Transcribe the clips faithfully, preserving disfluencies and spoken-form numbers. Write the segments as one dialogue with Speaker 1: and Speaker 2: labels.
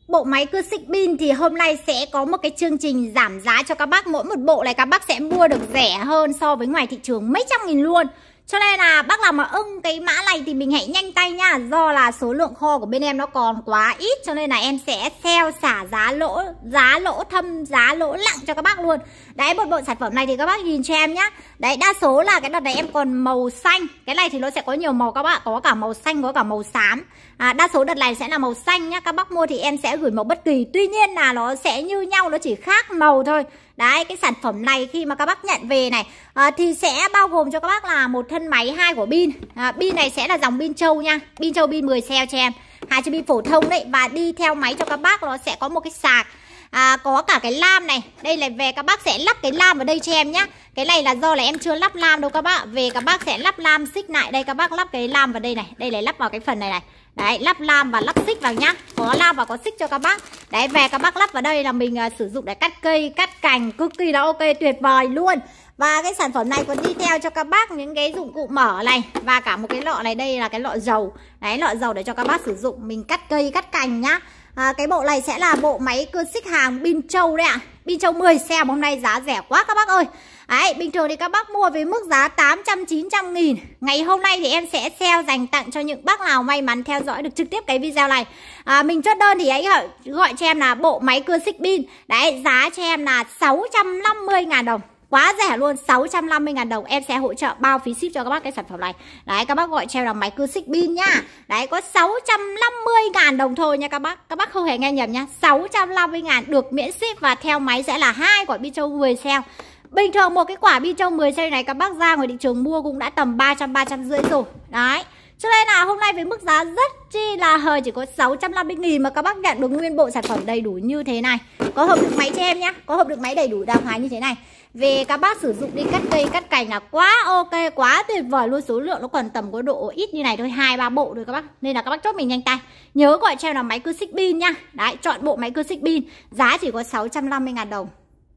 Speaker 1: Bộ máy cưa xích pin thì hôm nay sẽ có một cái chương trình giảm giá cho các bác. Mỗi một bộ này các bác sẽ mua được rẻ hơn so với ngoài thị trường mấy trăm nghìn luôn. Cho nên là bác nào mà ưng cái mã này thì mình hãy nhanh tay nha. Do là số lượng kho của bên em nó còn quá ít, cho nên là em sẽ sale xả giá lỗ, giá lỗ thâm, giá lỗ lặng cho các bác luôn. Đấy, một bộ sản phẩm này thì các bác nhìn cho em nhá. Đấy, đa số là cái đợt này em còn màu xanh. Cái này thì nó sẽ có nhiều màu các bác, có cả màu xanh, có cả màu xám. à, Đa số đợt này sẽ là màu xanh nhá. Các bác mua thì em sẽ gửi màu bất kỳ. Tuy nhiên là nó sẽ như nhau, nó chỉ khác màu thôi. Đấy, cái sản phẩm này khi mà các bác nhận về này à, thì sẽ bao gồm cho các bác là một thân máy hai của pin. à, Pin này sẽ là dòng pin trâu nha. Pin trâu pin mười cell cho em, hai cho pin phổ thông đấy. Và đi theo máy cho các bác nó sẽ có một cái sạc, à, có cả cái lam này. Đây là về các bác sẽ lắp cái lam vào đây cho em nhá. Cái này là do là em chưa lắp lam đâu các bác. Về các bác sẽ lắp lam xích lại. Đây các bác lắp cái lam vào đây này. Đây là lắp vào cái phần này này. Đấy, lắp lam và lắp xích vào nhá. Có lam và có xích cho các bác. Đấy, về các bác lắp vào đây là mình uh, sử dụng để cắt cây, cắt cành, cực kỳ là ok, tuyệt vời luôn. Và cái sản phẩm này còn đi theo cho các bác những cái dụng cụ mở này. Và cả một cái lọ này, đây là cái lọ dầu. Đấy, lọ dầu để cho các bác sử dụng. Mình cắt cây, cắt cành nhá. à, Cái bộ này sẽ là bộ máy cưa xích hàng pin trâu đấy ạ. à. Pin trâu mười cell hôm nay giá rẻ quá các bác ơi. Đấy, bình thường thì các bác mua với mức giá tám trăm chín trăm nghìn. Ngày hôm nay thì em sẽ sale dành tặng cho những bác nào may mắn theo dõi được trực tiếp cái video này. à, Mình chốt đơn thì ấy gọi, gọi cho em là bộ máy cưa xích pin. Đấy, giá cho em là sáu trăm năm mươi ngàn đồng. Quá rẻ luôn, sáu trăm năm mươi ngàn đồng. Em sẽ hỗ trợ bao phí ship cho các bác cái sản phẩm này. Đấy, các bác gọi cho em là máy cưa xích pin nhá. Đấy, có sáu trăm năm mươi ngàn đồng thôi nha các bác. Các bác không hề nghe nhầm nhá. Sáu trăm năm mươi ngàn được miễn ship. Và theo máy sẽ là hai quả pin trâu mười cell. Bình thường một cái quả pin trâu mười cell này các bác ra ngoài thị trường mua cũng đã tầm ba trăm, ba trăm rưỡi rồi. Đấy, cho nên là hôm nay với mức giá rất chi là hời, chỉ có sáu trăm năm mươi nghìn mà các bác nhận được nguyên bộ sản phẩm đầy đủ như thế này. Có hộp đựng máy cho em nhá. Có hộp đựng máy đầy đủ đàng hoàng như thế này. Về các bác sử dụng đi cắt cây, cắt cành là quá ok, quá tuyệt vời luôn. Số lượng nó còn tầm có độ ít như này thôi, hai ba bộ thôi các bác. Nên là các bác chốt mình nhanh tay. Nhớ gọi cho em là máy cưa xích pin nhá. Đấy, chọn bộ máy cưa xích pin. Giá chỉ có sáu trăm năm mươi ngàn đồng.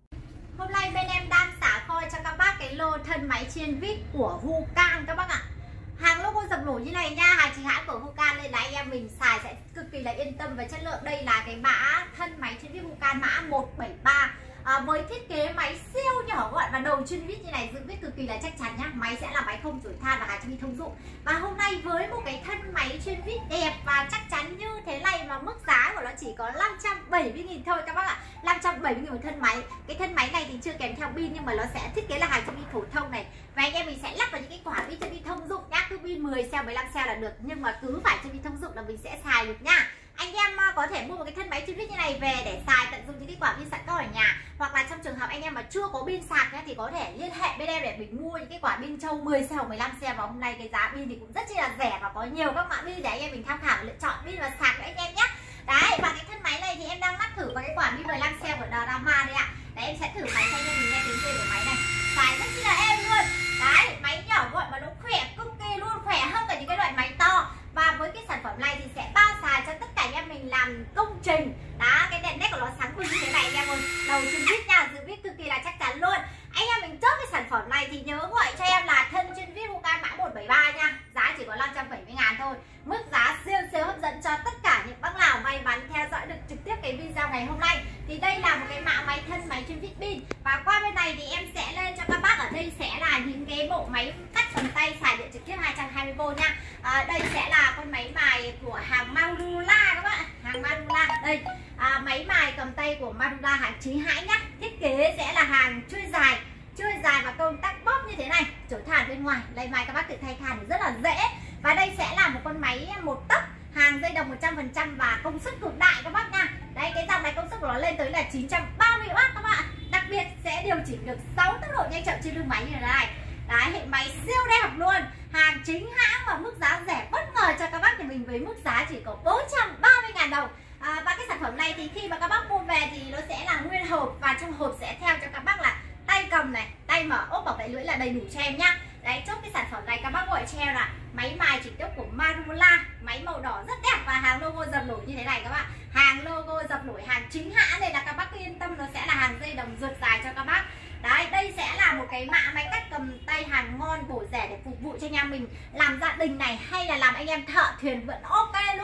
Speaker 1: Hôm nay bên em đang xả kho cho các bác cái lô thân máy chiên vít của Vucan các bác ạ. Hàng logo dập nổi như này nha, hàng chính hãng của Vucan, nên là anh em mình xài sẽ cực kỳ là yên tâm về chất lượng. Đây là cái mã thân máy chiên vít Vucan mã một bảy ba. À, với thiết kế máy siêu nhỏ gọn và đầu chuyên vít như này, giữ vít cực kỳ là chắc chắn nhá. Máy sẽ là máy không chổi than và hàng cho đi thông dụng. Và hôm nay với một cái thân máy chuyên vít đẹp và chắc chắn như thế này mà mức giá của nó chỉ có năm trăm bảy mươi nghìn thôi các bác ạ. năm trăm bảy mươi nghìn một thân máy. Cái thân máy này thì chưa kèm theo pin, nhưng mà nó sẽ thiết kế là hàng cho pin phổ thông này. Và anh em mình sẽ lắp vào những cái quả pin cho pin thông dụng nhá. Cứ pin mười cell, mười lăm cell là được, nhưng mà cứ phải cho pin thông dụng là mình sẽ xài được nhá. Anh em có thể mua một cái thân máy chuyên vít như này về để xài, tận dụng những cái quả pin sẵn có ở nhà. Hoặc là trong trường hợp anh em mà chưa có pin sạc nhá, thì có thể liên hệ bên em để mình mua những cái quả pin trâu mười cell, mười lăm cell. Và hôm nay cái giá pin thì cũng rất là rẻ và có nhiều các mã pin để anh em mình tham khảo lựa chọn pin và sạc với anh em nhé. Đấy, và cái thân máy này thì em đang lắp thử vào cái quả pin mười lăm cell của Drama đây ạ. Đấy, em sẽ thử máy cho anh em mình nghe tiếng kêu của máy này. Xài rất là êm luôn. Đấy, máy nhỏ gọn mà nó khỏe cực kỳ luôn, khỏe hơn cả những cái loại máy to. Và với cái sản phẩm này thì sẽ bao xài cho tất cả anh em mình làm công trình. Đó, cái đèn led của nó sáng bừng như thế này anh em ơi. Đầu chuyên vít nha, giữ vít cực kỳ là chắc chắn luôn. Anh em mình chốt cái sản phẩm này thì nhớ gọi cho em là thân chuyên vít Vucan mã một bảy ba nha. Giá chỉ có năm trăm bảy mươi ngàn thôi. Mức giá siêu siêu hấp dẫn cho tất cả những bác nào may mắn theo dõi được trực tiếp cái video ngày hôm nay. Thì đây là một cái mã máy thân máy chuyên vít pin. Và qua bên này thì em sẽ lên cho các bác ở đây sẽ là những cái bộ máy cắt cầm tay xài điện trực tiếp hai trăm hai mươi vôn nha. À, đây sẽ là con máy mài của hàng Marula các bạn, hàng Marula. Đây, à, máy mài cầm tay của Marula hàng chính hãng nhá. Thiết kế sẽ là hàng chui dài, chui dài và công tắc bóp như thế này, chổi than bên ngoài. Đây mài các bác tự thay than thì rất là dễ. Và đây sẽ là một con máy một tấc, hàng dây đồng một trăm phần trăm và công suất cực đại các bác nha. Đây, cái dòng này công suất của nó lên tới là chín trăm ba mươi oát các bạn. Đặc biệt sẽ điều chỉnh được sáu tốc độ nhanh chậm trên lưng máy như thế này. Đấy, hệ máy siêu đẹp luôn. Hàng chính hãng và mức giá rẻ bất ngờ cho các bác nhà mình với mức giá chỉ có bốn trăm ba mươi ngàn đồng. À, và cái sản phẩm này thì khi mà các bác mua về thì nó sẽ là nguyên hộp. Và trong hộp sẽ theo cho các bác là tay cầm này, tay mở, ốp bảo vệ lưỡi là đầy đủ cho em nhá. Đấy, chốt cái sản phẩm này các bác gọi cho em là máy mài trực tiếp của Marula. Máy màu đỏ rất đẹp và hàng logo dập nổi như thế này các bạn. Hàng logo dập nổi, hàng chính hãng này là các bác yên tâm, nó sẽ là hàng dây đồng ruột dài cho các bác. Đấy, đây sẽ là một cái mã máy cắt cầm tay hàng ngon bổ rẻ để phục vụ cho anh em mình làm gia đình này hay là làm anh em thợ thuyền vẫn ok luôn.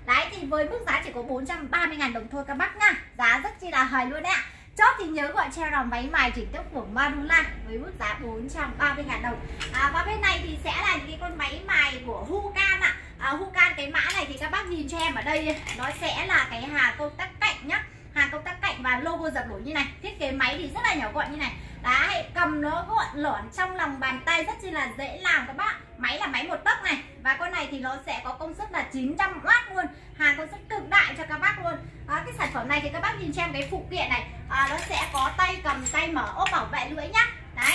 Speaker 1: Đấy thì với mức giá chỉ có bốn trăm ba mươi ngàn đồng thôi các bác nha. Giá rất chi là hời luôn đấy ạ. Chốt thì nhớ gọi treo là váy mài chỉnh tóc của Madula với mức giá bốn trăm ba mươi ngàn đồng. À, và bên này thì sẽ là những cái con máy mài của Hucan ạ. À, Hucan cái mã này thì các bác nhìn cho em ở đây, nó sẽ là cái hàng công tắc cạnh nhá. Hàng công tắc cạnh và logo dập nổi như này. Thiết kế máy thì rất là nhỏ gọn như này. Đấy, cầm nó gọn lỏn trong lòng bàn tay, rất chi là dễ làm các bác. Máy là máy một tấc này. Và con này thì nó sẽ có công suất là chín trăm oát luôn. Hàng công suất cực đại cho các bác luôn. À, cái sản phẩm này thì các bác nhìn cho em cái phụ kiện này, à, nó sẽ có tay cầm, tay mở, ốp bảo vệ lưỡi nhá. Đấy,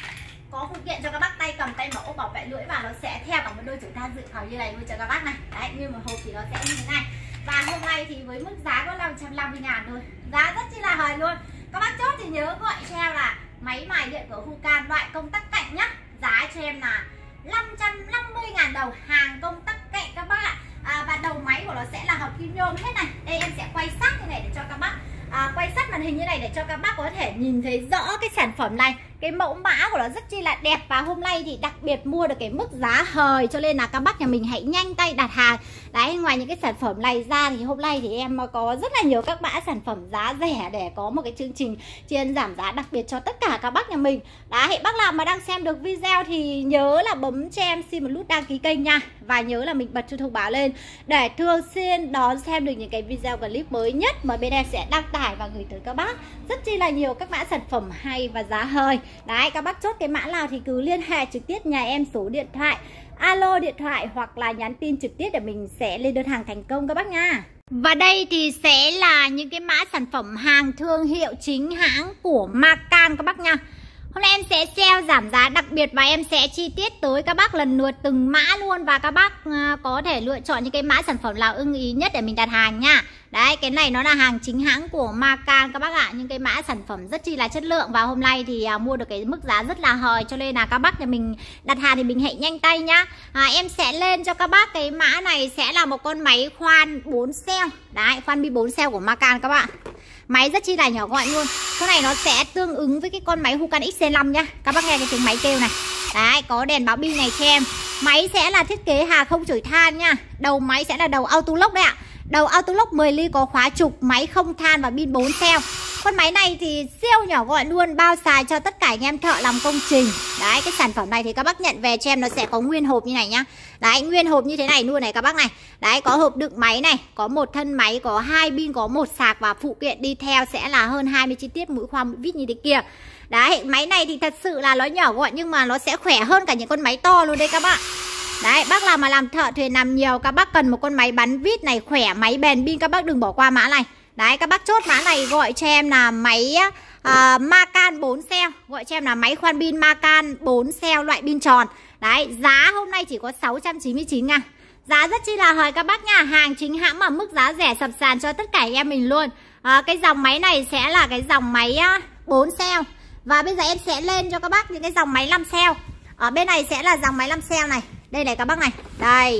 Speaker 1: có phụ kiện cho các bác tay cầm, tay mở, ốp bảo vệ lưỡi. Và nó sẽ theo cả một đôi chổi than dự phòng như này luôn cho các bác này. Đấy, như một hộp thì nó sẽ như thế này. Và hôm nay thì với mức giá có năm trăm năm mươi ngàn thôi. Giá rất chi là hời luôn. Các bác chốt thì nhớ gọi cho em là máy mài điện của Hucan loại công tắc cạnh nhá. Giá cho em là năm trăm năm mươi ngàn đồng. Hàng công tắc cạnh các bác ạ. À, và đầu máy của nó sẽ là hợp kim nhôm hết này. Đây em sẽ quay sát như này để cho các bác à, quay sát màn hình như này để cho các bác có thể nhìn thấy rõ cái sản phẩm này. Cái mẫu mã của nó rất chi là đẹp. Và hôm nay thì đặc biệt mua được cái mức giá hời, cho nên là các bác nhà mình hãy nhanh tay đặt hàng. Đấy, ngoài những cái sản phẩm này ra thì hôm nay thì em có rất là nhiều các mã sản phẩm giá rẻ để có một cái chương trình chiên giảm giá đặc biệt cho tất cả các bác nhà mình. Đấy, bác nào mà đang xem được video thì nhớ là bấm cho em xin một nút đăng ký kênh nha. Và nhớ là mình bật cho thông báo lên để thường xuyên đón xem được những cái video clip mới nhất mà bên em sẽ đăng tải và gửi tới các bác. Rất chi là nhiều các mã sản phẩm hay và giá hời. Đấy, các bác chốt cái mã nào thì cứ liên hệ trực tiếp nhà em số điện thoại, alo điện thoại hoặc là nhắn tin trực tiếp để mình sẽ lên đơn hàng thành công các bác nha. Và đây thì sẽ là những cái mã sản phẩm hàng thương hiệu chính hãng của Macan các bác nha. Hôm nay em sẽ sale giảm giá đặc biệt và em sẽ chi tiết tới các bác lần lượt từng mã luôn. Và các bác có thể lựa chọn những cái mã sản phẩm nào ưng ý nhất để mình đặt hàng nha. Đấy, cái này nó là hàng chính hãng của Macan các bác ạ. Những cái mã sản phẩm rất chi là chất lượng. Và hôm nay thì à, mua được cái mức giá rất là hời, cho nên là các bác nhà mình đặt hàng thì mình hãy nhanh tay nhá. à, Em sẽ lên cho các bác cái mã này sẽ là một con máy khoan bốn cell. Đấy, khoan bi bốn cell của Macan các bạn. Máy rất chi là nhỏ gọn luôn. Cái này nó sẽ tương ứng với cái con máy Hucan X C năm nhá. Các bác nghe cái tiếng máy kêu này. Đấy, có đèn báo pin này cho em. Máy sẽ là thiết kế hà không chổi than nha. Đầu máy sẽ là đầu auto lock đấy ạ. Đầu auto lock mười ly có khóa trục, máy không than và pin bốn cell. Con máy này thì siêu nhỏ gọn luôn, bao xài cho tất cả anh em thợ làm công trình. Đấy, cái sản phẩm này thì các bác nhận về cho em nó sẽ có nguyên hộp như này nhá. Đấy, nguyên hộp như thế này luôn này các bác này. Đấy, có hộp đựng máy này, có một thân máy, có hai pin, có một sạc và phụ kiện đi theo sẽ là hơn hai mươi chi tiết mũi khoan mũi vít như thế kia. Đấy, máy này thì thật sự là nó nhỏ gọn nhưng mà nó sẽ khỏe hơn cả những con máy to luôn đấy các bạn. Đấy, bác nào mà làm thợ thuyền làm nhiều, các bác cần một con máy bắn vít này, khỏe, máy bền pin, các bác đừng bỏ qua mã này. Đấy, các bác chốt mã này gọi cho em là máy uh, Macan bốn cell. Gọi cho em là máy khoan pin Macan bốn cell loại pin tròn. Đấy, giá hôm nay chỉ có sáu trăm chín mươi chín ngàn. Giá rất chi là hời các bác nha. Hàng chính hãng mà mức giá rẻ sập sàn cho tất cả anh em mình luôn. à, Cái dòng máy này sẽ là cái dòng máy uh, bốn cell. Và bây giờ em sẽ lên cho các bác những cái dòng máy năm cell. Ở bên này sẽ là dòng máy năm cell này. Đây này các bác này. Đây,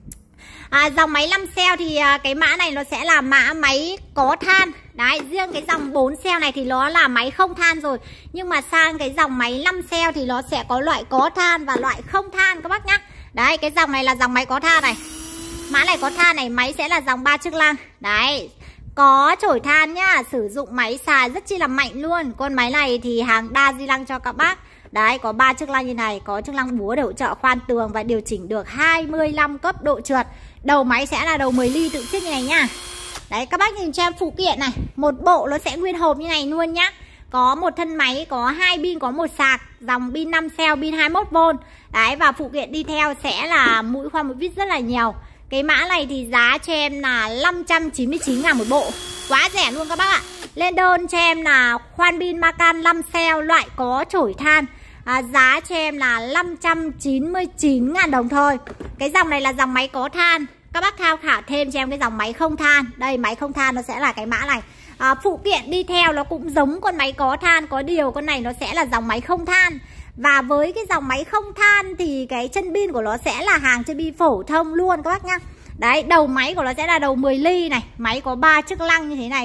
Speaker 1: à, dòng máy năm cell thì à, cái mã này nó sẽ là mã máy có than. Đấy, riêng cái dòng bốn cell này thì nó là máy không than rồi. Nhưng mà sang cái dòng máy năm cell thì nó sẽ có loại có than và loại không than các bác nhá. Đấy, cái dòng này là dòng máy có than này. Mã này có than này, máy sẽ là dòng ba chức năng. Đấy, có chổi than nhá, sử dụng máy xài rất chi là mạnh luôn. Con máy này thì hàng đa di lăng cho các bác. Đấy, có ba chức năng như này, có chức năng búa để hỗ trợ khoan tường và điều chỉnh được hai mươi lăm cấp độ trượt. Đầu máy sẽ là đầu mười ly tự siết như này nhá. Đấy, các bác nhìn cho em phụ kiện này, một bộ nó sẽ nguyên hộp như này luôn nhá. Có một thân máy, có hai pin, có một sạc, dòng pin năm cell, pin hai mươi mốt vôn. Đấy, và phụ kiện đi theo sẽ là mũi khoan mũi vít rất là nhiều. Cái mã này thì giá cho em là năm trăm chín mươi chín ngàn một bộ. Quá rẻ luôn các bác ạ. Lên đơn cho em là khoan pin Macan năm cell loại có chổi than. À, giá cho em là năm trăm chín mươi chín ngàn đồng thôi. Cái dòng này là dòng máy có than. Các bác tham khảo thêm cho em cái dòng máy không than. Đây, máy không than nó sẽ là cái mã này. à, Phụ kiện đi theo nó cũng giống con máy có than. Có điều con này nó sẽ là dòng máy không than. Và với cái dòng máy không than thì cái chân pin của nó sẽ là hàng chân pin phổ thông luôn các bác nhá. Đấy, đầu máy của nó sẽ là đầu mười ly này. Máy có ba chức năng như thế này.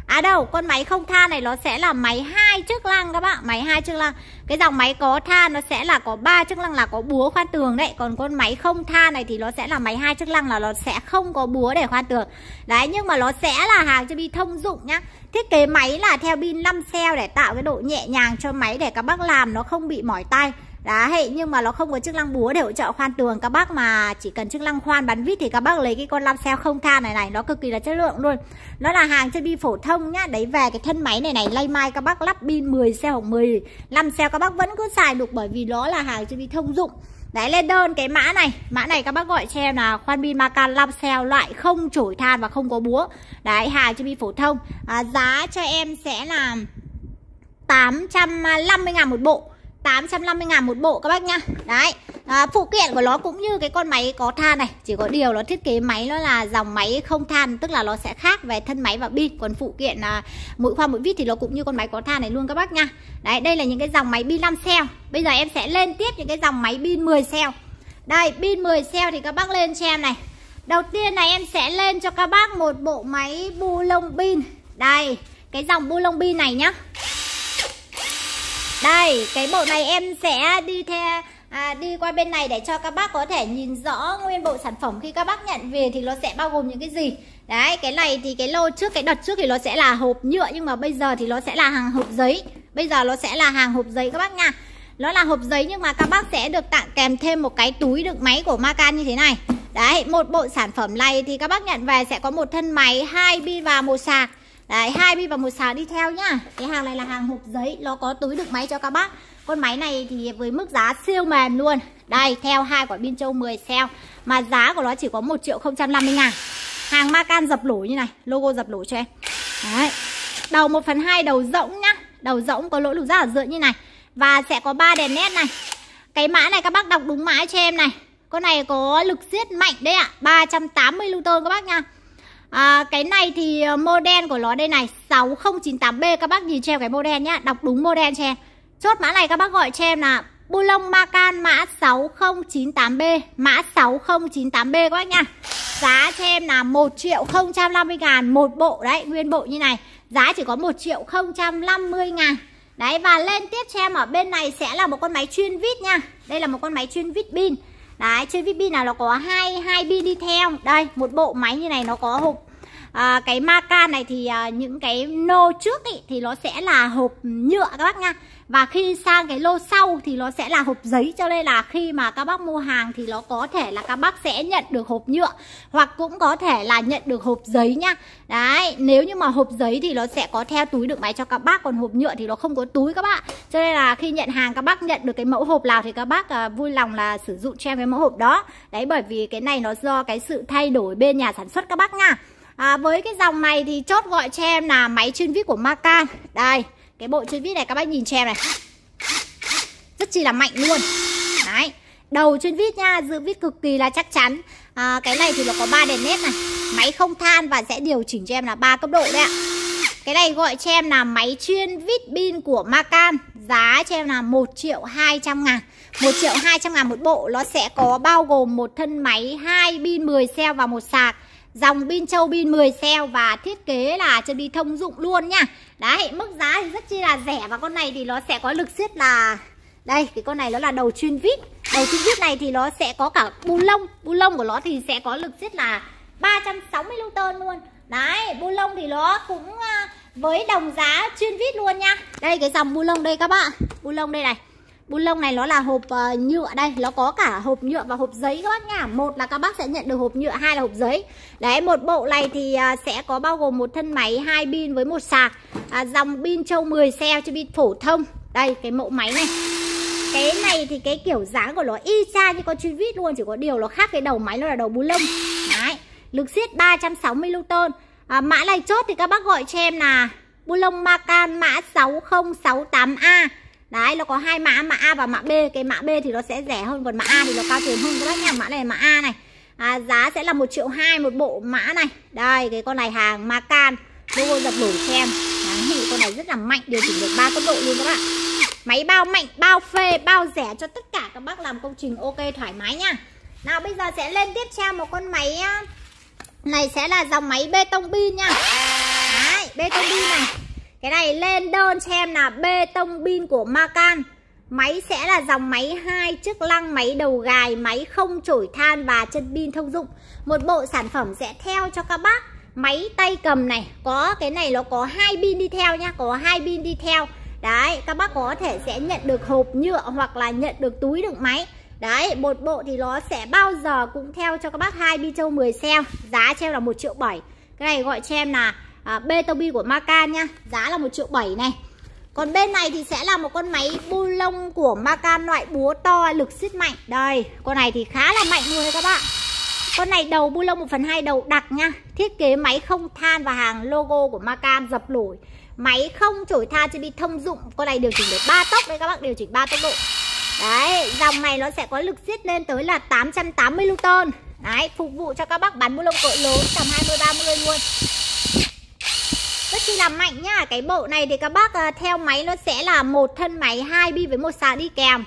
Speaker 1: À đâu, con máy không than này nó sẽ là máy hai chức năng các bạn, máy hai chức năng. Cái dòng máy có than nó sẽ là có ba chức năng là có búa khoan tường đấy. Còn con máy không than này thì nó sẽ là máy hai chức năng là nó sẽ không có búa để khoan tường. Đấy, nhưng mà nó sẽ là hàng cho bi thông dụng nhá. Thiết kế máy là theo pin năm cell để tạo cái độ nhẹ nhàng cho máy để các bác làm nó không bị mỏi tay. Đấy, nhưng mà nó không có chức năng búa để hỗ trợ khoan tường. Các bác mà chỉ cần chức năng khoan bắn vít thì các bác lấy cái con năm cell không than này này, nó cực kỳ là chất lượng luôn. Nó là hàng chân bi phổ thông nhá. Đấy, về cái thân máy này này, lay mai các bác lắp pin mười cell hoặc mười lăm cell các bác vẫn cứ xài được, bởi vì nó là hàng chân bi thông dụng. Đấy, lên đơn cái mã này, mã này các bác gọi cho em là khoan pin Macan năm cell, loại không chổi than và không có búa. Đấy, hàng chân bi phổ thông. à, Giá cho em sẽ là tám trăm năm mươi ngàn một bộ, tám trăm năm mươi ngàn một bộ các bác nhá. Đấy, à, phụ kiện của nó cũng như cái con máy có than này, chỉ có điều nó thiết kế máy nó là dòng máy không than, tức là nó sẽ khác về thân máy và pin. Còn phụ kiện à, mũi khoan mũi vít thì nó cũng như con máy có than này luôn các bác nha. Đấy, đây là những cái dòng máy pin năm cell. Bây giờ em sẽ lên tiếp những cái dòng máy pin mười cell. Đây, pin mười cell thì các bác lên cho em này. Đầu tiên này em sẽ lên cho các bác một bộ máy bu lông pin. Đây, cái dòng bu lông pin này nhá. Đây, cái bộ này em sẽ đi theo à, đi qua bên này để cho các bác có thể nhìn rõ nguyên bộ sản phẩm khi các bác nhận về thì nó sẽ bao gồm những cái gì. Đấy, cái này thì cái lô trước, cái đợt trước thì nó sẽ là hộp nhựa, nhưng mà bây giờ thì nó sẽ là hàng hộp giấy. Bây giờ nó sẽ là hàng hộp giấy các bác nha. Nó là hộp giấy nhưng mà các bác sẽ được tặng kèm thêm một cái túi đựng máy của Macan như thế này. Đấy, một bộ sản phẩm này thì các bác nhận về sẽ có một thân máy, hai pin và một sạc. Đấy, hai pin và một sạc đi theo nhá. Cái hàng này là hàng hộp giấy, nó có túi đựng máy cho các bác. Con máy này thì với mức giá siêu mềm luôn. Đây, theo hai quả pin châu mười cell mà giá của nó chỉ có một triệu không trăm năm mươi ngàn. Hàng Macan dập lỗ như này, logo dập lỗ cho em. Đấy. Đầu một phần hai đầu rỗng nhá. Đầu rỗng có lỗ lục giác ở giữa như này. Và sẽ có ba đèn led này. Cái mã này các bác đọc đúng mã cho em này. Con này có lực siết mạnh đấy ạ, ba trăm tám mươi newton các bác nha. À, cái này thì model của nó đây này, sáu không chín tám B. Các bác nhìn cho em cái model nhá, đọc đúng model cho em. Chốt mã này các bác gọi cho em là bu lông Macan mã sáu không chín tám B, mã sáu không chín tám B các bác nha. Giá cho em là một triệu không trăm năm mươi ngàn một bộ đấy, nguyên bộ như này. Giá chỉ có một triệu không trăm năm mươi ngàn. Đấy, và lên tiếp cho em ở bên này sẽ là một con máy chuyên vít nha. Đây là một con máy chuyên vít pin. Đấy, chuyên vít pin nào nó có hai hai pin đi theo. Đây, một bộ máy như này nó có hộp. À, cái Macan này thì à, những cái lô trước ý, thì nó sẽ là hộp nhựa các bác nha. Và khi sang cái lô sau thì nó sẽ là hộp giấy. Cho nên là khi mà các bác mua hàng thì nó có thể là các bác sẽ nhận được hộp nhựa, hoặc cũng có thể là nhận được hộp giấy nhá. Đấy, nếu như mà hộp giấy thì nó sẽ có theo túi đựng máy cho các bác. Còn hộp nhựa thì nó không có túi các bạn. Cho nên là khi nhận hàng các bác nhận được cái mẫu hộp nào thì các bác à, vui lòng là sử dụng cho em cái mẫu hộp đó. Đấy, bởi vì cái này nó do cái sự thay đổi bên nhà sản xuất các bác nha. À, với cái dòng này thì chốt gọi cho em là máy chuyên vít của Macan. Đây, cái bộ chuyên vít này các bác nhìn cho em này, rất chi là mạnh luôn. Đấy, đầu chuyên vít nha, giữ vít cực kỳ là chắc chắn. à, Cái này thì nó có ba đèn led này, máy không than và sẽ điều chỉnh cho em là ba cấp độ đấy ạ. Cái này gọi cho em là máy chuyên vít pin của Macan. Giá cho em là một triệu hai trăm ngàn, một triệu hai trăm ngàn một bộ. Nó sẽ có bao gồm một thân máy, hai pin mười cell và một sạc. Dòng pin châu pin mười cell và thiết kế là chân bi thông dụng luôn nha. Đấy, mức giá thì rất chi là rẻ. Và con này thì nó sẽ có lực siết là, đây, cái con này nó là đầu chuyên vít. Đầu chuyên vít này thì nó sẽ có cả bu lông. Bu lông của nó thì sẽ có lực siết là ba trăm sáu mươi newton luôn. Đấy, bu lông thì nó cũng với đồng giá chuyên vít luôn nha. Đây, cái dòng bu lông đây các bạn. Bu lông đây này. Bu lông này nó là hộp uh, nhựa đây, nó có cả hộp nhựa và hộp giấy các bác nha. Một là các bác sẽ nhận được hộp nhựa, hai là hộp giấy. Đấy, một bộ này thì uh, sẽ có bao gồm một thân máy, hai pin với một sạc. uh, Dòng pin châu mười cell cho pin phổ thông. Đây, cái mẫu máy này. Cái này thì cái kiểu dáng của nó y chang như con chuyên vít luôn, chỉ có điều nó khác cái đầu máy nó là đầu bu lông. Đấy, lực siết ba trăm sáu mươi newton. À, mã này chốt thì các bác gọi cho em là bu lông Macan mã sáu không sáu tám A. Đấy, nó có hai mã, mã A và mã B. Cái mã B thì nó sẽ rẻ hơn, còn mã A thì nó cao tiền hơn các bác nha. Mã này là mã A này. à, Giá sẽ là một triệu hai một bộ mã này. Đây, cái con này hàng Macan, logo dập nổi cho em. Đấy, con này rất là mạnh, điều chỉnh được ba cấp độ luôn các bạn. Máy bao mạnh, bao phê, bao rẻ cho tất cả các bác làm công trình ok thoải mái nha. Nào bây giờ sẽ lên tiếp theo một con máy này, sẽ là dòng máy bê tông pin nha. Đấy, bê tông pin này. Cái này lên đơn cho em là bê tông pin của Macan. Máy sẽ là dòng máy hai chức năng, máy đầu gài, máy không chổi than và chân pin thông dụng. Một bộ sản phẩm sẽ theo cho các bác máy tay cầm này, có cái này nó có hai pin đi theo nhá, có hai pin đi theo. Đấy, các bác có thể sẽ nhận được hộp nhựa hoặc là nhận được túi đựng máy. Đấy, một bộ thì nó sẽ bao giờ cũng theo cho các bác hai bi châu mười cell. Giá cho em là một triệu bảy. Cái này gọi cho em là à, bê tông pin của Macan nha. Giá là một triệu bảy này. Còn bên này thì sẽ là một con máy bu lông của Macan loại búa to, lực siết mạnh. Đây, con này thì khá là mạnh luôn đấy các bạn. Con này đầu bu lông một phần hai đầu đặc nha. Thiết kế máy không than và hàng logo của Macan dập nổi. Máy không chổi than trên bi thông dụng. Con này điều chỉnh được ba tốc đấy các bác, điều chỉnh ba tốc độ. Đấy, dòng này nó sẽ có lực siết lên tới là tám trăm tám mươi Newton. Đấy, phục vụ cho các bác bán bu lông cỡ lớn tầm hai mươi ba mươi luôn. Rất chi là mạnh nhá. Cái bộ này thì các bác uh, theo máy nó sẽ là một thân máy hai bi với một sạc đi kèm.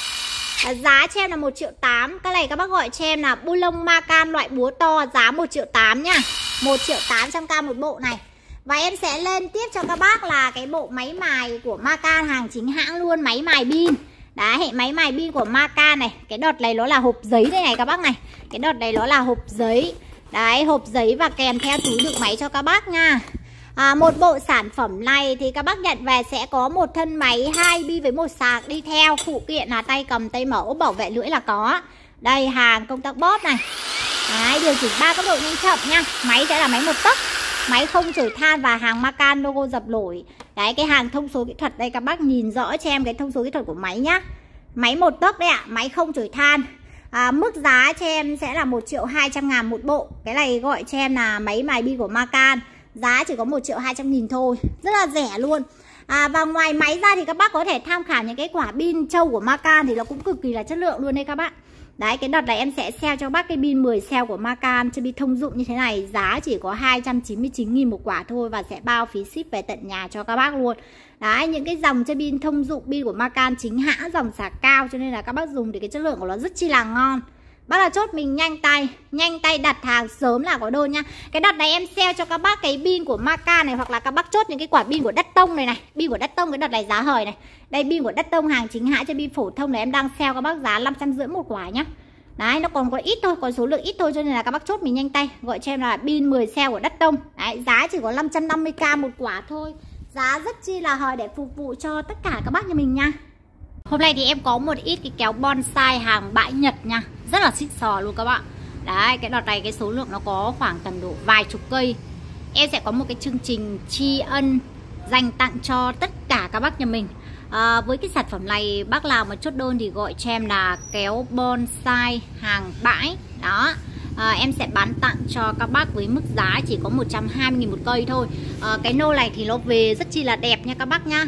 Speaker 1: uh, Giá cho em là một triệu tám. Cái này các bác gọi cho em là bu lông Macan loại búa to, giá một triệu tám nhá. Một triệu tám trăm k một bộ này. Và em sẽ lên tiếp cho các bác là cái bộ máy mài của Macan hàng chính hãng luôn, máy mài pin. Đấy, máy mài pin của Macan này. Cái đợt này nó là hộp giấy đây này các bác này. Cái đợt này nó là hộp giấy. Đấy, hộp giấy và kèm theo túi đựng máy cho các bác nha. à, Một bộ sản phẩm này thì các bác nhận về sẽ có một thân máy hai bi với một sạc đi theo. Phụ kiện là tay cầm, tay mở, ốp bảo vệ lưỡi là có. Đây, hàng công tắc bóp này. Đấy, điều chỉnh ba tốc độ nhanh chậm nha. Máy sẽ là máy một tấc, máy không chổi than và hàng Macan logo dập nổi. Đấy, cái hàng thông số kỹ thuật đây các bác nhìn rõ cho em cái thông số kỹ thuật của máy nhá. Máy một tấc đấy ạ, à, máy không chổi than. à, Mức giá cho em sẽ là một triệu hai trăm ngàn một bộ. Cái này gọi cho em là máy mài pin của Macan. Giá chỉ có một triệu hai trăm nghìn thôi. Rất là rẻ luôn. à, Và ngoài máy ra thì các bác có thể tham khảo những cái quả pin trâu của Macan thì nó cũng cực kỳ là chất lượng luôn đấy các bác. Đấy, cái đợt này em sẽ sale cho bác cái pin mười cell của Macan, chơi pin thông dụng như thế này. Giá chỉ có hai trăm chín mươi chín nghìn một quả thôi. Và sẽ bao phí ship về tận nhà cho các bác luôn. Đấy, những cái dòng chơi pin thông dụng, pin của Macan chính hãng, dòng sạc cao. Cho nên là các bác dùng thì cái chất lượng của nó rất chi là ngon. Bác là chốt mình nhanh tay, nhanh tay đặt hàng sớm là có đơn nha. Cái đợt này em sale cho các bác cái pin của Macan này, hoặc là các bác chốt những cái quả pin của Đất Tông này này. Pin của Đất Tông cái đợt này giá hời này. Đây, pin của Đất Tông hàng chính hãng, chơi pin phổ thông này em đang sale các bác giá năm trăm rưỡi một quả nhá. Đấy, nó còn có ít thôi, còn số lượng ít thôi, cho nên là các bác chốt mình nhanh tay. Gọi cho em là pin mười cell của Đất Tông. Đấy, giá chỉ có năm trăm năm mươi k một quả thôi. Giá rất chi là hời để phục vụ cho tất cả các bác nhà mình nha. Hôm nay thì em có một ít cái kéo bonsai hàng bãi Nhật nha. Rất là xịn sò luôn các bạn. Đấy, cái đợt này cái số lượng nó có khoảng tầm độ vài chục cây. Em sẽ có một cái chương trình tri ân dành tặng cho tất cả các bác nhà mình. à, Với cái sản phẩm này bác nào mà chốt đơn thì gọi cho em là kéo bonsai hàng bãi. Đó, à, em sẽ bán tặng cho các bác với mức giá chỉ có một trăm hai mươi nghìn một cây thôi. à, Cái nô này thì nó về rất chi là đẹp nha các bác nha.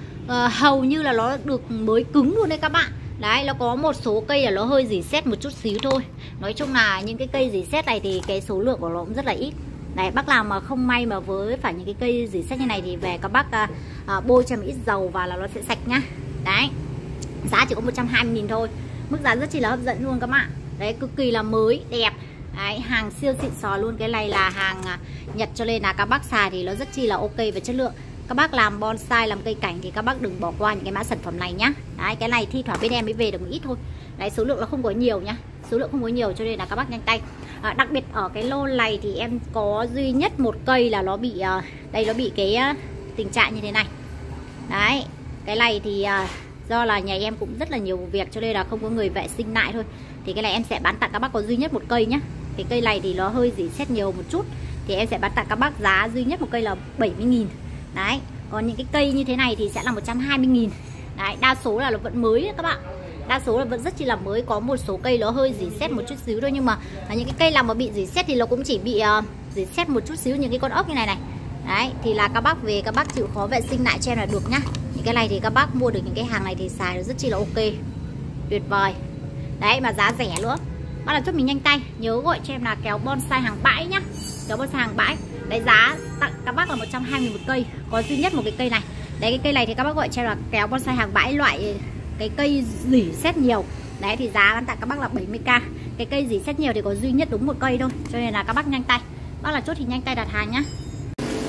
Speaker 1: à, Hầu như là nó được mới cứng luôn đấy các bạn. Đấy, nó có một số cây là nó hơi rỉ sét một chút xíu thôi. Nói chung là những cái cây rỉ sét này thì cái số lượng của nó cũng rất là ít. Đấy, bác nào mà không may mà với phải những cái cây rỉ sét như này thì về các bác à, à, bôi cho một ít dầu và là nó sẽ sạch nhá. Đấy, giá chỉ có một trăm hai mươi nghìn thôi. Mức giá rất chi là hấp dẫn luôn các bạn. Đấy, cực kỳ là mới, đẹp. Đấy, hàng siêu xịn sò luôn. Cái này là hàng à, Nhật, cho nên là các bác xài thì nó rất chi là ok về chất lượng. Các bác làm bonsai, làm cây cảnh thì các bác đừng bỏ qua những cái mã sản phẩm này nhá. Đấy, cái này thi thoảng bên em mới về được một ít thôi. Đấy, số lượng nó không có nhiều nhá. Số lượng không có nhiều cho nên là các bác nhanh tay. à, Đặc biệt ở cái lô này thì em có duy nhất một cây là nó bị uh, đây, nó bị cái uh, tình trạng như thế này. Đấy, cái này thì uh, do là nhà em cũng rất là nhiều vụ việc cho nên là không có người vệ sinh lại thôi. Thì cái này em sẽ bán tặng các bác có duy nhất một cây nhá. Cái cây này thì nó hơi rỉ sét nhiều một chút. Thì em sẽ bán tặng các bác giá duy nhất một cây là bảy mươi nghìn. Đấy, còn những cái cây như thế này thì sẽ là một trăm hai mươi nghìn. Đấy, đa số là nó vẫn mới đấy các bạn. Đa số là vẫn rất chi là mới. Có một số cây nó hơi rỉ sét một chút xíu thôi. Nhưng mà những cái cây nào mà bị rỉ sét thì nó cũng chỉ bị uh, rỉ sét một chút xíu. Những cái con ốc như này này. Đấy, thì là các bác về các bác chịu khó vệ sinh lại cho em là được nhá. Những cái này thì các bác mua được những cái hàng này thì xài rất chi là ok. Tuyệt vời. Đấy, mà giá rẻ nữa. Bác là chốt mình nhanh tay. Nhớ gọi cho em là kéo bonsai hàng bãi nhá. Kéo bonsai hàng bãi. Đấy, giá tặng các bác là một trăm hai mươi nghìn một cây. Có duy nhất một cái cây này. Đấy, cái cây này thì các bác gọi cho em là kéo bonsai hàng bãi loại cái cây rỉ sét nhiều. Đấy, thì giá bán tặng các bác là bảy mươi k. Cái cây rỉ sét nhiều thì có duy nhất đúng một cây thôi. Cho nên là các bác nhanh tay. Bác là chốt thì nhanh tay đặt hàng nhá.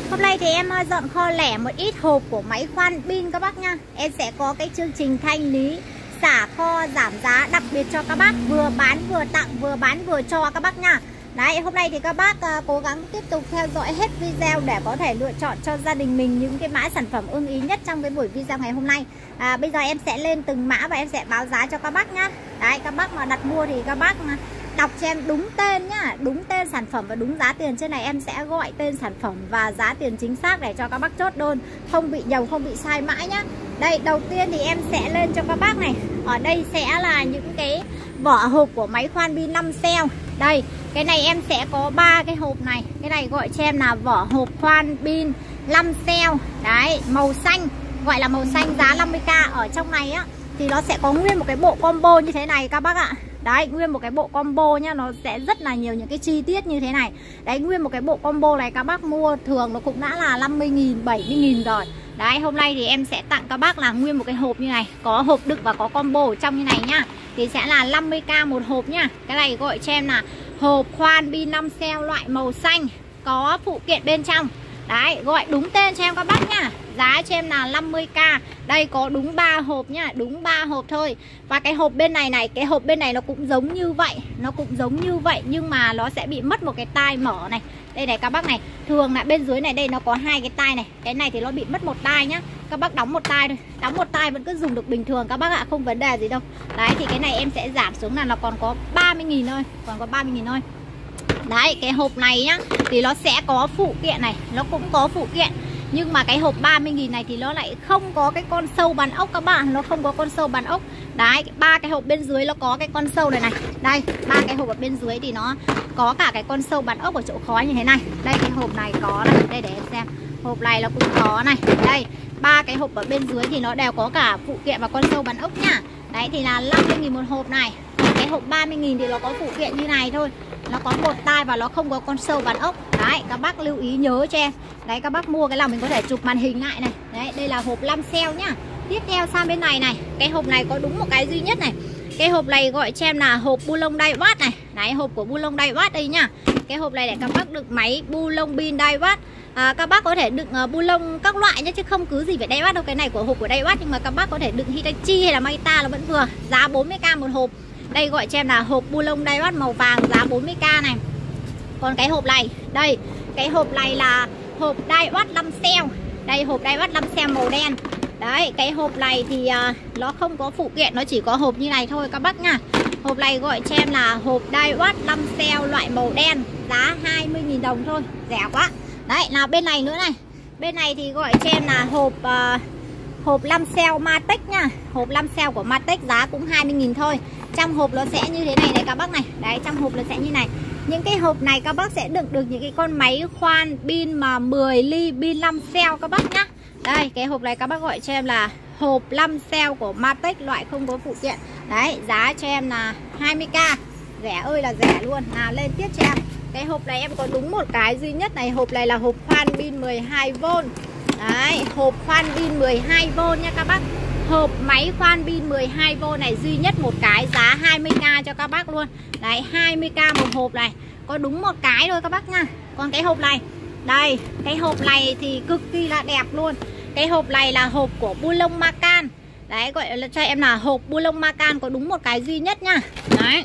Speaker 1: Hôm nay thì em dọn kho lẻ một ít hộp của máy khoan pin các bác nha. Em sẽ có cái chương trình thanh lý xả kho giảm giá đặc biệt cho các bác, vừa bán vừa tặng, vừa bán vừa cho các bác nha. Đấy, hôm nay thì các bác uh, cố gắng tiếp tục theo dõi hết video để có thể lựa chọn cho gia đình mình những cái mã sản phẩm ưng ý nhất trong cái buổi video ngày hôm nay. à, Bây giờ em sẽ lên từng mã và em sẽ báo giá cho các bác nhá. Đấy, các bác mà đặt mua thì các bác đọc cho em đúng tên nhá, đúng tên sản phẩm và đúng giá tiền. Trên này em sẽ gọi tên sản phẩm và giá tiền chính xác để cho các bác chốt đơn, không bị nhầm, không bị sai mãi nhá. Đây, đầu tiên thì em sẽ lên cho các bác này. Ở đây sẽ là những cái vỏ hộp của máy khoan pin năm cell. Đây, cái này em sẽ có ba cái hộp này. Cái này gọi cho em là vỏ hộp khoan pin năm cell. Đấy, màu xanh, gọi là màu xanh, giá năm mươi k. Ở trong này á thì nó sẽ có nguyên một cái bộ combo như thế này các bác ạ. Đấy, nguyên một cái bộ combo nhá, nó sẽ rất là nhiều những cái chi tiết như thế này. Đấy, nguyên một cái bộ combo này các bác mua thường nó cũng đã là năm mươi nghìn, bảy mươi nghìn rồi. Đấy, hôm nay thì em sẽ tặng các bác là nguyên một cái hộp như này, có hộp đựng và có combo ở trong như này nhá. Thì sẽ là năm mươi k một hộp nhá. Cái này gọi cho em là hộp khoan pin năm cell loại màu xanh, có phụ kiện bên trong. Đấy, gọi đúng tên cho em các bác nhá. Giá cho em là năm mươi k. Đây có đúng ba hộp nhá, đúng ba hộp thôi. Và cái hộp bên này này, cái hộp bên này nó cũng giống như vậy, nó cũng giống như vậy nhưng mà nó sẽ bị mất một cái tai mở này. Đây này các bác này, thường là bên dưới này đây nó có hai cái tai này, cái này thì nó bị mất một tai nhá. Các bác đóng một tai thôi, đóng một tai vẫn cứ dùng được bình thường các bác ạ, không vấn đề gì đâu. Đấy, thì cái này em sẽ giảm xuống là nó còn có ba mươi nghìn thôi, còn có ba mươi nghìn thôi. Đấy, cái hộp này nhá thì nó sẽ có phụ kiện này, nó cũng có phụ kiện. Nhưng mà cái hộp ba mươi nghìn này thì nó lại không có cái con sâu bắn ốc các bạn, nó không có con sâu bắn ốc. Đấy, ba cái hộp bên dưới nó có cái con sâu này này. Đây, ba cái hộp ở bên dưới thì nó có cả cái con sâu bắn ốc ở chỗ khói như thế này. Đây, cái hộp này có này, đây để em xem. Hộp này nó cũng có này. Đây, ba cái hộp ở bên dưới thì nó đều có cả phụ kiện và con sâu bắn ốc nhá. Đấy thì là năm mươi nghìn một hộp này. Cái hộp ba mươi nghìn thì nó có phụ kiện như này thôi, nó có một tai và nó không có con sâu bắn ốc. Đấy, các bác lưu ý nhớ cho em. Đấy, các bác mua cái nào mình có thể chụp màn hình lại này. Đấy, đây là hộp năm cell nhá. Tiếp theo sang bên này này, cái hộp này có đúng một cái duy nhất này. Cái hộp này gọi cho em là hộp bu lông đai watt này. Đấy, hộp của bu lông đai watt đây nhá. Cái hộp này để các bác đựng máy bu lông pin đai watt. À, các bác có thể đựng uh, bu lông các loại nhé, chứ không cứ gì phải đai watt đâu. Cái này của hộp của đai watt nhưng mà các bác có thể đựng Hitachi hay là Makita là vẫn vừa. Giá bốn mươi k một hộp. Đây gọi cho em là hộp bu lông đai watt màu vàng, giá bốn mươi k này. Còn cái hộp này, đây, cái hộp này là hộp đai watt năm cell. Đây, hộp đai watt năm cell màu đen. Đấy, cái hộp này thì uh, nó không có phụ kiện, nó chỉ có hộp như này thôi các bác nha. Hộp này gọi cho em là hộp đai watt năm cell loại màu đen, giá hai mươi nghìn đồng thôi, rẻ quá. Đấy, là bên này nữa này. Bên này thì gọi cho em là hộp uh, hộp năm cell Matech nha. Hộp năm cell của Matech giá cũng hai mươi nghìn thôi. Trong hộp nó sẽ như thế này này các bác này. Đấy, trong hộp nó sẽ như này. Những cái hộp này các bác sẽ đựng được những cái con máy khoan pin mà mười ly pin năm cell các bác nhá. Đây, cái hộp này các bác gọi cho em là hộp năm cell của Matech loại không có phụ kiện. Đấy, giá cho em là hai mươi k. Rẻ ơi là rẻ luôn. Nào lên tiếp cho em. Cái hộp này em có đúng một cái duy nhất này. Hộp này là hộp khoan pin mười hai vôn. Đấy, hộp khoan pin mười hai vôn nha các bác. Hộp máy khoan pin mười hai vôn này duy nhất một cái, giá hai mươi k cho các bác luôn. Đấy, hai mươi k một hộp này. Có đúng một cái thôi các bác nha. Còn cái hộp này, đây, cái hộp này thì cực kỳ là đẹp luôn. Cái hộp này là hộp của bu lông Macan. Đấy, gọi là cho em là hộp bu lông Macan, có đúng một cái duy nhất nha. Đấy,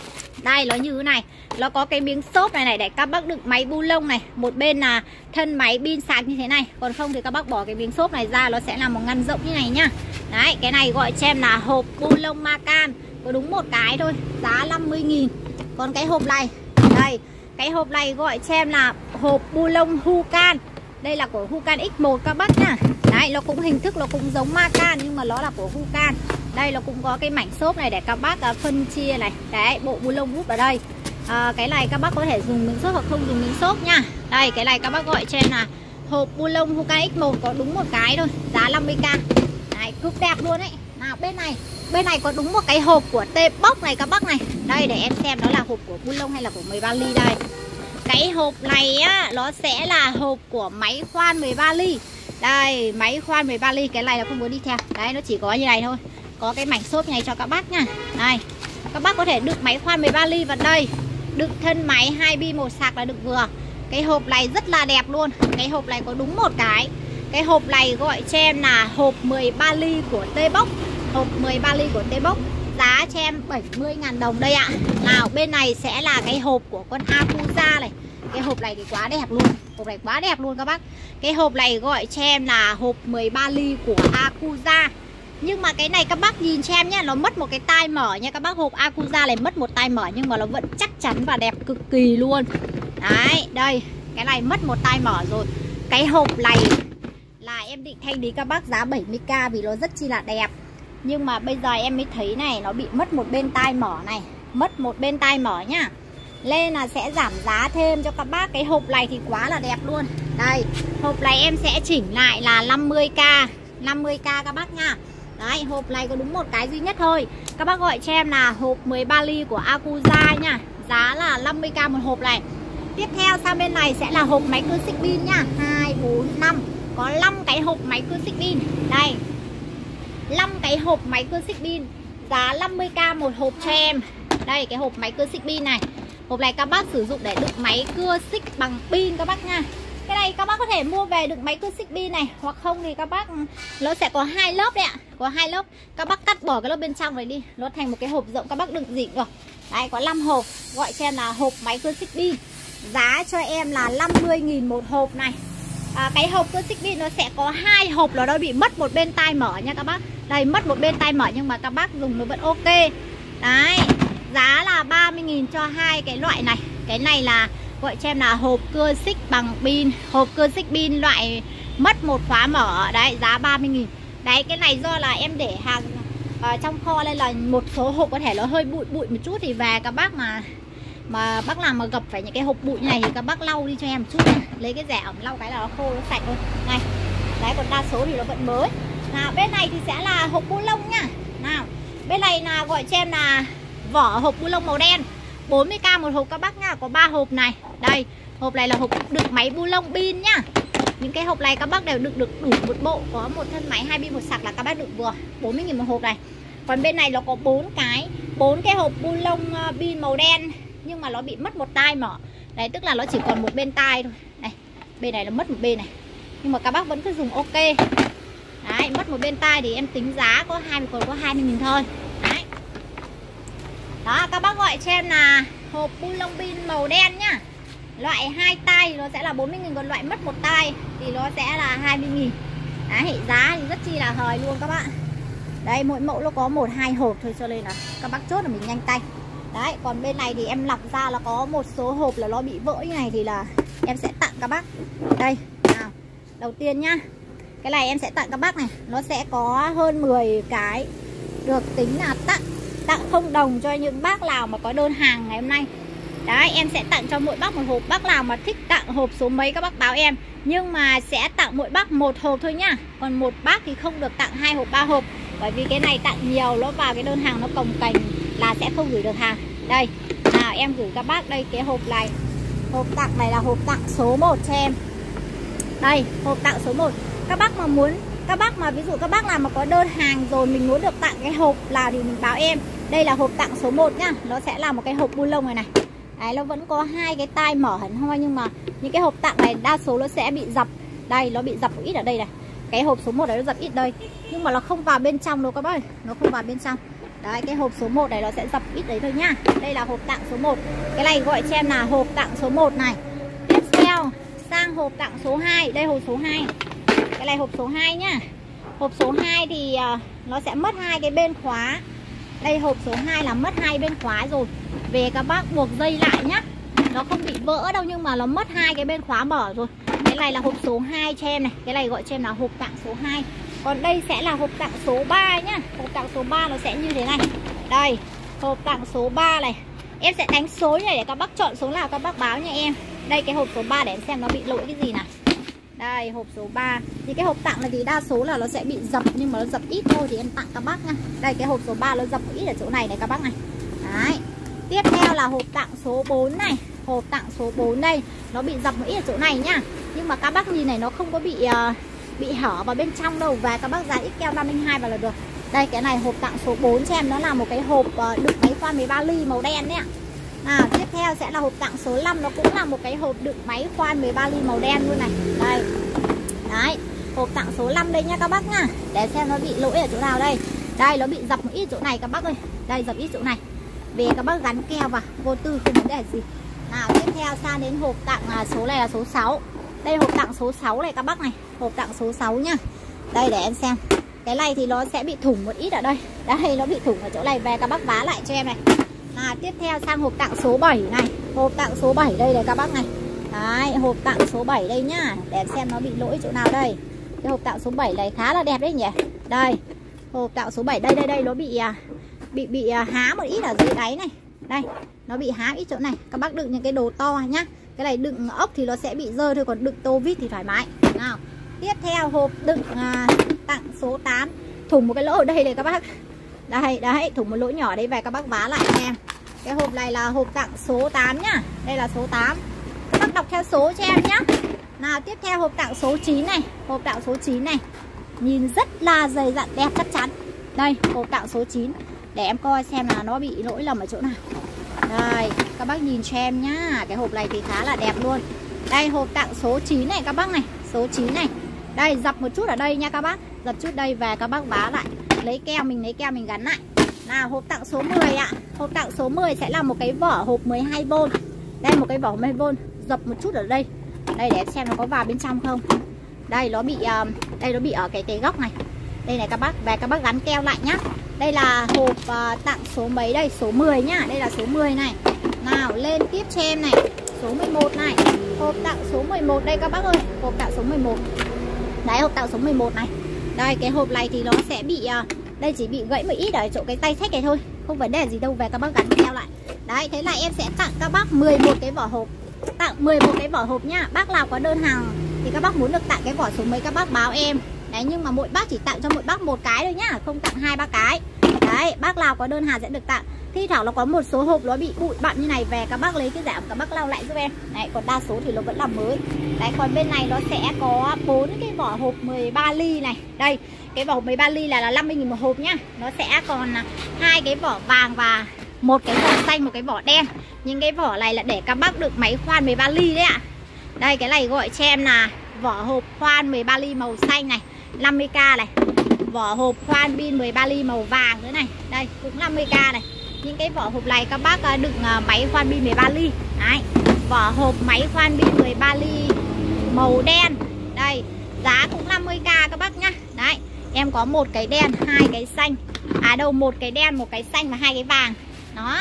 Speaker 1: đây nó như thế này. Nó có cái miếng xốp này này để các bác đựng máy bu lông này. Một bên là thân máy pin sạc như thế này. Còn không thì các bác bỏ cái miếng xốp này ra, nó sẽ là một ngăn rộng như này nhá. Đấy, cái này gọi cho em là hộp bu lông Macan, có đúng một cái thôi, giá năm mươi nghìn. Còn cái hộp này, đây, cái hộp này gọi cho em là hộp bu lông Hucan. Đây là của Hucan X một các bác nhá. Đấy, nó cũng hình thức nó cũng giống Macan nhưng mà nó là của Hucan. Đây nó cũng có cái mảnh xốp này để các bác uh, phân chia này. Đấy, bộ bu lông hút ở đây. À, cái này các bác có thể dùng miếng xốp hoặc không dùng miếng xốp nha. Đây, cái này các bác gọi cho em là hộp bu lông Hucan X một, có đúng một cái thôi, giá năm mươi k. Đấy, cực đẹp luôn ấy. Nào bên này, bên này có đúng một cái hộp của T-Box này các bác này. Đây để em xem nó là hộp của bu lông hay là của mười ba ly đây. Cái hộp này á, nó sẽ là hộp của máy khoan mười ba ly. Đây, máy khoan mười ba ly, cái này là không có đi theo. Đấy, nó chỉ có như này thôi. Có cái mảnh xốp này cho các bác nha. Đây, các bác có thể đựng máy khoan mười ba ly vào đây. Đựng thân máy hai bi một sạc là được vừa. Cái hộp này rất là đẹp luôn. Cái hộp này có đúng một cái. Cái hộp này gọi cho em là hộp mười ba ly của T-Box. Hộp mười ba ly của T-Box. Giá cho em bảy mươi ngàn đồng đây ạ. Nào bên này sẽ là cái hộp của con Akuza này. Cái hộp này thì quá đẹp luôn. Hộp này quá đẹp luôn các bác. Cái hộp này gọi cho em là hộp mười ba ly của Akuza. Nhưng mà cái này các bác nhìn cho em nhé, nó mất một cái tai mở nha các bác. Hộp Akuza này mất một tai mở nhưng mà nó vẫn chắc chắn và đẹp cực kỳ luôn. Đấy, đây, cái này mất một tai mở rồi. Cái hộp này là em định thanh lý các bác giá bảy mươi k vì nó rất chi là đẹp. Nhưng mà bây giờ em mới thấy này, nó bị mất một bên tai mở này. Mất một bên tai mở nhá. Nên là sẽ giảm giá thêm cho các bác. Cái hộp này thì quá là đẹp luôn. Đây, hộp này em sẽ chỉnh lại là năm mươi k. năm mươi k các bác nha. Đấy, hộp này có đúng một cái duy nhất thôi. Các bác gọi cho em là hộp mười ba ly của Akuza nha. Giá là năm mươi k một hộp này. Tiếp theo sang bên này sẽ là hộp máy cưa xích pin nha. Hai, bốn, năm. Có năm cái hộp máy cưa xích pin. Đây, năm cái hộp máy cưa xích pin. Giá năm mươi k một hộp cho em. Đây, cái hộp máy cưa xích pin này. Hộp này các bác sử dụng để đựng máy cưa xích bằng pin các bác nha. Cái này các bác có thể mua về đựng máy cưa xích pin này. Hoặc không thì các bác, nó sẽ có hai lớp đấy ạ. Có hai lớp. Các bác cắt bỏ cái lớp bên trong này đi, nó thành một cái hộp rộng các bác đựng gì được. Đấy, có năm hộp. Gọi cho em là hộp máy cưa xích pin. Giá cho em là năm mươi nghìn một hộp này. à, Cái hộp cưa xích pin nó sẽ có hai hộp, nó đã bị mất một bên tai mở nha các bác. Đây, mất một bên tai mở nhưng mà các bác dùng nó vẫn ok. Đấy, giá là ba mươi nghìn cho hai cái loại này. Cái này là gọi cho em là hộp cưa xích bằng pin. Hộp cưa xích pin loại mất một khóa mở. Đấy, giá ba mươi nghìn. Đấy, cái này do là em để hàng uh, trong kho nên là một số hộp có thể nó hơi bụi bụi một chút. Thì về các bác mà Mà bác làm mà gặp phải những cái hộp bụi như này thì các bác lau đi cho em một chút nha. Lấy cái rẻ ẩm lau cái là nó khô, nó sạch luôn. Này, đấy, còn đa số thì nó vẫn mới. Nào, bên này thì sẽ là hộp bu lông nha. Nào, bên này là gọi cho em là vỏ hộp bu lông màu đen. Bốn mươi k một hộp các bác nha. Có ba hộp này. Đây, hộp này là hộp đựng máy bu lông pin nhá. Những cái hộp này các bác đều đựng được đủ một bộ. Có một thân máy, hai pin, một sạc là các bác đựng vừa. Bốn mươi nghìn một hộp này. Còn bên này nó có bốn cái bốn cái hộp bu lông pin màu đen. Nhưng mà nó bị mất một tai mở. Đấy, tức là nó chỉ còn một bên tai thôi. Này, bên này nó mất một bên này. Nhưng mà các bác vẫn cứ dùng ok. Đấy, mất một bên tai thì em tính giá có hai mươi, còn có hai mươi nghìn thôi. Đấy. Đó, các bác gọi cho em là hộp bu lông pin màu đen nhá. Loại hai tai nó sẽ là bốn mươi nghìn, còn loại mất một tai thì nó sẽ là hai mươi nghìn. Đấy, giá thì rất chi là hời luôn các bạn. Đây, mỗi mẫu nó có một hai hộp thôi cho nên là các bác chốt là mình nhanh tay. Đấy, còn bên này thì em lọc ra là có một số hộp là nó bị vỡ như này thì là em sẽ tặng các bác. Đây, nào, đầu tiên nhá. Cái này em sẽ tặng các bác này. Nó sẽ có hơn mười cái. Được tính là tặng. Tặng không đồng cho những bác nào mà có đơn hàng ngày hôm nay. Đấy, em sẽ tặng cho mỗi bác một hộp. Bác nào mà thích tặng hộp số mấy các bác báo em. Nhưng mà sẽ tặng mỗi bác một hộp thôi nhá. Còn một bác thì không được tặng hai hộp, ba hộp. Bởi vì cái này tặng nhiều nó vào cái đơn hàng nó cồng cành là sẽ không gửi được hàng. Đây, nào em gửi các bác đây cái hộp này. Hộp tặng này là hộp tặng số một cho em. Đây, hộp tặng số một. Các bác mà muốn, các bác mà ví dụ các bác nào mà có đơn hàng rồi mình muốn được tặng cái hộp nào thì mình báo em. Đây là hộp tặng số một nhá. Nó sẽ là một cái hộp bu lông này này. Đấy, nó vẫn có hai cái tai mở hẳn hoi. Nhưng mà những cái hộp tặng này đa số nó sẽ bị dập. Đây, nó bị dập ít ở đây này. Cái hộp số một này nó dập ít đây. Nhưng mà nó không vào bên trong đâu các bác ơi. Nó không vào bên trong. Đấy, cái hộp số một này nó sẽ dập ít đấy thôi nhá. Đây là hộp tặng số một. Cái này gọi cho em là hộp tặng số một này. Tiếp theo sang hộp tặng số hai. Đây hộp số hai. Cái này hộp số hai nhá. Hộp số hai thì uh, nó sẽ mất hai cái bên khóa. Đây hộp số hai là mất hai bên khóa rồi. Về các bác buộc dây lại nhá. Nó không bị vỡ đâu nhưng mà nó mất hai cái bên khóa mở rồi. Cái này là hộp số hai cho em này. Cái này gọi cho em là hộp tặng số hai. Còn đây sẽ là hộp tặng số ba nhá. Hộp tặng số ba nó sẽ như thế này. Đây, hộp tặng số ba này. Em sẽ đánh số này để các bác chọn số nào các bác báo nha em. Đây cái hộp số ba để em xem nó bị lỗi cái gì nào. Đây hộp số ba. Thì cái hộp tặng này thì đa số là nó sẽ bị dập. Nhưng mà nó dập ít thôi thì em tặng các bác nha. Đây cái hộp số ba nó dập ít ở chỗ này này các bác này. Đấy. Tiếp theo là hộp tặng số bốn này. Hộp tặng số bốn đây. Nó bị dập một ít ở chỗ này nhá. Nhưng mà các bác nhìn này nó không có bị uh, bị hở vào bên trong đâu. Và các bác dán ít keo năm linh hai vào là được. Đây cái này hộp tặng số bốn cho em. Nó là một cái hộp uh, đựng máy khoan mười ba ly màu đen đấy ạ. Nào tiếp theo sẽ là hộp tặng số năm. Nó cũng là một cái hộp đựng máy khoan mười ba ly màu đen luôn này. Đây. Đấy, hộp tặng số năm đây nha các bác nha. Để xem nó bị lỗi ở chỗ nào đây. Đây, nó bị dập một ít chỗ này các bác ơi. Đây, dập ít chỗ này. Về các bác gắn keo vào, vô tư không vấn đề gì. Nào tiếp theo sang đến hộp tặng số này là số sáu. Đây hộp tặng số sáu này các bác này. Hộp tặng số sáu nhá. Đây để em xem. Cái này thì nó sẽ bị thủng một ít ở đây. Đây, nó bị thủng ở chỗ này. Về các bác vá lại cho em này. À, tiếp theo sang hộp tặng số bảy này. Hộp tặng số bảy đây này các bác này. Đấy, hộp tặng số bảy đây nhá. Để em xem nó bị lỗi chỗ nào đây. Cái hộp tặng số bảy này khá là đẹp đấy nhỉ. Đây, hộp tặng số bảy đây đây đây nó bị bị bị há một ít ở dưới đáy này. Đây, nó bị há ít chỗ này. Các bác đựng những cái đồ to nhá. Cái này đựng ốc thì nó sẽ bị rơi thôi, còn đựng tô vít thì thoải mái. Nào, tiếp theo hộp đựng à, tặng số tám. Thủng một cái lỗ ở đây này các bác. Đây, đấy, thủng một lỗ nhỏ đấy, về các bác vá lại cho em. Cái hộp này là hộp tặng số tám nhá. Đây là số tám. Các bác đọc theo số cho em nhá. Nào, tiếp theo hộp tặng số chín này. Hộp tặng số chín này. Nhìn rất là dày dặn, đẹp chắc chắn. Đây, hộp tặng số chín. Để em coi xem là nó bị lỗi lầm ở chỗ nào. Đây, các bác nhìn cho em nhá. Cái hộp này thì khá là đẹp luôn. Đây, hộp tặng số chín này các bác này. Số chín này. Đây, dập một chút ở đây nha các bác. Dập chút đây về các bác vá lại. Lấy keo, mình lấy keo mình gắn lại. Nào, hộp tặng số mười ạ. Hộp tặng số mười sẽ là một cái vỏ hộp mười hai vôn. Đây, một cái vỏ mười hai vôn. Dập một chút ở đây. Đây, để em xem nó có vào bên trong không. Đây, nó bị uh, đây nó bị ở cái cái góc này. Đây này các bác, về các bác gắn keo lại nhá. Đây là hộp uh, tặng số mấy đây, số mười nhá. Đây là số mười này. Nào, lên tiếp cho em này. Số mười một này. Hộp tặng số mười một đây các bác ơi. Hộp tặng số mười một. Đấy, hộp tặng số mười một này. Đây, cái hộp này thì nó sẽ bị uh, đây chỉ bị gãy một ít ở chỗ cái tay xách này thôi. Không vấn đề gì đâu, về các bác gắn keo lại. Đấy, thế là em sẽ tặng các bác mười một cái vỏ hộp. Tặng mười một cái vỏ hộp nhá. Bác nào có đơn hàng thì các bác muốn được tặng cái vỏ số mấy các bác báo em. Đấy, nhưng mà mỗi bác chỉ tặng cho mỗi bác một cái thôi nhá, không tặng hai ba cái. Đấy, bác nào có đơn hàng sẽ được tặng. Thi thoảng nó có một số hộp nó bị bụi bặm như này, về các bác lấy cái giảm các bác lau lại giúp em. Đấy, còn đa số thì nó vẫn là mới. Đấy, còn bên này nó sẽ có bốn cái vỏ hộp mười ba ly này. Đây, cái vỏ hộp mười ba ly là là năm mươi nghìn một hộp nhá. Nó sẽ còn hai cái vỏ vàng và một cái vỏ xanh, một cái vỏ đen. Nhưng cái vỏ này là để các bác đựng máy khoan mười ba ly đấy ạ. Đây, cái này gọi cho em là vỏ hộp khoan mười ba ly màu xanh này, năm mươi k này. Vỏ hộp khoan pin mười ba ly màu vàng nữa này. Đây, cũng năm mươi k này. Những cái vỏ hộp này các bác đựng máy khoan pin mười ba ly. Đấy, vỏ hộp máy khoan pin mười ba ly màu đen. Đây, giá cũng năm mươi k các bác nhá. Đấy, em có một cái đen, hai cái xanh. À đâu, một cái đen, một cái xanh và hai cái vàng. Đó.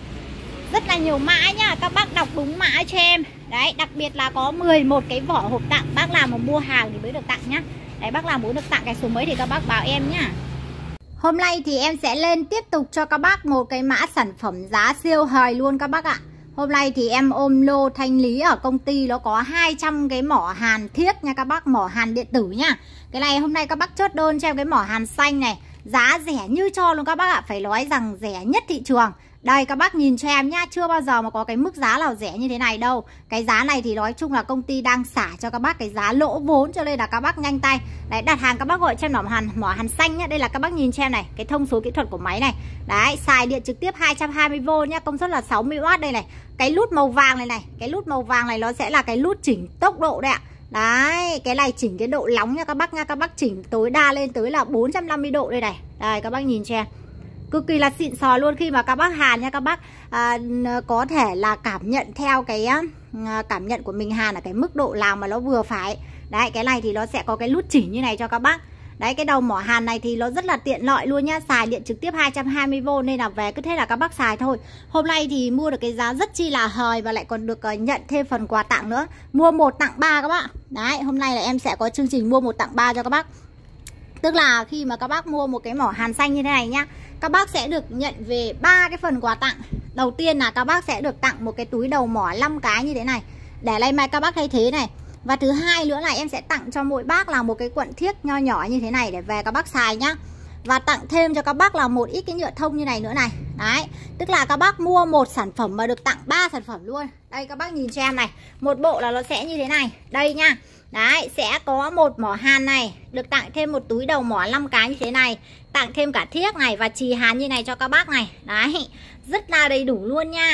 Speaker 1: Rất là nhiều mã nhá, các bác đọc đúng mã cho em. Đấy, đặc biệt là có mười một cái vỏ hộp tặng. Bác nào mà mua hàng thì mới được tặng nhá. Đấy, bác nào muốn được tặng cái số mấy thì các bác báo em nhá. Hôm nay thì em sẽ lên tiếp tục cho các bác một cái mã sản phẩm giá siêu hời luôn các bác ạ. Hôm nay thì em ôm lô thanh lý ở công ty, nó có hai trăm cái mỏ hàn thiết nha các bác, mỏ hàn điện tử nha. Cái này hôm nay các bác chốt đơn cho em cái mỏ hàn xanh này, giá rẻ như cho luôn các bác ạ, phải nói rằng rẻ nhất thị trường. Đây các bác nhìn cho em nhá, chưa bao giờ mà có cái mức giá nào rẻ như thế này đâu. Cái giá này thì nói chung là công ty đang xả cho các bác cái giá lỗ vốn, cho nên là các bác nhanh tay. Đấy, đặt hàng các bác gọi cho em mỏ hàn, mỏ hàn xanh nhá. Đây là các bác nhìn cho em này, cái thông số kỹ thuật của máy này. Đấy, xài điện trực tiếp hai trăm hai mươi vôn nhá, công suất là sáu mươi oát đây này. Cái nút màu vàng này này, cái nút màu vàng này nó sẽ là cái nút chỉnh tốc độ đấy ạ. Đấy, cái này chỉnh cái độ nóng nha các bác nha, các bác chỉnh tối đa lên tới là bốn trăm năm mươi độ đây này. Đây các bác nhìn cho em. Cực kỳ là xịn sò luôn, khi mà các bác hàn nha các bác à, có thể là cảm nhận theo cái à, cảm nhận của mình hàn ở cái mức độ nào mà nó vừa phải. Đấy, cái này thì nó sẽ có cái nút chỉnh như này cho các bác. Đấy, cái đầu mỏ hàn này thì nó rất là tiện lợi luôn nhá, xài điện trực tiếp hai trăm hai mươi vôn nên là về cứ thế là các bác xài thôi. Hôm nay thì mua được cái giá rất chi là hời và lại còn được uh, nhận thêm phần quà tặng nữa. Mua một tặng ba các bác. Đấy, hôm nay là em sẽ có chương trình mua một tặng ba cho các bác. Tức là khi mà các bác mua một cái mỏ hàn xanh như thế này nhá, các bác sẽ được nhận về ba cái phần quà tặng. Đầu tiên là các bác sẽ được tặng một cái túi đầu mỏ năm cái như thế này, để lấy mai các bác thay thế này. Và thứ hai nữa là em sẽ tặng cho mỗi bác là một cái cuộn thiếc nho nhỏ như thế này để về các bác xài nhá. Và tặng thêm cho các bác là một ít cái nhựa thông như này nữa này. Đấy, tức là các bác mua một sản phẩm mà được tặng ba sản phẩm luôn. Đây các bác nhìn cho em này, một bộ là nó sẽ như thế này. Đây nha. Đấy, sẽ có một mỏ hàn này, được tặng thêm một túi đầu mỏ năm cái như thế này, tặng thêm cả thiếc này và chì hàn như này cho các bác này. Đấy, rất là đầy đủ luôn nha.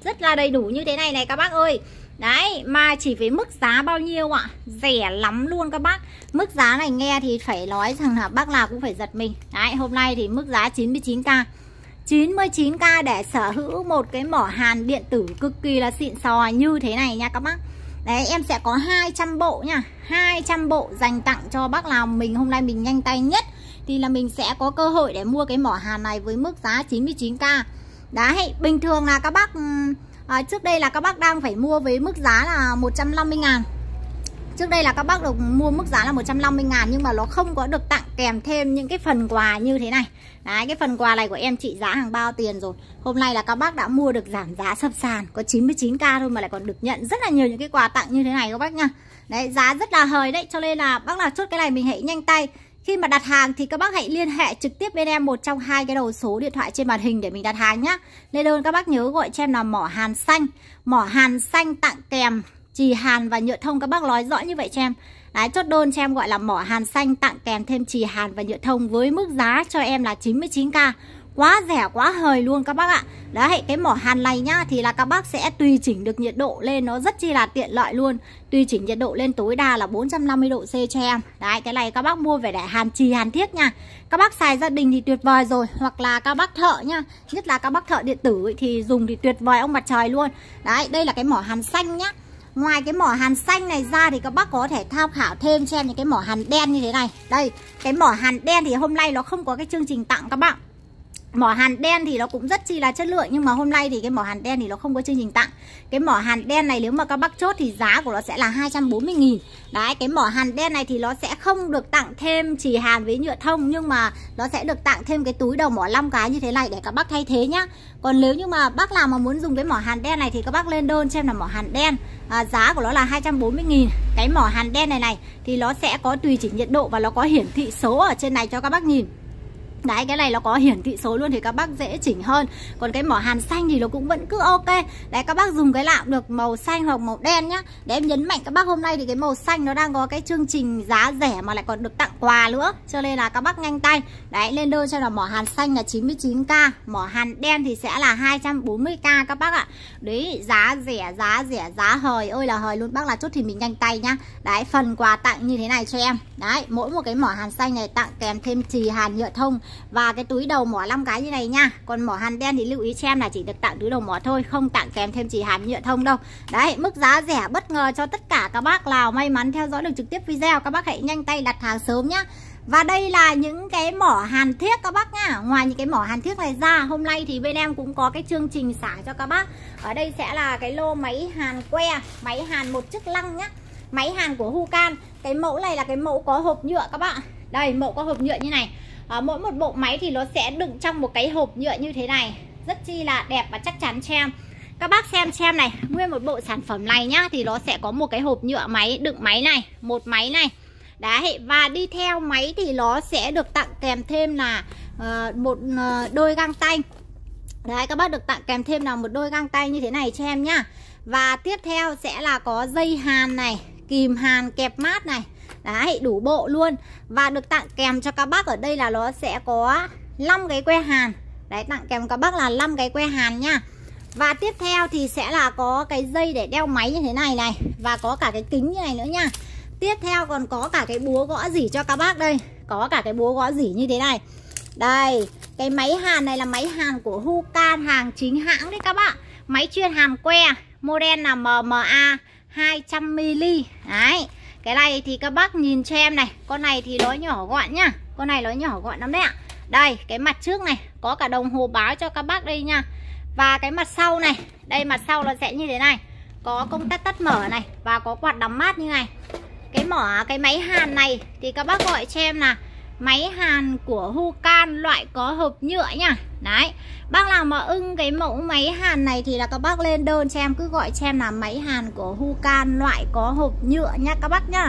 Speaker 1: rất là đầy đủ như thế này này các bác ơi. Đấy, mà chỉ với mức giá bao nhiêu ạ? Rẻ lắm luôn các bác. Mức giá này nghe thì phải nói rằng là bác nào cũng phải giật mình. Đấy, hôm nay thì mức giá chín mươi chín k. chín mươi chín k để sở hữu một cái mỏ hàn điện tử cực kỳ là xịn sò như thế này nha các bác. Đấy, em sẽ có hai trăm bộ nha, hai trăm bộ dành tặng cho bác nào mình hôm nay mình nhanh tay nhất thì là mình sẽ có cơ hội để mua cái mỏ hàn này với mức giá chín mươi chín k. Đấy, bình thường là các bác à, trước đây là các bác đang phải mua với mức giá là một trăm năm mươi ngàn. Trước đây là các bác được mua mức giá là một trăm năm mươi ngàn nhưng mà nó không có được tặng kèm thêm những cái phần quà như thế này. Đấy, cái phần quà này của em trị giá hàng bao tiền rồi. Hôm nay là các bác đã mua được giảm giá sập sàn, có chín mươi chín k thôi mà lại còn được nhận rất là nhiều những cái quà tặng như thế này các bác nha. Đấy, giá rất là hời đấy, cho nên là bác nào chốt cái này mình hãy nhanh tay. Khi mà đặt hàng thì các bác hãy liên hệ trực tiếp bên em một trong hai cái đầu số điện thoại trên màn hình để mình đặt hàng nhá. Lên đơn các bác nhớ gọi cho em là mỏ hàn xanh. Mỏ hàn xanh tặng kèm chì hàn và nhựa thông, các bác nói rõ như vậy cho em. Đấy, chốt đơn cho em gọi là mỏ hàn xanh tặng kèm thêm chì hàn và nhựa thông với mức giá cho em là chín mươi chín k. Quá rẻ, quá hời luôn các bác ạ. Đấy, cái mỏ hàn này nhá thì là các bác sẽ tùy chỉnh được nhiệt độ lên, nó rất chi là tiện lợi luôn. Tùy chỉnh nhiệt độ lên tối đa là bốn trăm năm mươi độ C cho em. Đấy, cái này các bác mua về để hàn chì hàn thiết nha. Các bác xài gia đình thì tuyệt vời rồi, hoặc là các bác thợ nhá, nhất là các bác thợ điện tử thì dùng thì tuyệt vời ông mặt trời luôn. Đấy, đây là cái mỏ hàn xanh nhá. Ngoài cái mỏ hàn xanh này ra thì các bác có thể tham khảo thêm cho em những cái mỏ hàn đen như thế này. Đây, cái mỏ hàn đen thì hôm nay nó không có cái chương trình tặng các bạn. Mỏ hàn đen thì nó cũng rất chi là chất lượng, nhưng mà hôm nay thì cái mỏ hàn đen thì nó không có chương trình tặng. Cái mỏ hàn đen này nếu mà các bác chốt thì giá của nó sẽ là hai trăm bốn mươi nghìn. Đấy, cái mỏ hàn đen này thì nó sẽ không được tặng thêm chì hàn với nhựa thông, nhưng mà nó sẽ được tặng thêm cái túi đầu mỏ năm cái như thế này để các bác thay thế nhá. Còn nếu như mà bác nào mà muốn dùng cái mỏ hàn đen này thì các bác lên đơn cho em là mỏ hàn đen. À, giá của nó là hai trăm bốn mươi nghìn. Cái mỏ hàn đen này này thì nó sẽ có tùy chỉnh nhiệt độ và nó có hiển thị số ở trên này cho các bác nhìn. Đấy, cái này nó có hiển thị số luôn thì các bác dễ chỉnh hơn. Còn cái mỏ hàn xanh thì nó cũng vẫn cứ ok. Đấy, các bác dùng cái nào cũng được, màu xanh hoặc màu đen nhá. Để em nhấn mạnh các bác, hôm nay thì cái màu xanh nó đang có cái chương trình giá rẻ mà lại còn được tặng quà nữa, cho nên là các bác nhanh tay. Đấy, lên đơn cho là mỏ hàn xanh là chín mươi chín k, mỏ hàn đen thì sẽ là hai trăm bốn mươi k các bác ạ. Đấy, giá rẻ, giá rẻ, giá hời ơi là hời luôn. Bác là chốt thì mình nhanh tay nhá. Đấy, phần quà tặng như thế này cho em. Đấy, mỗi một cái mỏ hàn xanh này tặng kèm thêm chì hàn nhựa thông và cái túi đầu mỏ năm cái như này nha. Còn mỏ hàn đen thì lưu ý cho em là chỉ được tặng túi đầu mỏ thôi, không tặng kèm thêm chì hàn nhựa thông đâu. Đấy, mức giá rẻ bất ngờ cho tất cả các bác nào may mắn theo dõi được trực tiếp video. Các bác hãy nhanh tay đặt hàng sớm nhá. Và đây là những cái mỏ hàn thiết các bác nhá. Ngoài những cái mỏ hàn thiết này ra, hôm nay thì bên em cũng có cái chương trình xả cho các bác. Ở đây sẽ là cái lô máy hàn que, máy hàn một chức năng nhá. Máy hàn của Hucan. Cái mẫu này là cái mẫu có hộp nhựa các bạn. Đây, mẫu có hộp nhựa như này. À, mỗi một bộ máy thì nó sẽ đựng trong một cái hộp nhựa như thế này, rất chi là đẹp và chắc chắn cho em. Các bác xem cho em này, nguyên một bộ sản phẩm này nhá thì nó sẽ có một cái hộp nhựa máy đựng máy này, một máy này. Đấy, và đi theo máy thì nó sẽ được tặng kèm thêm là uh, một uh, đôi găng tay. Đấy, các bác được tặng kèm thêm là một đôi găng tay như thế này cho em nhá. Và tiếp theo sẽ là có dây hàn này, kìm hàn kẹp mát này. Đấy, đủ bộ luôn. Và được tặng kèm cho các bác ở đây là nó sẽ có năm cái que hàn. Đấy, tặng kèm các bác là năm cái que hàn nha. Và tiếp theo thì sẽ là có cái dây để đeo máy như thế này này. Và có cả cái kính như này nữa nha. Tiếp theo còn có cả cái búa gõ rỉ cho các bác đây. Có cả cái búa gõ rỉ như thế này. Đây, cái máy hàn này là máy hàn của Hucan, hàng chính hãng đấy các bạn. Máy chuyên hàn que, model là M M A hai trăm mi-li-mét. Đấy, cái này thì các bác nhìn cho em này. Con này thì nó nhỏ gọn nhá. Con này nó nhỏ gọn lắm đấy ạ. Đây, cái mặt trước này có cả đồng hồ báo cho các bác đây nha. Và cái mặt sau này, đây mặt sau nó sẽ như thế này. Có công tắc tắt mở này và có quạt đắm mát như này. Cái mỏ, cái máy hàn này thì các bác gọi cho em là máy hàn của Hucan, loại có hộp nhựa nha. Đấy, bác nào mà ưng cái mẫu máy hàn này thì là các bác lên đơn cho em, cứ gọi cho em là máy hàn của Hucan, loại có hộp nhựa nha các bác nhá.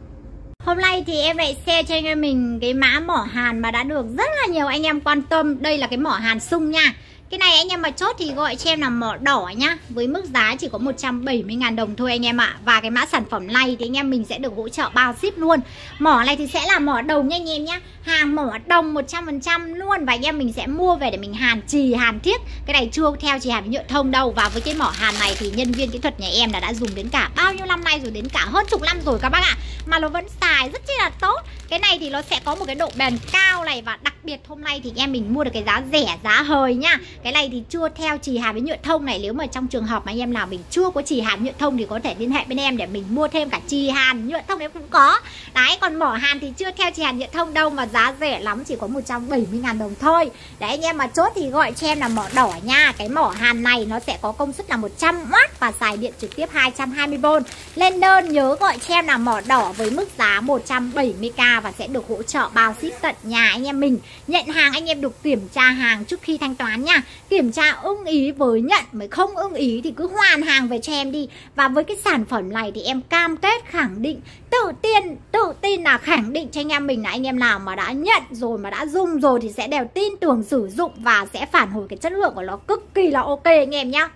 Speaker 1: Hôm nay thì em lại share cho anh em mình cái mã mỏ hàn mà đã được rất là nhiều anh em quan tâm. Đây là cái mỏ hàn sung nha. Cái này anh em mà chốt thì gọi cho em là mỏ đỏ nhá. Với mức giá chỉ có một trăm bảy mươi ngàn đồng thôi anh em ạ. Và cái mã sản phẩm này thì anh em mình sẽ được hỗ trợ bao ship luôn. Mỏ này thì sẽ là mỏ đồng nha anh em nhá. Hàng mỏ đồng một trăm phần trăm luôn. Và anh em mình sẽ mua về để mình hàn chì, hàn thiết. Cái này chưa theo chì hàn với nhựa thông đâu. Và với cái mỏ hàn này thì nhân viên kỹ thuật nhà em là đã dùng đến cả bao nhiêu năm nay rồi, đến cả hơn chục năm rồi các bác ạ. Mà nó vẫn xài rất chi là tốt. Cái này thì nó sẽ có một cái độ bền cao này. Và đặc biệt hôm nay thì anh em mình mua được cái giá rẻ, giá hời nha. Cái này thì chưa theo chì hàn với nhựa thông này. Nếu mà trong trường hợp mà anh em nào mình chưa có chì hàn nhựa thông thì có thể liên hệ bên em để mình mua thêm cả chì hàn nhựa thông, em cũng có. Đấy, còn mỏ hàn thì chưa theo chì hàn nhựa thông đâu, mà giá rẻ lắm, chỉ có một trăm bảy mươi ngàn đồng thôi. Đấy, anh em mà chốt thì gọi cho em là mỏ đỏ nha. Cái mỏ hàn này nó sẽ có công suất là một trăm oát và xài điện trực tiếp hai trăm hai mươi vôn. Lên đơn nhớ gọi cho em là mỏ đỏ với mức giá một trăm bảy mươi k và sẽ được hỗ trợ bao ship tận nhà anh em mình. Nhận hàng anh em được kiểm tra hàng trước khi thanh toán nha. Kiểm tra ưng ý với nhận, mới không ưng ý thì cứ hoàn hàng về cho em đi. Và với cái sản phẩm này thì em cam kết khẳng định, tự tin, tự tin là khẳng định cho anh em mình là anh em nào mà đã nhận rồi, mà đã dùng rồi thì sẽ đều tin tưởng sử dụng và sẽ phản hồi cái chất lượng của nó cực kỳ là ok anh em nhá.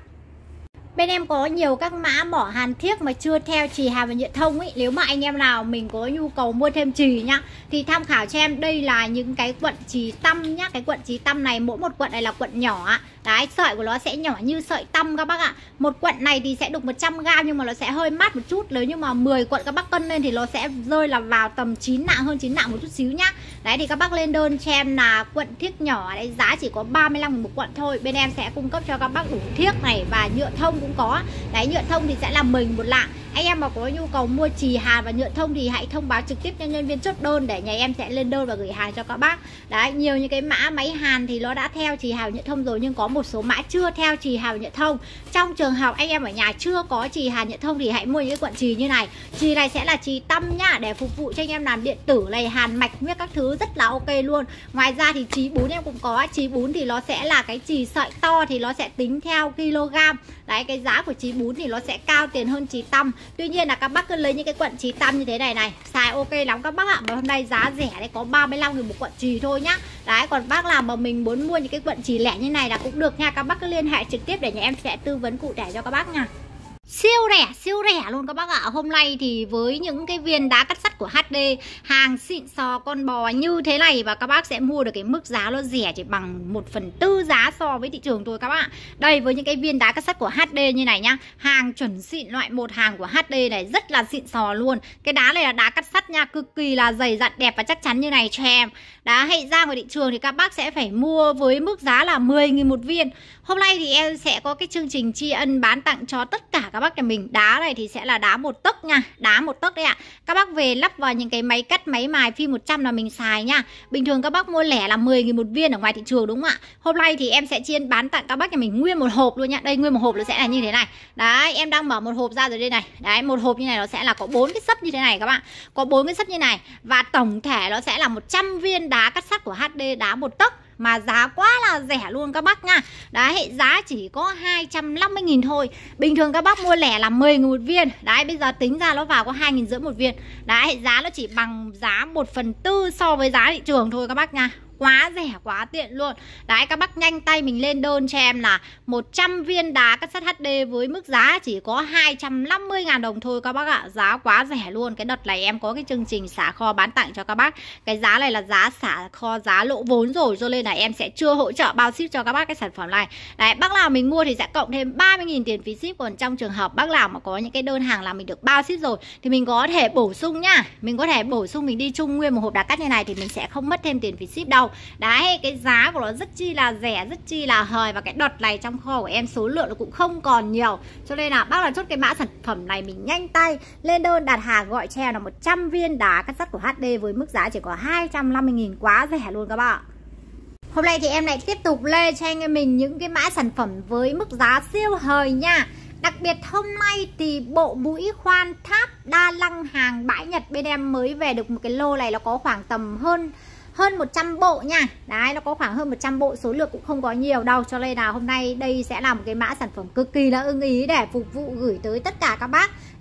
Speaker 1: Bên em có nhiều các mã mỏ hàn thiếc mà chưa theo chì hàn và nhựa thông ấy. Nếu mà anh em nào mình có nhu cầu mua thêm chì nhá, thì tham khảo cho em. Đây là những cái quận chì tăm nhá. Cái quận chì tăm này, mỗi một quận này là quận nhỏ ạ. Đấy, sợi của nó sẽ nhỏ như sợi tăm các bác ạ. Một quận này thì sẽ được một trăm gam nhưng mà nó sẽ hơi mát một chút. Nếu như mà mười quận các bác cân lên thì nó sẽ rơi là vào tầm chín nạng, hơn chín nạng một chút xíu nhá. Đấy, thì các bác lên đơn cho em là quận thiếc nhỏ đấy, giá chỉ có ba mươi lăm nghìn một quận thôi. Bên em sẽ cung cấp cho các bác đủ thiếc này và nhựa thông cũng có. Đấy, nhựa thông thì sẽ là mười nghìn một lạng. Anh em mà có nhu cầu mua chì hàn và nhựa thông thì hãy thông báo trực tiếp cho nhân viên chốt đơn để nhà em sẽ lên đơn và gửi hàng cho các bác. Đấy, nhiều những cái mã máy hàn thì nó đã theo chì hàn nhựa thông rồi, nhưng có một số mã chưa theo chì hàn nhựa thông. Trong trường hợp anh em ở nhà chưa có chì hàn nhựa thông thì hãy mua những cái cuộn chì như này. Chì này sẽ là chì tăm nhá, để phục vụ cho anh em làm điện tử này, hàn mạch với các thứ rất là ok luôn. Ngoài ra thì chì bún em cũng có. Chì bún thì nó sẽ là cái chì sợi to thì nó sẽ tính theo kg. Đấy, cái giá của chì bún thì nó sẽ cao tiền hơn chì tăm. Tuy nhiên là các bác cứ lấy những cái quận chì tăm như thế này này, xài ok lắm các bác ạ. Và hôm nay giá rẻ đấy, có ba mươi lăm nghìn một quận chì thôi nhá. Đấy, còn bác nào mà mình muốn mua những cái quận chì lẻ như này là cũng được nha. Các bác cứ liên hệ trực tiếp để nhà em sẽ tư vấn cụ thể cho các bác nha. Siêu rẻ, siêu rẻ luôn các bác ạ. Hôm nay thì với những cái viên đá cắt sắt của hát đê, hàng xịn sò con bò như thế này, và các bác sẽ mua được cái mức giá nó rẻ chỉ bằng một phần tư giá so với thị trường thôi các bác ạ. Đây, với những cái viên đá cắt sắt của hát đê như này nhá, hàng chuẩn xịn loại một hàng của hát đê này, rất là xịn sò luôn. Cái đá này là đá cắt sắt nha, cực kỳ là dày dặn đẹp và chắc chắn như này cho em. Đá hệ ra ngoài thị trường thì các bác sẽ phải mua với mức giá là mười nghìn một viên. Hôm nay thì em sẽ có cái chương trình tri ân bán tặng cho tất cả các bác nhà mình. Đá này thì sẽ là đá một tấc nha, đá một tấc đấy ạ. Các bác về lắp vào những cái máy cắt, máy mài phi một trăm là mình xài nha. Bình thường các bác mua lẻ là mười nghìn một viên ở ngoài thị trường đúng không ạ? Hôm nay thì em sẽ chiên bán tặng các bác nhà mình nguyên một hộp luôn nha. Đây, nguyên một hộp nó sẽ là như thế này. Đấy, em đang mở một hộp ra rồi đây này. Đấy, một hộp như này nó sẽ là có bốn cái sấp như thế này các bạn. Có bốn cái sấp như này. Và tổng thể nó sẽ là một trăm viên đá cắt sắt của hát đê, đá một tấc. Mà giá quá là rẻ luôn các bác nha. Đấy, giá chỉ có hai trăm năm mươi nghìn thôi. Bình thường các bác mua lẻ là mười nghìn một viên. Đấy, bây giờ tính ra nó vào có hai nghìn rưỡi một viên. Đấy, giá nó chỉ bằng giá một phần tư so với giá thị trường thôi các bác nha. Quá rẻ, quá tiện luôn. Đấy, các bác nhanh tay mình lên đơn cho em là một trăm viên đá cắt sắt hát đê với mức giá chỉ có hai trăm năm mươi ngàn đồng thôi các bác ạ. Giá quá rẻ luôn. Cái đợt này em có cái chương trình xả kho bán tặng cho các bác. Cái giá này là giá xả kho, giá lỗ vốn rồi, cho nên là em sẽ chưa hỗ trợ bao ship cho các bác cái sản phẩm này. Đấy, bác nào mình mua thì sẽ cộng thêm ba mươi nghìn tiền phí ship. Còn trong trường hợp bác nào mà có những cái đơn hàng là mình được bao ship rồi thì mình có thể bổ sung nhá. Mình có thể bổ sung, mình đi chung nguyên một hộp đá cắt như này thì mình sẽ không mất thêm tiền phí ship đâu. Đấy, cái giá của nó rất chi là rẻ, rất chi là hời. Và cái đợt này trong kho của em số lượng nó cũng không còn nhiều, cho nên là bác nào chốt cái mã sản phẩm này mình nhanh tay lên đơn đặt hàng gọi cho em là một trăm viên đá cắt sắt của hát đê với mức giá chỉ có hai trăm năm mươi nghìn. Quá rẻ luôn các bạn. Hôm nay thì em lại tiếp tục lên cho anh em mình những cái mã sản phẩm với mức giá siêu hời nha. Đặc biệt hôm nay thì bộ mũi khoan tháp đa năng hàng bãi Nhật bên em mới về được một cái lô này, nó có khoảng tầm hơn hơn một trăm bộ nha. Đấy, nó có khoảng hơn một trăm bộ, số lượng cũng không có nhiều đâu. Cho nên là hôm nay đây sẽ là một cái mã sản phẩm cực kỳ là ưng ý để phục vụ gửi tới tất cả các bác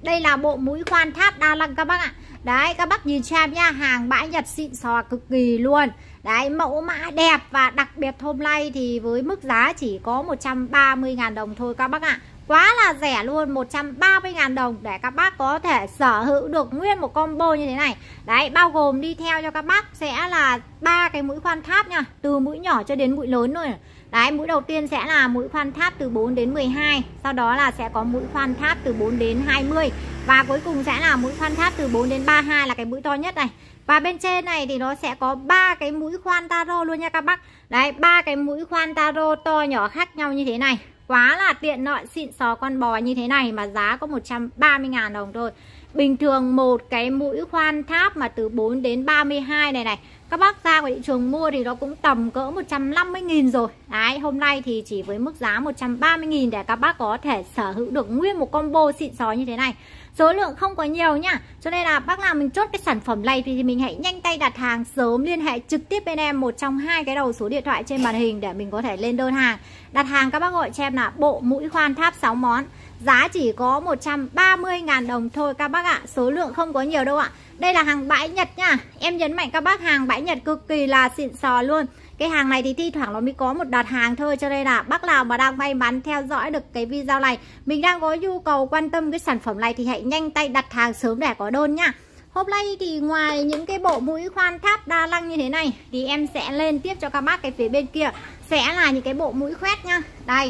Speaker 1: Đây là bộ mũi khoan tháp đa năng các bác ạ. Đấy, các bác nhìn cho em nha, hàng bãi Nhật xịn sò cực kỳ luôn. Đấy, mẫu mã đẹp và đặc biệt hôm nay thì với mức giá chỉ có một trăm ba mươi nghìn đồng thôi các bác ạ. Quá là rẻ luôn, một trăm ba mươi nghìn đồng để các bác có thể sở hữu được nguyên một combo như thế này. Đấy, bao gồm đi theo cho các bác sẽ là ba cái mũi khoan tháp nha, từ mũi nhỏ cho đến mũi lớn thôi. Đấy, mũi đầu tiên sẽ là mũi khoan tháp từ bốn đến mười hai, sau đó là sẽ có mũi khoan tháp từ bốn đến hai mươi và cuối cùng sẽ là mũi khoan tháp từ bốn đến ba mươi hai là cái mũi to nhất này. Và bên trên này thì nó sẽ có ba cái mũi khoan taro luôn nha các bác. Đấy, ba cái mũi khoan taro to nhỏ khác nhau như thế này. Quá là tiện lợi, xịn sò con bò như thế này mà giá có một trăm ba mươi nghìn đồng thôi. Bình thường một cái mũi khoan tháp mà từ bốn đến ba mươi hai này này, các bác ra ngoài thị trường mua thì nó cũng tầm cỡ một trăm năm mươi nghìn rồi. Đấy, hôm nay thì chỉ với mức giá một trăm ba mươi nghìn để các bác có thể sở hữu được nguyên một combo xịn sò như thế này. Số lượng không có nhiều nhá. Cho nên là bác nào mình chốt cái sản phẩm này thì mình hãy nhanh tay đặt hàng sớm, liên hệ trực tiếp bên em một trong hai cái đầu số điện thoại trên màn hình để mình có thể lên đơn hàng. Đặt hàng các bác gọi cho em là bộ mũi khoan tháp sáu món. Giá chỉ có một trăm ba mươi nghìn đồng thôi các bác ạ. Số lượng không có nhiều đâu ạ. Đây là hàng bãi Nhật nha. Em nhấn mạnh các bác, hàng bãi Nhật cực kỳ là xịn sò luôn. Cái hàng này thì thi thoảng nó mới có một đợt hàng thôi. Cho nên là bác nào mà đang may mắn theo dõi được cái video này, mình đang có nhu cầu quan tâm cái sản phẩm này thì hãy nhanh tay đặt hàng sớm để có đơn nha. Hôm nay thì ngoài những cái bộ mũi khoan tháp đa năng như thế này thì em sẽ lên tiếp cho các bác cái phía bên kia sẽ là những cái bộ mũi khoét nha. Đây,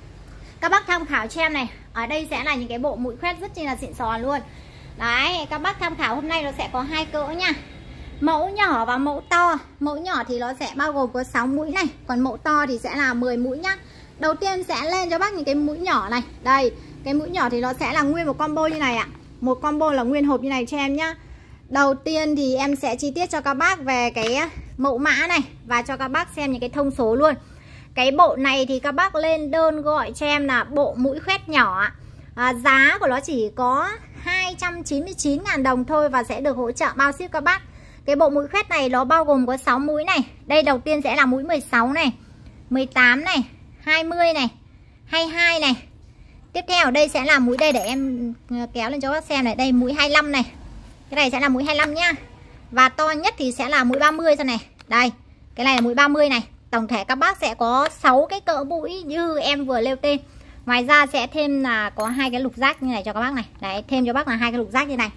Speaker 1: các bác tham khảo cho em này. Ở đây sẽ là những cái bộ mũi khoét rất chi là xịn sò luôn. Đấy, các bác tham khảo hôm nay nó sẽ có hai cỡ nha. Mẫu nhỏ và mẫu to. Mẫu nhỏ thì nó sẽ bao gồm có sáu mũi này, còn mẫu to thì sẽ là mười mũi nhá. Đầu tiên sẽ lên cho bác những cái mũi nhỏ này. Đây, cái mũi nhỏ thì nó sẽ là nguyên một combo như này ạ. Một combo là nguyên hộp như này cho em nhá. Đầu tiên thì em sẽ chi tiết cho các bác về cái mẫu mã này và cho các bác xem những cái thông số luôn. Cái bộ này thì các bác lên đơn gọi cho em là bộ mũi khoét nhỏ. à, Giá của nó chỉ có hai trăm chín mươi chín nghìn đồng thôi và sẽ được hỗ trợ bao ship các bác. Cái bộ mũi khoét này nó bao gồm có sáu mũi này. Đây đầu tiên sẽ là mũi mười sáu này, mười tám này, hai mươi này, hai mươi hai này. Tiếp theo ở đây sẽ là mũi, đây để em kéo lên cho các bác xem này. Đây mũi hai mươi lăm này. Cái này sẽ là mũi hai mươi lăm nhá. Và to nhất thì sẽ là mũi ba mươi rồi này. Đây, cái này là mũi ba mươi này. Tổng thể các bác sẽ có sáu cái cỡ mũi như em vừa nêu tên. Ngoài ra sẽ thêm là có hai cái lục giác như này cho các bác này. Đấy, thêm cho bác là hai cái lục giác như này.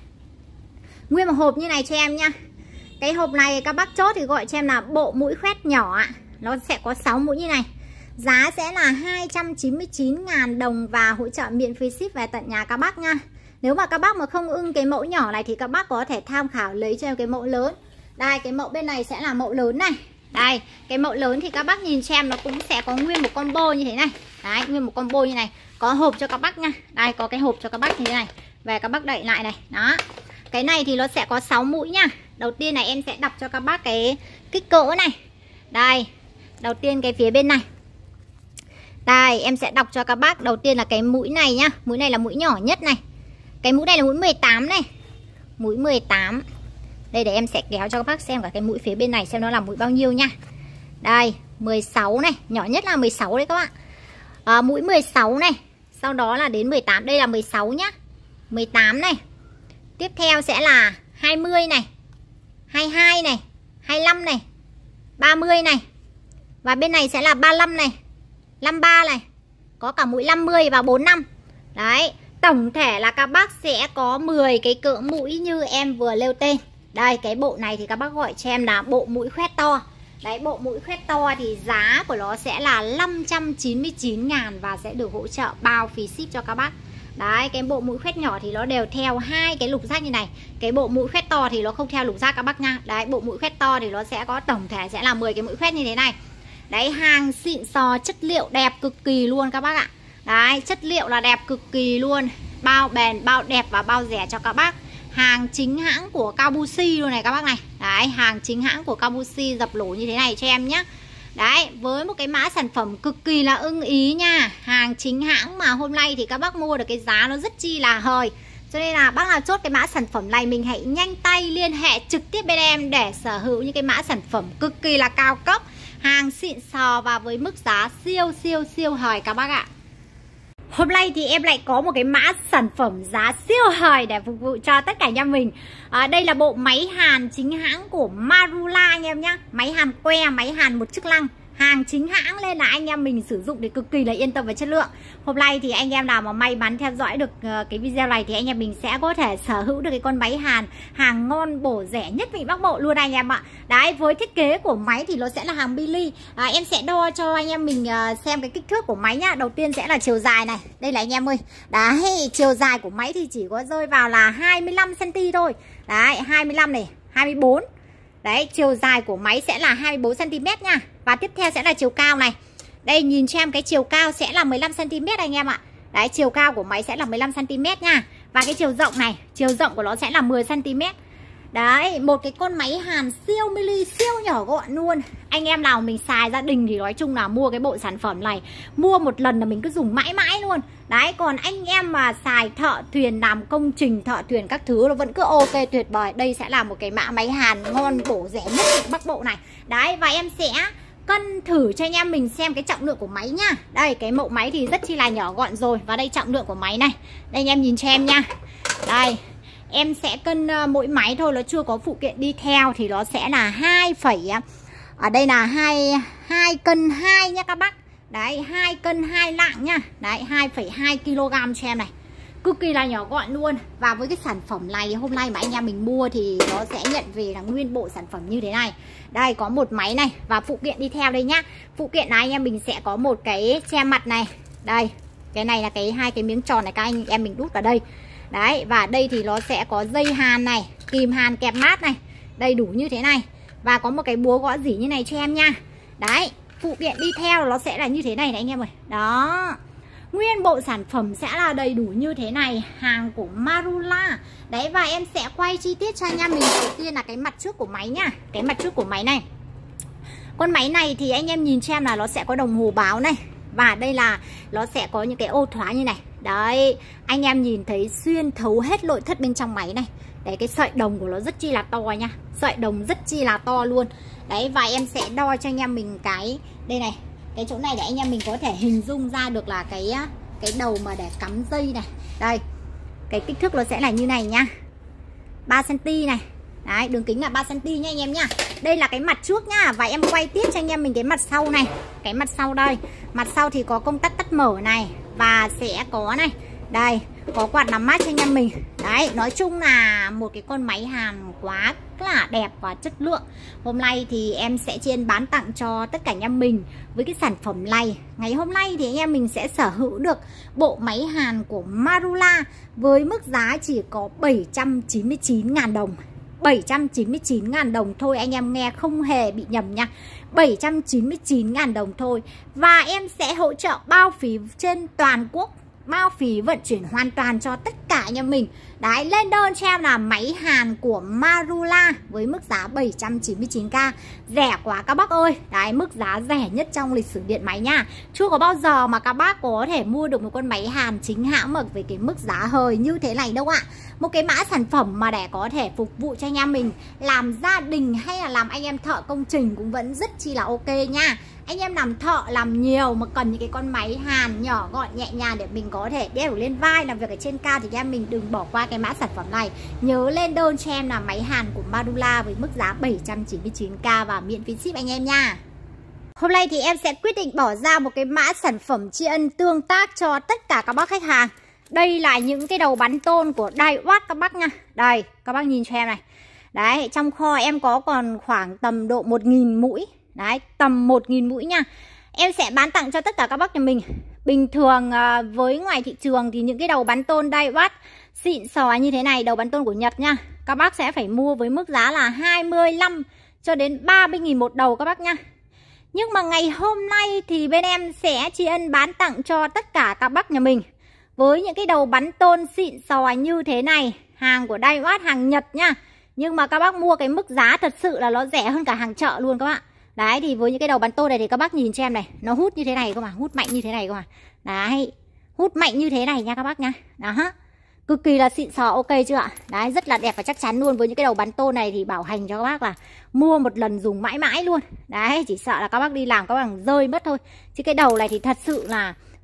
Speaker 1: Nguyên một hộp như này cho em nhá. Cái hộp này các bác chốt thì gọi cho em là bộ mũi khoét nhỏ. Nó sẽ có sáu mũi như này. Giá sẽ là hai trăm chín mươi chín nghìn đồng và hỗ trợ miễn phí ship về tận nhà các bác nha. Nếu mà các bác mà không ưng cái mẫu nhỏ này thì các bác có thể tham khảo lấy cho em cái mẫu lớn. Đây, cái mẫu bên này sẽ là mẫu lớn này. Đây, cái mẫu lớn thì các bác nhìn cho em nó cũng sẽ có nguyên một combo như thế này. Đấy, nguyên một combo như này. Có hộp cho các bác nha. Đây, có cái hộp cho các bác như thế này. Về các bác đậy lại này. Đó. Cái này thì nó sẽ có sáu mũi nha. Đầu tiên này em sẽ đọc cho các bác cái kích cỡ này. Đây, đầu tiên cái phía bên này. Đây, em sẽ đọc cho các bác. Đầu tiên là cái mũi này nhá. Mũi này là mũi nhỏ nhất này. Cái mũi này là mũi mười tám này. Mũi mười tám. Đây để em sẽ kéo cho các bác xem cả cái mũi phía bên này xem nó là mũi bao nhiêu nha. Đây, mười sáu này, nhỏ nhất là mười sáu đấy các bạn. À, mũi mười sáu này, sau đó là đến mười tám, đây là mười sáu nhá. mười tám này. Tiếp theo sẽ là hai mươi này, hai mươi hai này, hai mươi lăm này, ba mươi này. Và bên này sẽ là ba mươi lăm này, năm mươi ba này. Có cả mũi năm mươi và bốn mươi lăm. Đấy, tổng thể là các bác sẽ có mười cái cỡ mũi như em vừa nêu tên. Đây, cái bộ này thì các bác gọi cho em là bộ mũi khoét to. Đấy, bộ mũi khoét to thì giá của nó sẽ là năm trăm chín mươi chín nghìn và sẽ được hỗ trợ bao phí ship cho các bác. Đấy, cái bộ mũi khoét nhỏ thì nó đều theo hai cái lục giác như này. Cái bộ mũi khoét to thì nó không theo lục giác các bác nha. Đấy, bộ mũi khoét to thì nó sẽ có tổng thể sẽ là mười cái mũi khoét như thế này. Đấy, hàng xịn sò, chất liệu đẹp cực kỳ luôn các bác ạ. Đấy, chất liệu là đẹp cực kỳ luôn. Bao bền, bao đẹp và bao rẻ cho các bác. Hàng chính hãng của Kabushi luôn này các bác này. Đấy, hàng chính hãng của Kabushi dập lỗ như thế này cho em nhé. Đấy, với một cái mã sản phẩm cực kỳ là ưng ý nha. Hàng chính hãng mà hôm nay thì các bác mua được cái giá nó rất chi là hời. Cho nên là bác nào chốt cái mã sản phẩm này mình hãy nhanh tay liên hệ trực tiếp bên em để sở hữu những cái mã sản phẩm cực kỳ là cao cấp. Hàng xịn sò và với mức giá siêu siêu siêu hời các bác ạ. Hôm nay thì em lại có một cái mã sản phẩm giá siêu hời để phục vụ cho tất cả anh em mình. à, Đây là bộ máy hàn chính hãng của Marula anh em nhá. Máy hàn que, máy hàn một chức năng, hàng chính hãng nên là anh em mình sử dụng để cực kỳ là yên tâm về chất lượng. Hôm nay thì anh em nào mà may mắn theo dõi được cái video này thì anh em mình sẽ có thể sở hữu được cái con máy hàn hàng ngon bổ rẻ nhất Vịnh Bắc Bộ luôn anh em ạ. Đấy, với thiết kế của máy thì nó sẽ là hàng Billy. à, Em sẽ đo cho anh em mình xem cái kích thước của máy nhá. Đầu tiên sẽ là chiều dài này. Đây là anh em ơi. Đấy, chiều dài của máy thì chỉ có rơi vào là hai mươi lăm xăng-ti-mét thôi. Đấy, hai mươi lăm này, hai mươi bốn. Đấy, chiều dài của máy sẽ là hai mươi bốn xăng-ti-mét nha. Và tiếp theo sẽ là chiều cao này. Đây, nhìn cho em cái chiều cao sẽ là mười lăm xăng-ti-mét anh em ạ. Đấy, chiều cao của máy sẽ là mười lăm xăng-ti-mét nha. Và cái chiều rộng này, chiều rộng của nó sẽ là mười xăng-ti-mét. Đấy, một cái con máy hàn siêu mini, siêu nhỏ gọn luôn. Anh em nào mình xài gia đình thì nói chung là mua cái bộ sản phẩm này, mua một lần là mình cứ dùng mãi mãi luôn. Đấy, còn anh em mà xài thợ thuyền, làm công trình thợ thuyền các thứ nó vẫn cứ ok tuyệt vời. Đây sẽ là một cái mã máy hàn ngon bổ rẻ nhất Bắc Bộ này. Đấy, và em sẽ cân thử cho anh em mình xem cái trọng lượng của máy nha. Đây, cái mẫu máy thì rất chi là nhỏ gọn rồi. Và đây trọng lượng của máy này. Đây anh em nhìn cho em nha. Đây, em sẽ cân mỗi máy thôi, nó chưa có phụ kiện đi theo thì nó sẽ là hai phẩy, ở đây là hai hai cân hai nha các bác. Đấy, hai cân hai lạng nha. Đấy, hai phẩy hai ki lô gam cho em này. Cực kỳ là nhỏ gọn luôn. Và với cái sản phẩm này hôm nay mà anh em mình mua thì nó sẽ nhận về là nguyên bộ sản phẩm như thế này. Đây, có một máy này và phụ kiện đi theo đây nhá. Phụ kiện này anh em mình sẽ có một cái che mặt này. Đây, cái này là cái hai cái miếng tròn này các anh em mình đút vào đây. Đấy, và đây thì nó sẽ có dây hàn này, kìm hàn kẹp mát này, đầy đủ như thế này. Và có một cái búa gõ dỉ như này cho em nha. Đấy, phụ kiện đi theo nó sẽ là như thế này này anh em ơi. Đó, nguyên bộ sản phẩm sẽ là đầy đủ như thế này, hàng của Marula. Đấy, và em sẽ quay chi tiết cho anh em mình. Đầu tiên là cái mặt trước của máy nhá. Cái mặt trước của máy này, con máy này thì anh em nhìn cho em là nó sẽ có đồng hồ báo này. Và đây là nó sẽ có những cái ô thoáng như này. Đấy, anh em nhìn thấy xuyên thấu hết nội thất bên trong máy này. Đấy, cái sợi đồng của nó rất chi là to nha. Sợi đồng rất chi là to luôn. Đấy, và em sẽ đo cho anh em mình cái đây này, cái chỗ này để anh em mình có thể hình dung ra được là cái cái đầu mà để cắm dây này. Đây, cái kích thước nó sẽ là như này nha, ba xăng-ti-mét này. Đấy, đường kính là ba xăng-ti-mét nha anh em nhá. Đây là cái mặt trước nhá. Và em quay tiếp cho anh em mình cái mặt sau này. Cái mặt sau đây, mặt sau thì có công tắc tắt mở này. Và sẽ có này, đây, có quạt làm mát cho anh em mình. Đấy, nói chung là một cái con máy hàn quá là đẹp và chất lượng. Hôm nay thì em sẽ chiên bán tặng cho tất cả anh em mình với cái sản phẩm này. Ngày hôm nay thì anh em mình sẽ sở hữu được bộ máy hàn của Marula với mức giá chỉ có bảy trăm chín mươi chín nghìn đồng. bảy trăm chín mươi chín nghìn đồng thôi, anh em nghe không hề bị nhầm nha. bảy trăm chín mươi chín nghìn đồng thôi. Và em sẽ hỗ trợ bao phí trên toàn quốc, bao phí vận chuyển hoàn toàn cho tất cả anh em mình. Đấy, lên đơn cho em là máy hàn của Marula với mức giá bảy trăm chín mươi chín k. Rẻ quá các bác ơi. Đấy, mức giá rẻ nhất trong lịch sử điện máy nha. Chưa có bao giờ mà các bác có thể mua được một con máy hàn chính hãng mà với cái mức giá hời như thế này đâu ạ. Một cái mã sản phẩm mà để có thể phục vụ cho anh em mình làm gia đình hay là làm anh em thợ công trình cũng vẫn rất chi là ok nha. Anh em làm thợ làm nhiều mà cần những cái con máy hàn nhỏ gọn nhẹ nhàng để mình có thể đeo lên vai, làm việc ở trên cao thì em mình đừng bỏ qua cái mã sản phẩm này. Nhớ lên đơn cho em là máy hàn của Marula với mức giá bảy trăm chín mươi chín k và miễn phí ship anh em nha. Hôm nay thì em sẽ quyết định bỏ ra một cái mã sản phẩm tri ân tương tác cho tất cả các bác khách hàng. Đây là những cái đầu bắn tôn của Daiwa các bác nha. Đây, các bác nhìn cho em này. Đấy, trong kho em có còn khoảng tầm độ một nghìn mũi. Đấy, tầm một nghìn mũi nha. Em sẽ bán tặng cho tất cả các bác nhà mình. Bình thường với ngoài thị trường thì những cái đầu bắn tôn Daiwa xịn sò như thế này, đầu bắn tôn của Nhật nha, các bác sẽ phải mua với mức giá là hai mươi lăm cho đến ba mươi nghìn một đầu các bác nha. Nhưng mà ngày hôm nay thì bên em sẽ tri ân bán tặng cho tất cả các bác nhà mình với những cái đầu bắn tôn xịn sò như thế này. Hàng của Daiwa, hàng Nhật nha. Nhưng mà các bác mua cái mức giá thật sự là nó rẻ hơn cả hàng chợ luôn các bạn. Đấy, thì với những cái đầu bắn tôn này thì các bác nhìn cho em này, nó hút như thế này cơ mà, hút mạnh như thế này cơ mà. Đấy, hút mạnh như thế này nha các bác nha. Đó, cực kỳ là xịn sò, ok chưa ạ? Đấy, rất là đẹp và chắc chắn luôn. Với những cái đầu bắn tôn này thì bảo hành cho các bác là mua một lần dùng mãi mãi luôn. Đấy, chỉ sợ là các bác đi làm các bác rơi mất thôi. Chứ cái đầu này thì thật sự là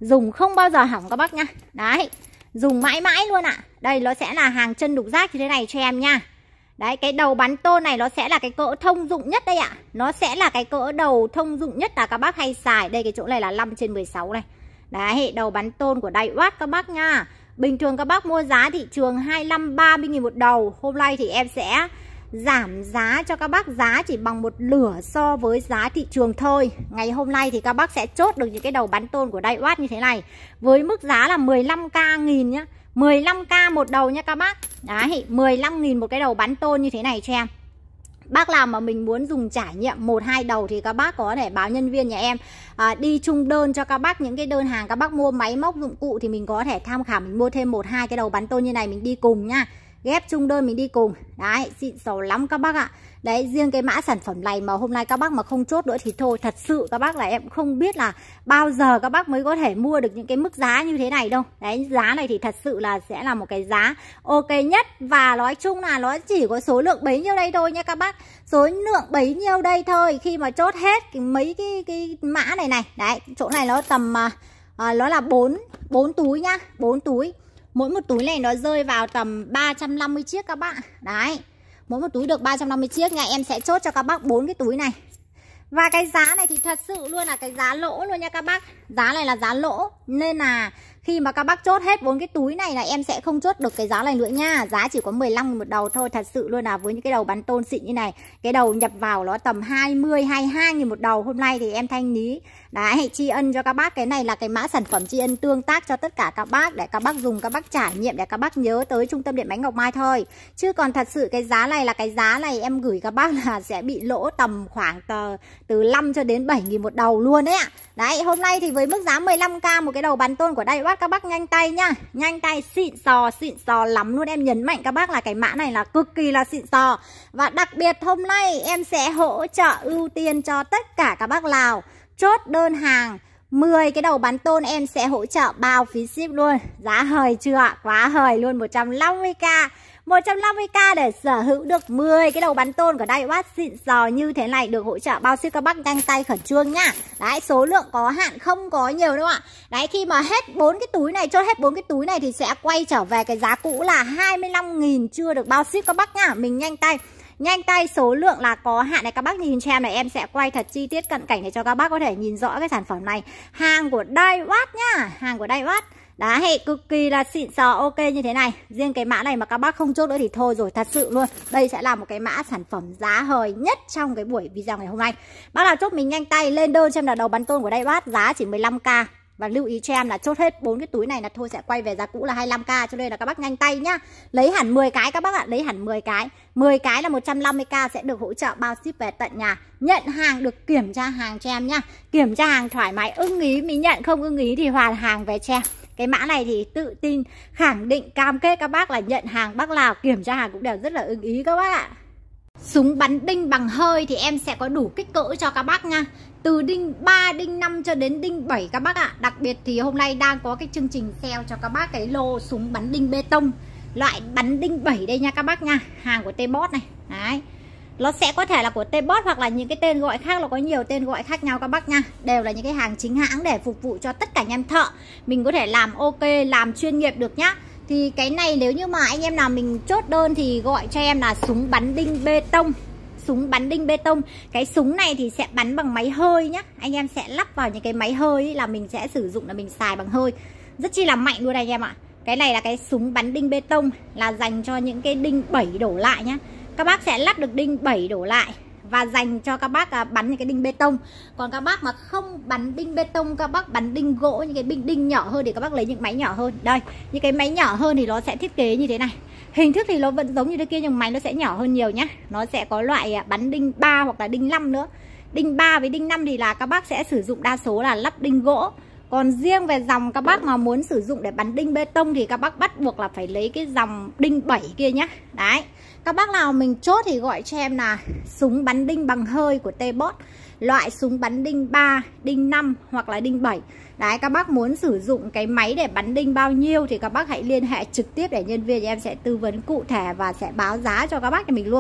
Speaker 1: Dùng không bao giờ hỏng các bác nha. Đấy, dùng mãi mãi luôn ạ. Đây nó sẽ là hàng chân đục rác như thế này cho em nha. Đấy, cái đầu bắn tôn này nó sẽ là cái cỡ thông dụng nhất đây ạ. Nó sẽ là cái cỡ đầu thông dụng nhất là các bác hay xài. Đây cái chỗ này là năm trên mười sáu này. Đấy, đầu bắn tôn của Daiwa các bác nha. Bình thường các bác mua giá thị trường hai mươi lăm ba mươi nghìn một đầu. Hôm nay thì em sẽ giảm giá cho các bác, giá chỉ bằng một nửa so với giá thị trường thôi. Ngày hôm nay thì các bác sẽ chốt được những cái đầu bắn tôn của Daiwa như thế này với mức giá là mười lăm k nghìn nhá. mười lăm k một đầu nha các bác. Đấy, mười lăm nghìn một cái đầu bắn tôn như thế này cho em. Bác nào mà mình muốn dùng trải nghiệm một hai đầu thì các bác có thể báo nhân viên nhà em à, đi chung đơn cho các bác những cái đơn hàng các bác mua máy móc dụng cụ thì mình có thể tham khảo, mình mua thêm một hai cái đầu bắn tôn như này mình đi cùng nha. Ghép chung đơn mình đi cùng. Đấy, xịn sò lắm các bác ạ. Đấy, riêng cái mã sản phẩm này mà hôm nay các bác mà không chốt nữa thì thôi, thật sự các bác là em không biết là bao giờ các bác mới có thể mua được những cái mức giá như thế này đâu. Đấy, giá này thì thật sự là sẽ là một cái giá ok nhất. Và nói chung là nó chỉ có số lượng bấy nhiêu đây thôi nha các bác. Số lượng bấy nhiêu đây thôi. Khi mà chốt hết cái, mấy cái, cái mã này này. Đấy, chỗ này nó tầm à, nó là bốn bốn túi nhá, bốn túi. Mỗi một túi này nó rơi vào tầm ba trăm năm mươi chiếc các bạn. Đấy, mỗi một túi được ba trăm năm mươi chiếc nha. Em sẽ chốt cho các bác bốn cái túi này. Và cái giá này thì thật sự luôn là cái giá lỗ luôn nha các bác. Giá này là giá lỗ. Nên là khi mà các bác chốt hết bốn cái túi này là em sẽ không chốt được cái giá này nữa nha. Giá chỉ có mười lăm nghìn một đầu thôi. Thật sự luôn là với những cái đầu bắn tôn xịn như này, cái đầu nhập vào nó tầm hai mươi, hai mươi hai nghìn một đầu. Hôm nay thì em thanh lý đấy, tri ân cho các bác. Cái này là cái mã sản phẩm tri ân tương tác cho tất cả các bác, để các bác dùng, các bác trải nghiệm, để các bác nhớ tới Trung tâm Điện Máy Ngọc Mai thôi. Chứ còn thật sự cái giá này là cái giá này em gửi các bác là sẽ bị lỗ tầm khoảng tờ, từ năm cho đến bảy nghìn một đầu luôn đấy ạ. Đấy, hôm nay thì với mức giá mười lăm k một cái đầu bắn tôn của Daiwa, các bác nhanh tay nhá. Nhanh tay, xịn sò, xịn sò lắm luôn. Em nhấn mạnh các bác là cái mã này là cực kỳ là xịn sò. Và đặc biệt hôm nay em sẽ hỗ trợ ưu tiên cho tất cả các bác Lào chốt đơn hàng mười cái đầu bắn tôn, em sẽ hỗ trợ bao phí ship luôn. Giá hời chưa? Quá hời luôn. Một trăm năm mươi k một trăm năm mươi k để sở hữu được mười cái đầu bắn tôn của Daiwa xịn sò như thế này, được hỗ trợ bao ship các bác nhanh tay khẩn trương nhá. Đấy, số lượng có hạn, không có nhiều đâu ạ. Đấy, khi mà hết bốn cái túi này, chốt hết bốn cái túi này thì sẽ quay trở về cái giá cũ là hai mươi lăm nghìn, chưa được bao ship các bác nhá. Mình nhanh tay. Nhanh tay, số lượng là có hạn này. Các bác nhìn cho em này, em sẽ quay thật chi tiết cận cảnh để cho các bác có thể nhìn rõ cái sản phẩm này. Hàng của Daiwa nhá, hàng của Daiwa. Đấy, cực kỳ là xịn sò ok như thế này. Riêng cái mã này mà các bác không chốt nữa thì thôi rồi, thật sự luôn. Đây sẽ là một cái mã sản phẩm giá hời nhất trong cái buổi video ngày hôm nay. Bác nào chốt mình nhanh tay lên đơn cho em là đầu bắn tôn của Daiwa, giá chỉ mười lăm k. Và lưu ý cho em là chốt hết bốn cái túi này là thôi sẽ quay về giá cũ là hai mươi lăm k, cho nên là các bác nhanh tay nhá. Lấy hẳn mười cái các bác ạ, lấy hẳn mười cái. mười cái là một trăm năm mươi k sẽ được hỗ trợ bao ship về tận nhà. Nhận hàng được kiểm tra hàng cho em nhá. Kiểm tra hàng thoải mái, ưng ý mình nhận, không ưng ý thì hoàn hàng về cho em. Cái mã này thì tự tin, khẳng định, cam kết các bác là nhận hàng bác Lào kiểm tra hàng cũng đều rất là ưng ý các bác ạ. Súng bắn đinh bằng hơi thì em sẽ có đủ kích cỡ cho các bác nha. Từ đinh ba, đinh năm cho đến đinh bảy các bác ạ. Đặc biệt thì hôm nay đang có cái chương trình sale cho các bác cái lô súng bắn đinh bê tông loại bắn đinh bảy đây nha các bác nha. Hàng của T-Bot này. Đấy. Nó sẽ có thể là của T-Bot hoặc là những cái tên gọi khác, nó có nhiều tên gọi khác nhau các bác nha. Đều là những cái hàng chính hãng để phục vụ cho tất cả anh em thợ. Mình có thể làm ok, làm chuyên nghiệp được nhá. Thì cái này nếu như mà anh em nào mình chốt đơn thì gọi cho em là súng bắn đinh bê tông. Súng bắn đinh bê tông. Cái súng này thì sẽ bắn bằng máy hơi nhá. Anh em sẽ lắp vào những cái máy hơi ấy, là mình sẽ sử dụng là mình xài bằng hơi. Rất chi là mạnh luôn anh em ạ. Cái này là cái súng bắn đinh bê tông, là dành cho những cái đinh bảy đổ lại nhá. Các bác sẽ lắp được đinh bảy đổ lại và dành cho các bác à, bắn những cái đinh bê tông. Còn các bác mà không bắn đinh bê tông, các bác bắn đinh gỗ, những cái đinh đinh nhỏ hơn thì các bác lấy những máy nhỏ hơn. Đây, những cái máy nhỏ hơn thì nó sẽ thiết kế như thế này. Hình thức thì nó vẫn giống như thế kia nhưng máy nó sẽ nhỏ hơn nhiều nhá. Nó sẽ có loại à, bắn đinh ba hoặc là đinh năm nữa. Đinh ba với đinh năm thì là các bác sẽ sử dụng đa số là lắp đinh gỗ. Còn riêng về dòng các bác mà muốn sử dụng để bắn đinh bê tông thì các bác bắt buộc là phải lấy cái dòng đinh bảy kia nhá. Đấy. Các bác nào mình chốt thì gọi cho em là súng bắn đinh bằng hơi của T-Bot. Loại súng bắn đinh ba, đinh năm hoặc là đinh bảy. Đấy, các bác muốn sử dụng cái máy để bắn đinh bao nhiêu thì các bác hãy liên hệ trực tiếp để nhân viên em sẽ tư vấn cụ thể và sẽ báo giá cho các bác cho mình luôn.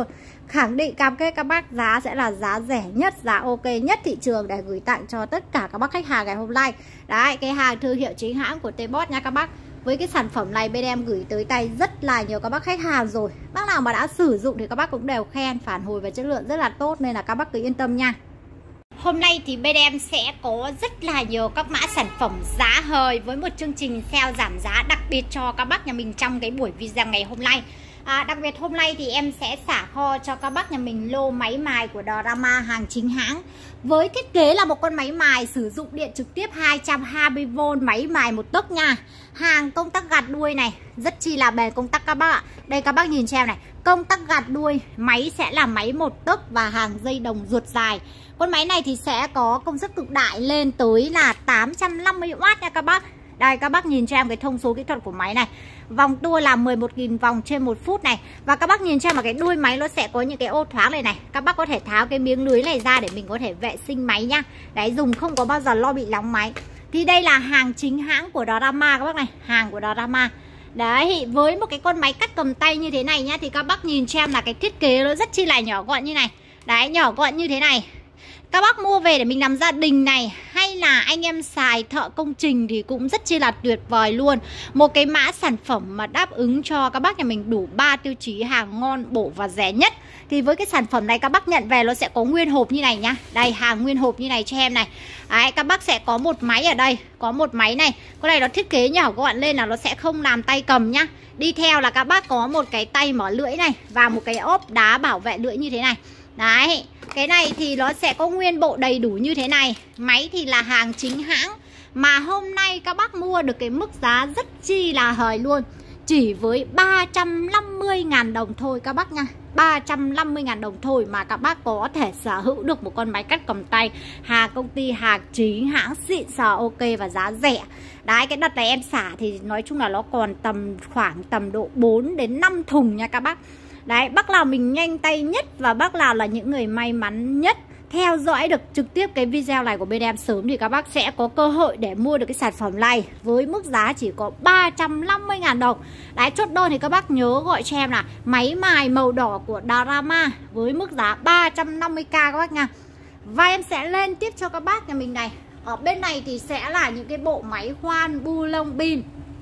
Speaker 1: Khẳng định cam kết các bác giá sẽ là giá rẻ nhất, giá ok nhất thị trường để gửi tặng cho tất cả các bác khách hàng ngày hôm nay. Đấy, cái hàng thương hiệu chính hãng của T-Boss nha các bác. Với cái sản phẩm này bên em gửi tới tay rất là nhiều các bác khách hàng rồi. Bác nào mà đã sử dụng thì các bác cũng đều khen, phản hồi về chất lượng rất là tốt, nên là các bác cứ yên tâm nha. Hôm nay thì bên em sẽ có rất là nhiều các mã sản phẩm giá hời với một chương trình sale giảm giá đặc biệt cho các bác nhà mình trong cái buổi video ngày hôm nay. À, đặc biệt hôm nay thì em sẽ xả kho cho các bác nhà mình lô máy mài của Drama hàng chính hãng. Với thiết kế là một con máy mài sử dụng điện trực tiếp hai trăm hai mươi vôn, máy mài một tấc nha. Hàng công tắc gạt đuôi này, rất chi là bền công tắc các bác ạ. Đây các bác nhìn cho em này, công tắc gạt đuôi, máy sẽ là máy một tấc và hàng dây đồng ruột dài. Con máy này thì sẽ có công suất cực đại lên tới là tám trăm năm mươi oát nha các bác. Đây các bác nhìn cho em cái thông số kỹ thuật của máy này. Vòng tua là mười một nghìn vòng trên một phút này. Và các bác nhìn cho em là cái đuôi máy nó sẽ có những cái ô thoáng này này. Các bác có thể tháo cái miếng lưới này ra để mình có thể vệ sinh máy nhá. Đấy, dùng không có bao giờ lo bị nóng máy. Thì đây là hàng chính hãng của Drama các bác này. Hàng của Drama. Đấy, với một cái con máy cắt cầm tay như thế này nhá, thì các bác nhìn cho em là cái thiết kế nó rất chi là nhỏ gọn như này. Đấy, nhỏ gọn như thế này. Các bác mua về để mình làm gia đình này, hay là anh em xài thợ công trình thì cũng rất chi là tuyệt vời luôn. Một cái mã sản phẩm mà đáp ứng cho các bác nhà mình đủ ba tiêu chí hàng ngon, bổ và rẻ nhất. Thì với cái sản phẩm này các bác nhận về nó sẽ có nguyên hộp như này nhá. Đây, hàng nguyên hộp như này cho em này. Đấy, các bác sẽ có một máy ở đây, có một máy này. Con này nó thiết kế nhỏ gọn lên là nó sẽ không làm tay cầm nhá. Đi theo là các bác có một cái tay mở lưỡi này và một cái ốp đá bảo vệ lưỡi như thế này. Đấy, cái này thì nó sẽ có nguyên bộ đầy đủ như thế này. Máy thì là hàng chính hãng. Mà hôm nay các bác mua được cái mức giá rất chi là hời luôn. Chỉ với ba trăm năm mươi ngàn đồng thôi các bác nha. Ba trăm năm mươi ngàn đồng thôi mà các bác có thể sở hữu được một con máy cắt cầm tay hàng công ty, hàng chính hãng xịn sò ok và giá rẻ. Đấy, cái đợt này em xả thì nói chung là nó còn tầm khoảng tầm độ bốn đến năm thùng nha các bác. Đấy, bác nào mình nhanh tay nhất và bác nào là những người may mắn nhất theo dõi được trực tiếp cái video này của bên em sớm thì các bác sẽ có cơ hội để mua được cái sản phẩm này với mức giá chỉ có ba trăm năm mươi ngàn đồng. Đấy, chốt đơn thì các bác nhớ gọi cho em là máy mài màu đỏ của Drama với mức giá ba trăm năm mươi k các bác nha. Và em sẽ lên tiếp cho các bác nhà mình này. Ở bên này thì sẽ là những cái bộ máy khoan bu lông pin.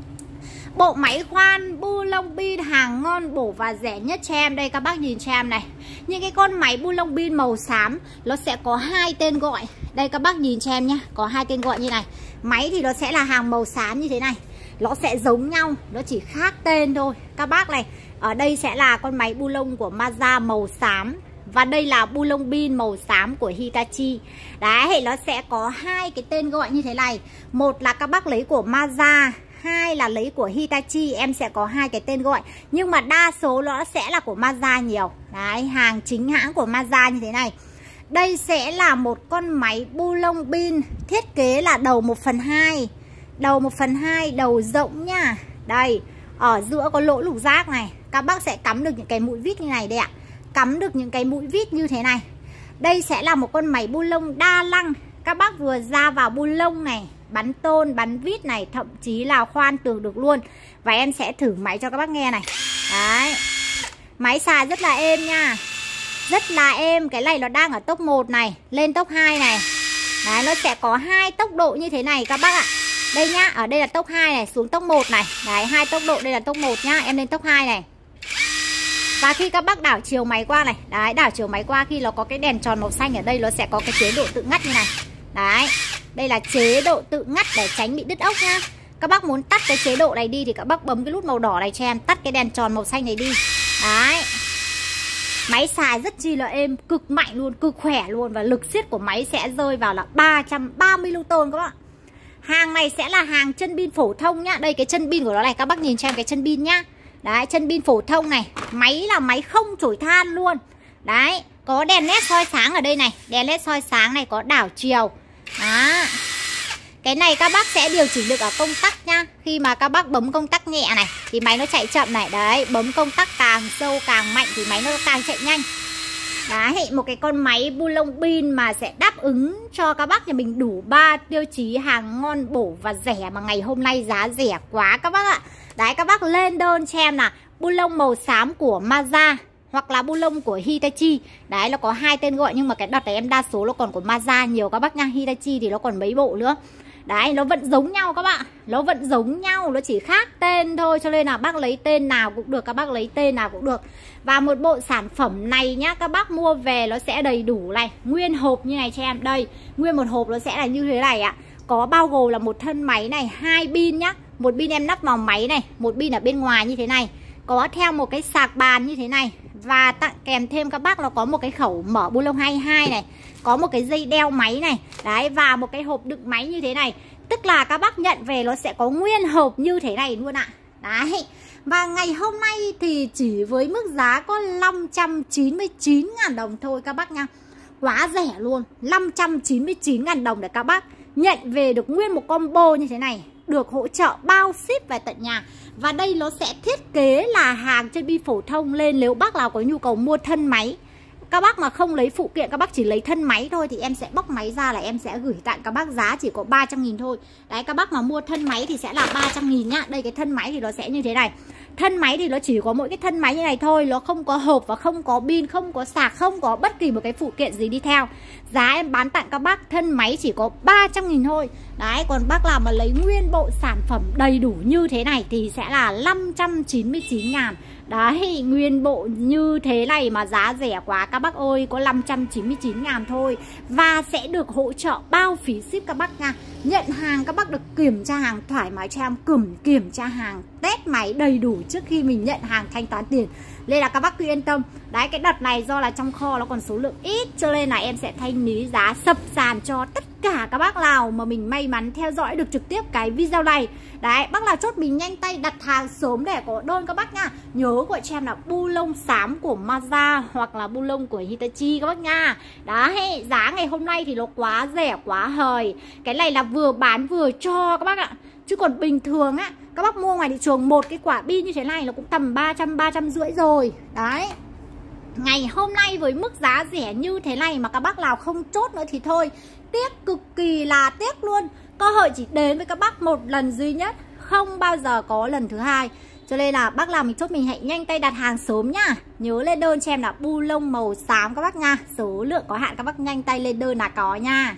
Speaker 1: Bộ máy khoan bu lông pin hàng ngon bổ và rẻ nhất cho em. Đây các bác nhìn cho em này. Những cái con máy bu lông pin màu xám nó sẽ có hai tên gọi. Đây các bác nhìn cho em nhé, có hai tên gọi như này. Máy thì nó sẽ là hàng màu xám như thế này. Nó sẽ giống nhau, nó chỉ khác tên thôi. Các bác này, ở đây sẽ là con máy bu lông của Mazda màu xám. Và đây là bu lông pin màu xám của Hitachi. Đấy, nó sẽ có hai cái tên gọi như thế này. Một là các bác lấy của Mazda, hai là lấy của Hitachi. Em sẽ có hai cái tên gọi, nhưng mà đa số nó sẽ là của Mazda nhiều. Đấy, hàng chính hãng của Mazda như thế này. Đây sẽ là một con máy bu lông pin thiết kế là đầu một phần hai. Đầu một phần hai, đầu rộng nha. Đây, ở giữa có lỗ lục giác này. Các bác sẽ cắm được những cái mũi vít như này đây ạ. Cắm được những cái mũi vít như thế này. Đây sẽ là một con máy bu lông đa năng. Các bác vừa ra vào bu lông này, bắn tôn, bắn vít này, thậm chí là khoan tường được luôn. Và em sẽ thử máy cho các bác nghe này. Đấy, máy xài rất là êm nha. Rất là êm. Cái này nó đang ở tốc một này, lên tốc hai này. Đấy, nó sẽ có hai tốc độ như thế này các bác ạ. Đây nhá, ở đây là tốc hai này, xuống tốc một này. Đấy, hai tốc độ, đây là tốc một nhá. Em lên tốc hai này. Và khi các bác đảo chiều máy qua này, đấy, đảo chiều máy qua khi nó có cái đèn tròn màu xanh ở đây, nó sẽ có cái chế độ tự ngắt như này. Đấy, đây là chế độ tự ngắt để tránh bị đứt ốc nha. Các bác muốn tắt cái chế độ này đi thì các bác bấm cái nút màu đỏ này cho em, tắt cái đèn tròn màu xanh này đi. Đấy, máy xài rất chi là êm, cực mạnh luôn, cực khỏe luôn. Và lực siết của máy sẽ rơi vào là ba trăm ba mươi newton các bạn. Hàng này sẽ là hàng chân pin phổ thông nhá. Đây cái chân pin của nó này, các bác nhìn cho em cái chân pin nhá. Đấy, chân pin phổ thông này. Máy là máy không chổi than luôn. Đấy, có đèn led soi sáng ở đây này. Đèn led soi sáng này, có đảo chiều. Đó. Cái này các bác sẽ điều chỉnh được ở công tắc nhá. Khi mà các bác bấm công tắc nhẹ này thì máy nó chạy chậm này. Đấy, bấm công tắc càng sâu càng mạnh thì máy nó càng chạy nhanh. Đấy, một cái con máy bu lông pin mà sẽ đáp ứng cho các bác nhà mình đủ ba tiêu chí hàng ngon bổ và rẻ mà ngày hôm nay giá rẻ quá các bác ạ. Đấy, các bác lên đơn cho em là bu lông màu xám của Mazda hoặc là bu lông của Hitachi. Đấy, nó có hai tên gọi nhưng mà cái đợt này em đa số nó còn của Mazda nhiều các bác nha. Hitachi thì nó còn mấy bộ nữa. Đấy, nó vẫn giống nhau các bạn. Nó vẫn giống nhau, nó chỉ khác tên thôi. Cho nên là bác lấy tên nào cũng được, các bác lấy tên nào cũng được. Và một bộ sản phẩm này nhá, các bác mua về nó sẽ đầy đủ này. Nguyên hộp như này cho em. Đây, nguyên một hộp nó sẽ là như thế này ạ. Có bao gồm là một thân máy này, hai pin nhá. Một pin em lắp vào máy này, một pin ở bên ngoài như thế này. Có theo một cái sạc bàn như thế này. Và tặng kèm thêm các bác nó có một cái khẩu mở bu lông hai mươi hai này. Có một cái dây đeo máy này. Đấy, và một cái hộp đựng máy như thế này. Tức là các bác nhận về nó sẽ có nguyên hộp như thế này luôn ạ. Đấy. Và ngày hôm nay thì chỉ với mức giá có năm trăm chín mươi chín ngàn đồng thôi các bác nha. Quá rẻ luôn, năm trăm chín mươi chín ngàn đồng để các bác nhận về được nguyên một combo như thế này. Được hỗ trợ bao ship về tận nhà. Và đây nó sẽ thiết kế là hàng chân bi phổ thông lên. Nếu bác nào có nhu cầu mua thân máy, các bác mà không lấy phụ kiện, các bác chỉ lấy thân máy thôi, thì em sẽ bóc máy ra là em sẽ gửi tặng các bác giá chỉ có ba trăm nghìn thôi. Đấy, các bác mà mua thân máy thì sẽ là ba trăm nghìn nhá. Đây cái thân máy thì nó sẽ như thế này. Thân máy thì nó chỉ có mỗi cái thân máy như này thôi. Nó không có hộp và không có pin, không có sạc, không có bất kỳ một cái phụ kiện gì đi theo. Giá em bán tặng các bác thân máy chỉ có ba trăm nghìn thôi. Đấy, còn bác nào mà lấy nguyên bộ sản phẩm đầy đủ như thế này thì sẽ là năm trăm chín mươi chín ngàn. Đấy, nguyên bộ như thế này mà giá rẻ quá các bác ơi, có năm trăm chín mươi chín ngàn thôi. Và sẽ được hỗ trợ bao phí ship các bác nha. Nhận hàng các bác được kiểm tra hàng thoải mái cho em, kiểm, kiểm tra hàng, test máy đầy đủ trước khi mình nhận hàng thanh toán tiền. Nên là các bác cứ yên tâm. Đấy, cái đợt này do là trong kho nó còn số lượng ít, cho nên là em sẽ thanh lý giá sập sàn cho tất cả các bác nào mà mình may mắn theo dõi được trực tiếp cái video này. Đấy, bác nào chốt mình nhanh tay đặt hàng sớm để có đơn các bác nha. Nhớ gọi cho em là bu lông xám của Mazda hoặc là bu lông của Hitachi các bác nha. Đấy, giá ngày hôm nay thì nó quá rẻ, quá hời. Cái này là vừa bán vừa cho các bác ạ. Chứ còn bình thường á, các bác mua ngoài thị trường một cái quả pin như thế này nó cũng tầm ba trăm, ba trăm rưỡi rồi. Đấy. Ngày hôm nay với mức giá rẻ như thế này mà các bác nào không chốt nữa thì thôi, tiếc, cực kỳ là tiếc luôn. Cơ hội chỉ đến với các bác một lần duy nhất, không bao giờ có lần thứ hai. Cho nên là bác nào mình chốt mình hãy nhanh tay đặt hàng sớm nhá. Nhớ lên đơn cho em là bu lông màu xám các bác nha. Số lượng có hạn, các bác nhanh tay lên đơn là có nha.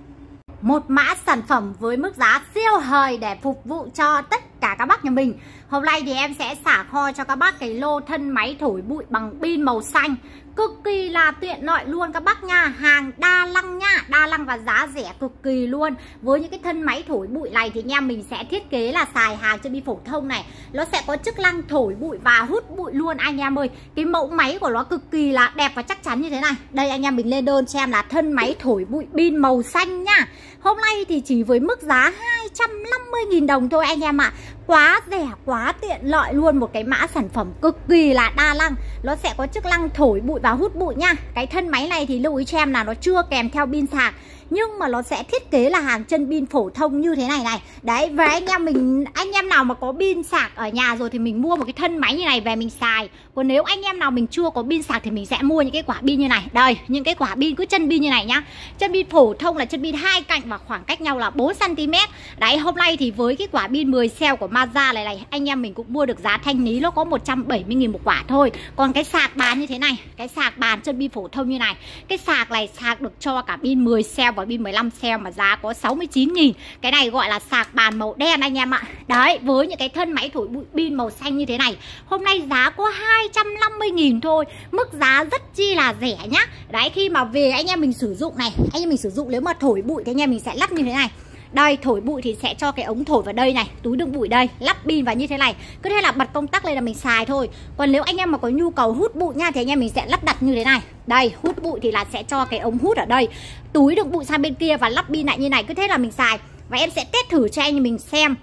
Speaker 1: Một mã sản phẩm với mức giá siêu hời để phục vụ cho tất cả các bác nhà mình. Hôm nay thì em sẽ xả kho cho các bác cái lô thân máy thổi bụi bằng pin màu xanh. Cực kỳ là tiện lợi luôn các bác nha. Hàng đa năng nha, đa năng và giá rẻ cực kỳ luôn. Với những cái thân máy thổi bụi này thì anh em mình sẽ thiết kế là xài hàng chân bi phổ thông này. Nó sẽ có chức năng thổi bụi và hút bụi luôn anh em ơi. Cái mẫu máy của nó cực kỳ là đẹp và chắc chắn như thế này. Đây anh em mình lên đơn cho em là thân máy thổi bụi pin màu xanh nha. Hôm nay thì chỉ với mức giá hai trăm năm mươi nghìn đồng thôi anh em ạ. Quá rẻ, quá tiện lợi luôn. Một cái mã sản phẩm cực kỳ là đa năng. Nó sẽ có chức năng thổi bụi và hút bụi nha. Cái thân máy này thì lưu ý cho em là nó chưa kèm theo pin sạc, nhưng mà nó sẽ thiết kế là hàng chân pin phổ thông như thế này này. Đấy, và anh em mình, anh em nào mà có pin sạc ở nhà rồi thì mình mua một cái thân máy như này về mình xài. Còn nếu anh em nào mình chưa có pin sạc thì mình sẽ mua những cái quả pin như này. Đây, những cái quả pin cứ chân pin như này nhá. Chân pin phổ thông là chân pin hai cạnh và khoảng cách nhau là bốn xăng ti mét. Đấy, hôm nay thì với cái quả pin mười cell của Mazda này này, anh em mình cũng mua được giá thanh lý nó có một trăm bảy mươi nghìn một quả thôi. Còn cái sạc bàn như thế này, cái sạc bàn chân pin phổ thông như này, cái sạc này sạc được cho cả pin mười cell và pin mười lăm cell mà giá có sáu mươi chín nghìn. Cái này gọi là sạc bàn màu đen anh em ạ. Đấy, với những cái thân máy thổi bụi pin màu xanh như thế này, hôm nay giá có hai trăm năm mươi nghìn thôi. Mức giá rất chi là rẻ nhá. Đấy, khi mà về anh em mình sử dụng này, anh em mình sử dụng nếu mà thổi bụi thì anh em mình sẽ lắp như thế này. Đây, thổi bụi thì sẽ cho cái ống thổi vào đây này, túi đựng bụi đây, lắp pin vào như thế này. Cứ thế là bật công tắc lên là mình xài thôi. Còn nếu anh em mà có nhu cầu hút bụi nha thì anh em mình sẽ lắp đặt như thế này. Đây, hút bụi thì là sẽ cho cái ống hút ở đây, túi đựng bụi sang bên kia và lắp pin lại như này. Cứ thế là mình xài. Và em sẽ test thử cho anh em mình xem.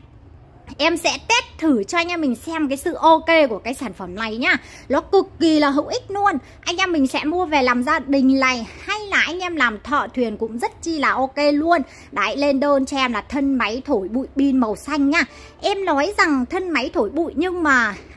Speaker 1: Em sẽ test thử cho anh em mình xem cái sự ok của cái sản phẩm này nhá. Nó cực kỳ là hữu ích luôn. Anh em mình sẽ mua về làm gia đình này, hay là anh em làm thợ thuyền cũng rất chi là ok luôn. Đấy, lên đơn cho em là thân máy thổi bụi pin màu xanh nhá. Em nói rằng thân máy thổi bụi nhưng mà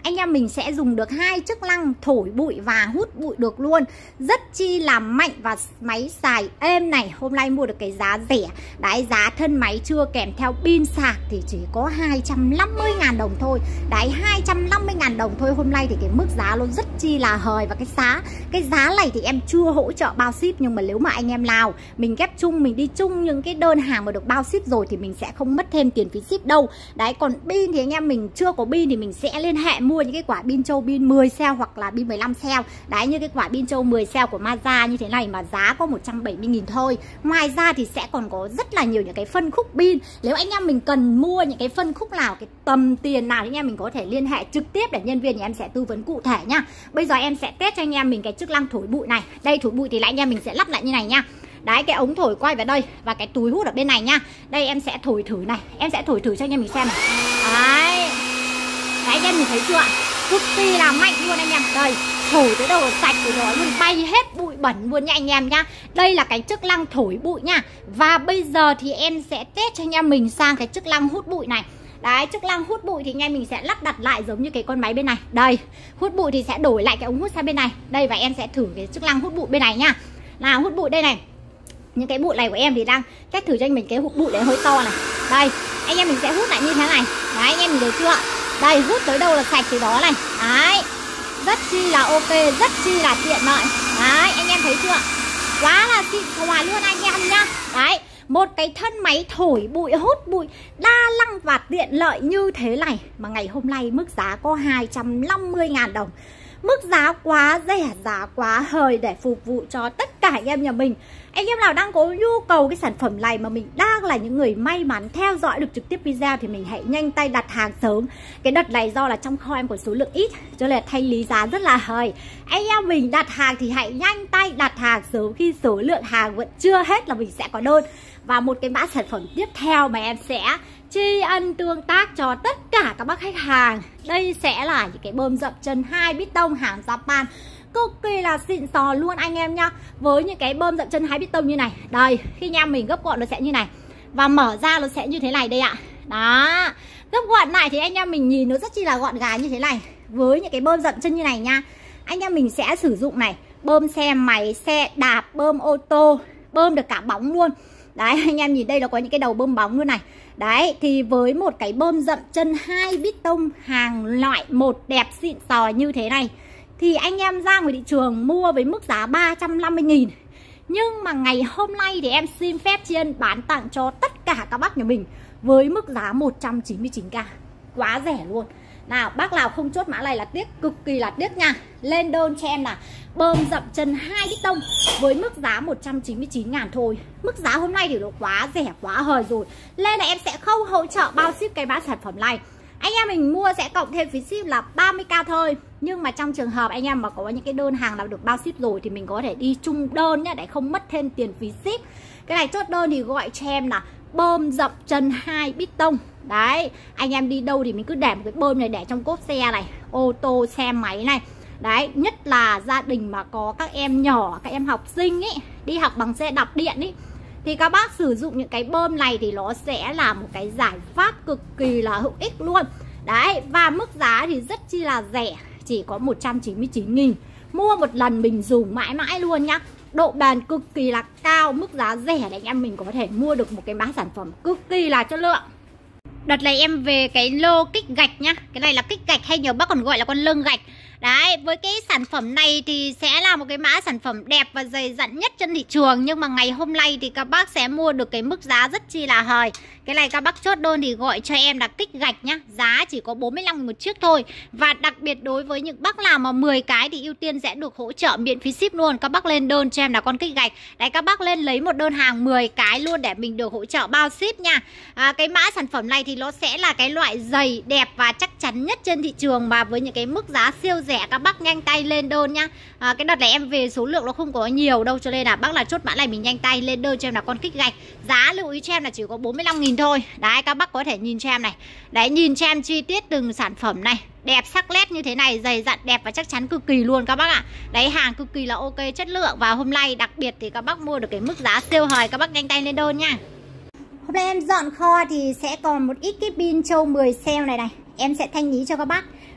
Speaker 1: anh em mình sẽ dùng được hai chức năng thổi bụi và hút bụi được luôn. Rất chi là mạnh và máy xài êm này. Hôm nay mua được cái giá rẻ. Đấy, giá thân máy chưa kèm theo pin sạc thì chỉ có hai trăm năm mươi ngàn đồng thôi. Đấy, hai trăm năm mươi ngàn đồng thôi. Hôm nay thì cái mức giá nó rất chi là hời. Và cái giá Cái giá này thì em chưa hỗ trợ bao ship. Nhưng mà nếu mà anh em nào mình ghép chung, mình đi chung những cái đơn hàng mà được bao ship rồi thì mình sẽ không mất thêm tiền phí ship đâu. Đấy, còn pin thì anh em mình chưa có pin thì mình sẽ liên hệ mua những cái quả pin châu pin mười cell hoặc là pin mười lăm cell. Đấy, như cái quả pin châu mười cell của Mazda như thế này mà giá có một trăm bảy mươi nghìn thôi. Ngoài ra thì sẽ còn có rất là nhiều những cái phân khúc pin. Nếu anh em mình cần mua những cái phân khúc nào, cái tầm tiền nào thì anh em mình có thể liên hệ trực tiếp để nhân viên nhà em sẽ tư vấn cụ thể nhá. Bây giờ em sẽ test cho anh em mình cái chức năng thổi bụi này. Đây, thổi bụi thì lại anh em mình sẽ lắp lại như này nha. Đấy, cái ống thổi quay vào đây và cái túi hút ở bên này nha. Đây em sẽ thổi thử này, em sẽ thổi thử cho anh em mình xem này. Đấy. Đấy, anh em mình thấy chưa ạ? Cực kỳ là mạnh luôn anh em. Đây, thổi tới đâu là sạch từ đó luôn, bay hết bụi bẩn luôn nha anh em nhá. Đây là cái chức năng thổi bụi nha. Và bây giờ thì em sẽ test cho anh em mình sang cái chức năng hút bụi này. Đấy, chức năng hút bụi thì anh em mình sẽ lắp đặt lại giống như cái con máy bên này. Đây, hút bụi thì sẽ đổi lại cái ống hút sang bên này. Đây, và em sẽ thử cái chức năng hút bụi bên này nha. Nào, hút bụi đây này. Những cái bụi này của em thì đang test thử cho anh mình cái hút bụi đấy hơi to này. Đây, anh em mình sẽ hút lại như thế này. Đấy, anh em mình thấy chưa? Đây, hút tới đâu là sạch từ đó này. Đấy, rất chi là ok, rất chi là tiện lợi. Đấy, anh em thấy chưa? Quá là xịn xòa luôn anh em nhá. Đấy, một cái thân máy thổi bụi, hút bụi đa năng và tiện lợi như thế này mà ngày hôm nay mức giá có hai trăm năm mươi ngàn đồng. Mức giá quá rẻ, giá quá hời để phục vụ cho tất cả anh em nhà mình. Anh em nào đang có nhu cầu cái sản phẩm này mà mình đang là những người may mắn theo dõi được trực tiếp video thì mình hãy nhanh tay đặt hàng sớm. Cái đợt này do là trong kho em có số lượng ít cho nên là thanh lý giá rất là hời. Anh em mình đặt hàng thì hãy nhanh tay đặt hàng sớm, khi số lượng hàng vẫn chưa hết là mình sẽ có đơn. Và một cái mã sản phẩm tiếp theo mà em sẽ tri ân tương tác cho tất cả các bác khách hàng. Đây sẽ là những cái bơm dập chân hai piston hàng Japan, cực kỳ là xịn sò luôn anh em nhá. Với những cái bơm dập chân hai piston như này. Đây, khi anh em mình gấp gọn nó sẽ như này. Và mở ra nó sẽ như thế này đây ạ. Đó, gấp gọn lại thì anh em mình nhìn nó rất chi là gọn gàng như thế này. Với những cái bơm dập chân như này nha, anh em mình sẽ sử dụng này, bơm xe máy, xe đạp, bơm ô tô, bơm được cả bóng luôn. Đấy, anh em nhìn đây nó có những cái đầu bơm bóng luôn này. Đấy, thì với một cái bơm dậm chân hai piston hàng loại một đẹp xịn sò như thế này thì anh em ra ngoài thị trường mua với mức giá ba trăm năm mươi nghìn. Nhưng mà ngày hôm nay thì em xin phép tri ân bán tặng cho tất cả các bác nhà mình với mức giá một trăm chín mươi chín k. Quá rẻ luôn. Nào, bác nào không chốt mã này là tiếc, cực kỳ là tiếc nha. Lên đơn cho em là bơm dậm chân hai piston với mức giá một trăm chín mươi chín ngàn thôi. Mức giá hôm nay thì nó quá rẻ, quá hời rồi. Nên là em sẽ không hỗ trợ bao ship cái mã sản phẩm này. Anh em mình mua sẽ cộng thêm phí ship là ba mươi k thôi. Nhưng mà trong trường hợp anh em mà có những cái đơn hàng nào được bao ship rồi thì mình có thể đi chung đơn nhá, để không mất thêm tiền phí ship. Cái này chốt đơn thì gọi cho em là bơm dập chân hai piston. Đấy, anh em đi đâu thì mình cứ để một cái bơm này để trong cốp xe này, ô tô, xe máy này. Đấy, nhất là gia đình mà có các em nhỏ, các em học sinh ý, đi học bằng xe đạp điện ý, thì các bác sử dụng những cái bơm này thì nó sẽ là một cái giải pháp cực kỳ là hữu ích luôn. Đấy, và mức giá thì rất chi là rẻ, chỉ có một trăm chín mươi chín nghìn. Mua một lần mình dùng mãi mãi luôn nhá. Độ bền cực kỳ là cao, mức giá rẻ để anh em mình có thể mua được một cái mã sản phẩm cực kỳ là chất lượng. Đợt này em về cái lô kích gạch nhá. Cái này là kích gạch hay nhiều bác còn gọi là con lưng gạch. Đấy, với cái sản phẩm này thì sẽ là một cái mã sản phẩm đẹp và dày dặn nhất trên thị trường. Nhưng mà ngày hôm nay thì các bác sẽ mua được cái mức giá rất chi là hời. Cái này các bác chốt đơn thì gọi cho em là kích gạch nhá. Giá chỉ có bốn mươi lăm nghìn một chiếc thôi. Và đặc biệt đối với những bác nào mà mười cái thì ưu tiên sẽ được hỗ trợ miễn phí ship luôn. Các bác lên đơn cho em là con kích gạch. Đấy, các bác lên lấy một đơn hàng mười cái luôn để mình được hỗ trợ bao ship nha. à, Cái mã sản phẩm này thì nó sẽ là cái loại giày đẹp và chắc chắn nhất trên thị trường, mà với những cái mức giá siêu rẻ. Các bác nhanh tay lên đơn nhá. à, Cái đợt này em về số lượng nó không có nhiều đâu, cho nên là bác là chốt mã này mình nhanh tay lên đơn cho em là con kích gạch. Giá lưu ý cho em là chỉ có bốn mươi lăm nghìn thôi. Đấy, các bác có thể nhìn cho em này. Đấy, nhìn cho em chi tiết từng sản phẩm này. Đẹp sắc nét như thế này, dày dặn đẹp và chắc chắn cực kỳ luôn các bác ạ. Đấy, hàng cực kỳ là ok, chất lượng. Và hôm nay đặc biệt thì các bác mua được cái mức giá siêu hời. Các bác nhanh tay lên đơn nha. Hôm nay em dọn kho thì sẽ còn một ít cái pin châu mười cell này này. Em sẽ thanh lý cho các bác.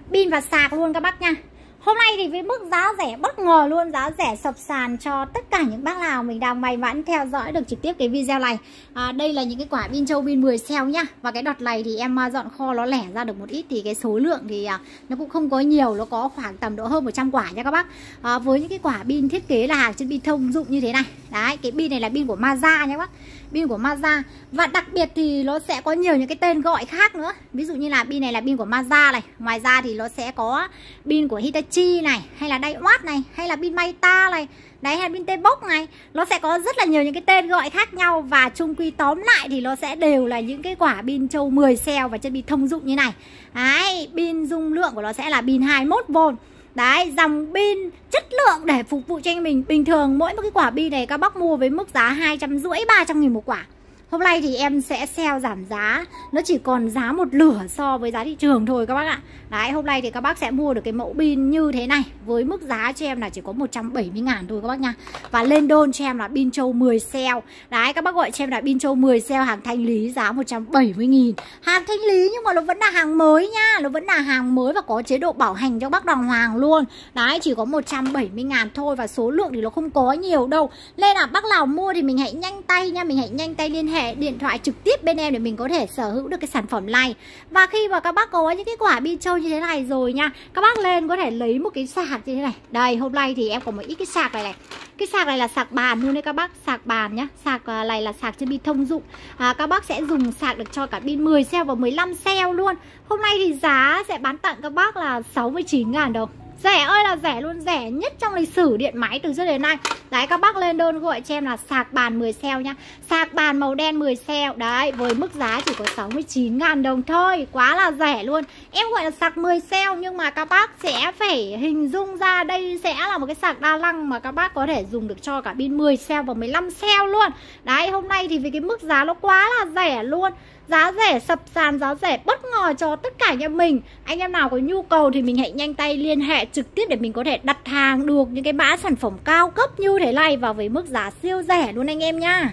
Speaker 1: pin và sạc luôn các bác nha. Hôm nay thì với mức giá rẻ bất ngờ luôn, giá rẻ sập sàn cho tất cả những bác nào mình đang may mắn theo dõi được trực tiếp cái video này. à, Đây là những cái quả pin châu pin mười cell nhá. Và cái đợt này thì em dọn kho nó lẻ ra được một ít, thì cái số lượng thì à, nó cũng không có nhiều, nó có khoảng tầm độ hơn một trăm quả nha các bác. à, Với những cái quả pin thiết kế là hàng chân pin thông dụng như thế này. Đấy, cái pin này là pin của Mazda nha các bác, pin của Mazda. Và đặc biệt thì nó sẽ có nhiều những cái tên gọi khác nữa. Ví dụ như là pin này là pin của Mazda này. Ngoài ra thì nó sẽ có pin của Hitachi này, hay là Daiwa này, hay là pin Mayta này, đấy, hay pin T-Box này. Nó sẽ có rất là nhiều những cái tên gọi khác nhau. Và chung quy tóm lại thì nó sẽ đều là những cái quả pin châu mười cell và chân pin thông dụng như này. Đấy, pin dung lượng của nó sẽ là pin hai mươi mốt vôn. Đấy, dòng pin chất lượng để phục vụ cho anh mình. Bình thường mỗi một cái quả pin này các bác mua với mức giá hai trăm rưỡi ba trăm nghìn một quả. Hôm nay thì em sẽ sale giảm giá, nó chỉ còn giá một nửa so với giá thị trường thôi các bác ạ. Đấy, hôm nay thì các bác sẽ mua được cái mẫu pin như thế này với mức giá cho em là chỉ có một trăm bảy mươi ngàn thôi các bác nha. Và lên đơn cho em là pin châu mười cell. Đấy, các bác gọi cho em là pin châu mười cell hàng thanh lý giá một trăm bảy mươi nghìn. Hàng thanh lý nhưng mà nó vẫn là hàng mới nha, nó vẫn là hàng mới và có chế độ bảo hành cho bác đàng hoàng luôn. Đấy, chỉ có một trăm bảy mươi ngàn thôi và số lượng thì nó không có nhiều đâu. Nên là bác nào mua thì mình hãy nhanh tay nha, mình hãy nhanh tay liên hệ điện thoại trực tiếp bên em để mình có thể sở hữu được cái sản phẩm này. Và khi mà các bác có những cái quả pin châu như thế này rồi nha, các bác lên có thể lấy một cái sạc như thế này. Đây, hôm nay thì em có một ít cái sạc này này. Cái sạc này là sạc bàn luôn đấy các bác, sạc bàn nhá. Sạc này là sạc chân pin thông dụng. à, Các bác sẽ dùng sạc được cho cả pin mười cell và mười lăm cell luôn. Hôm nay thì giá sẽ bán tặng các bác là sáu mươi chín ngàn đồng. Rẻ ơi là rẻ luôn, rẻ nhất trong lịch sử điện máy từ trước đến nay. Đấy, các bác lên đơn gọi cho em là sạc bàn mười cell nhá. Sạc bàn màu đen mười cell. Đấy, với mức giá chỉ có sáu mươi chín ngàn đồng thôi. Quá là rẻ luôn. Em gọi là sạc mười cell nhưng mà các bác sẽ phải hình dung ra đây sẽ là một cái sạc đa năng mà các bác có thể dùng được cho cả pin mười cell và mười lăm cell luôn. Đấy, hôm nay thì vì cái mức giá nó quá là rẻ luôn. Giá rẻ sập sàn, giá rẻ bất ngờ cho tất cả nhà mình. Anh em nào có nhu cầu thì mình hãy nhanh tay liên hệ trực tiếp để mình có thể đặt hàng được những cái mã sản phẩm cao cấp như thế này và với mức giá siêu rẻ luôn anh em nha.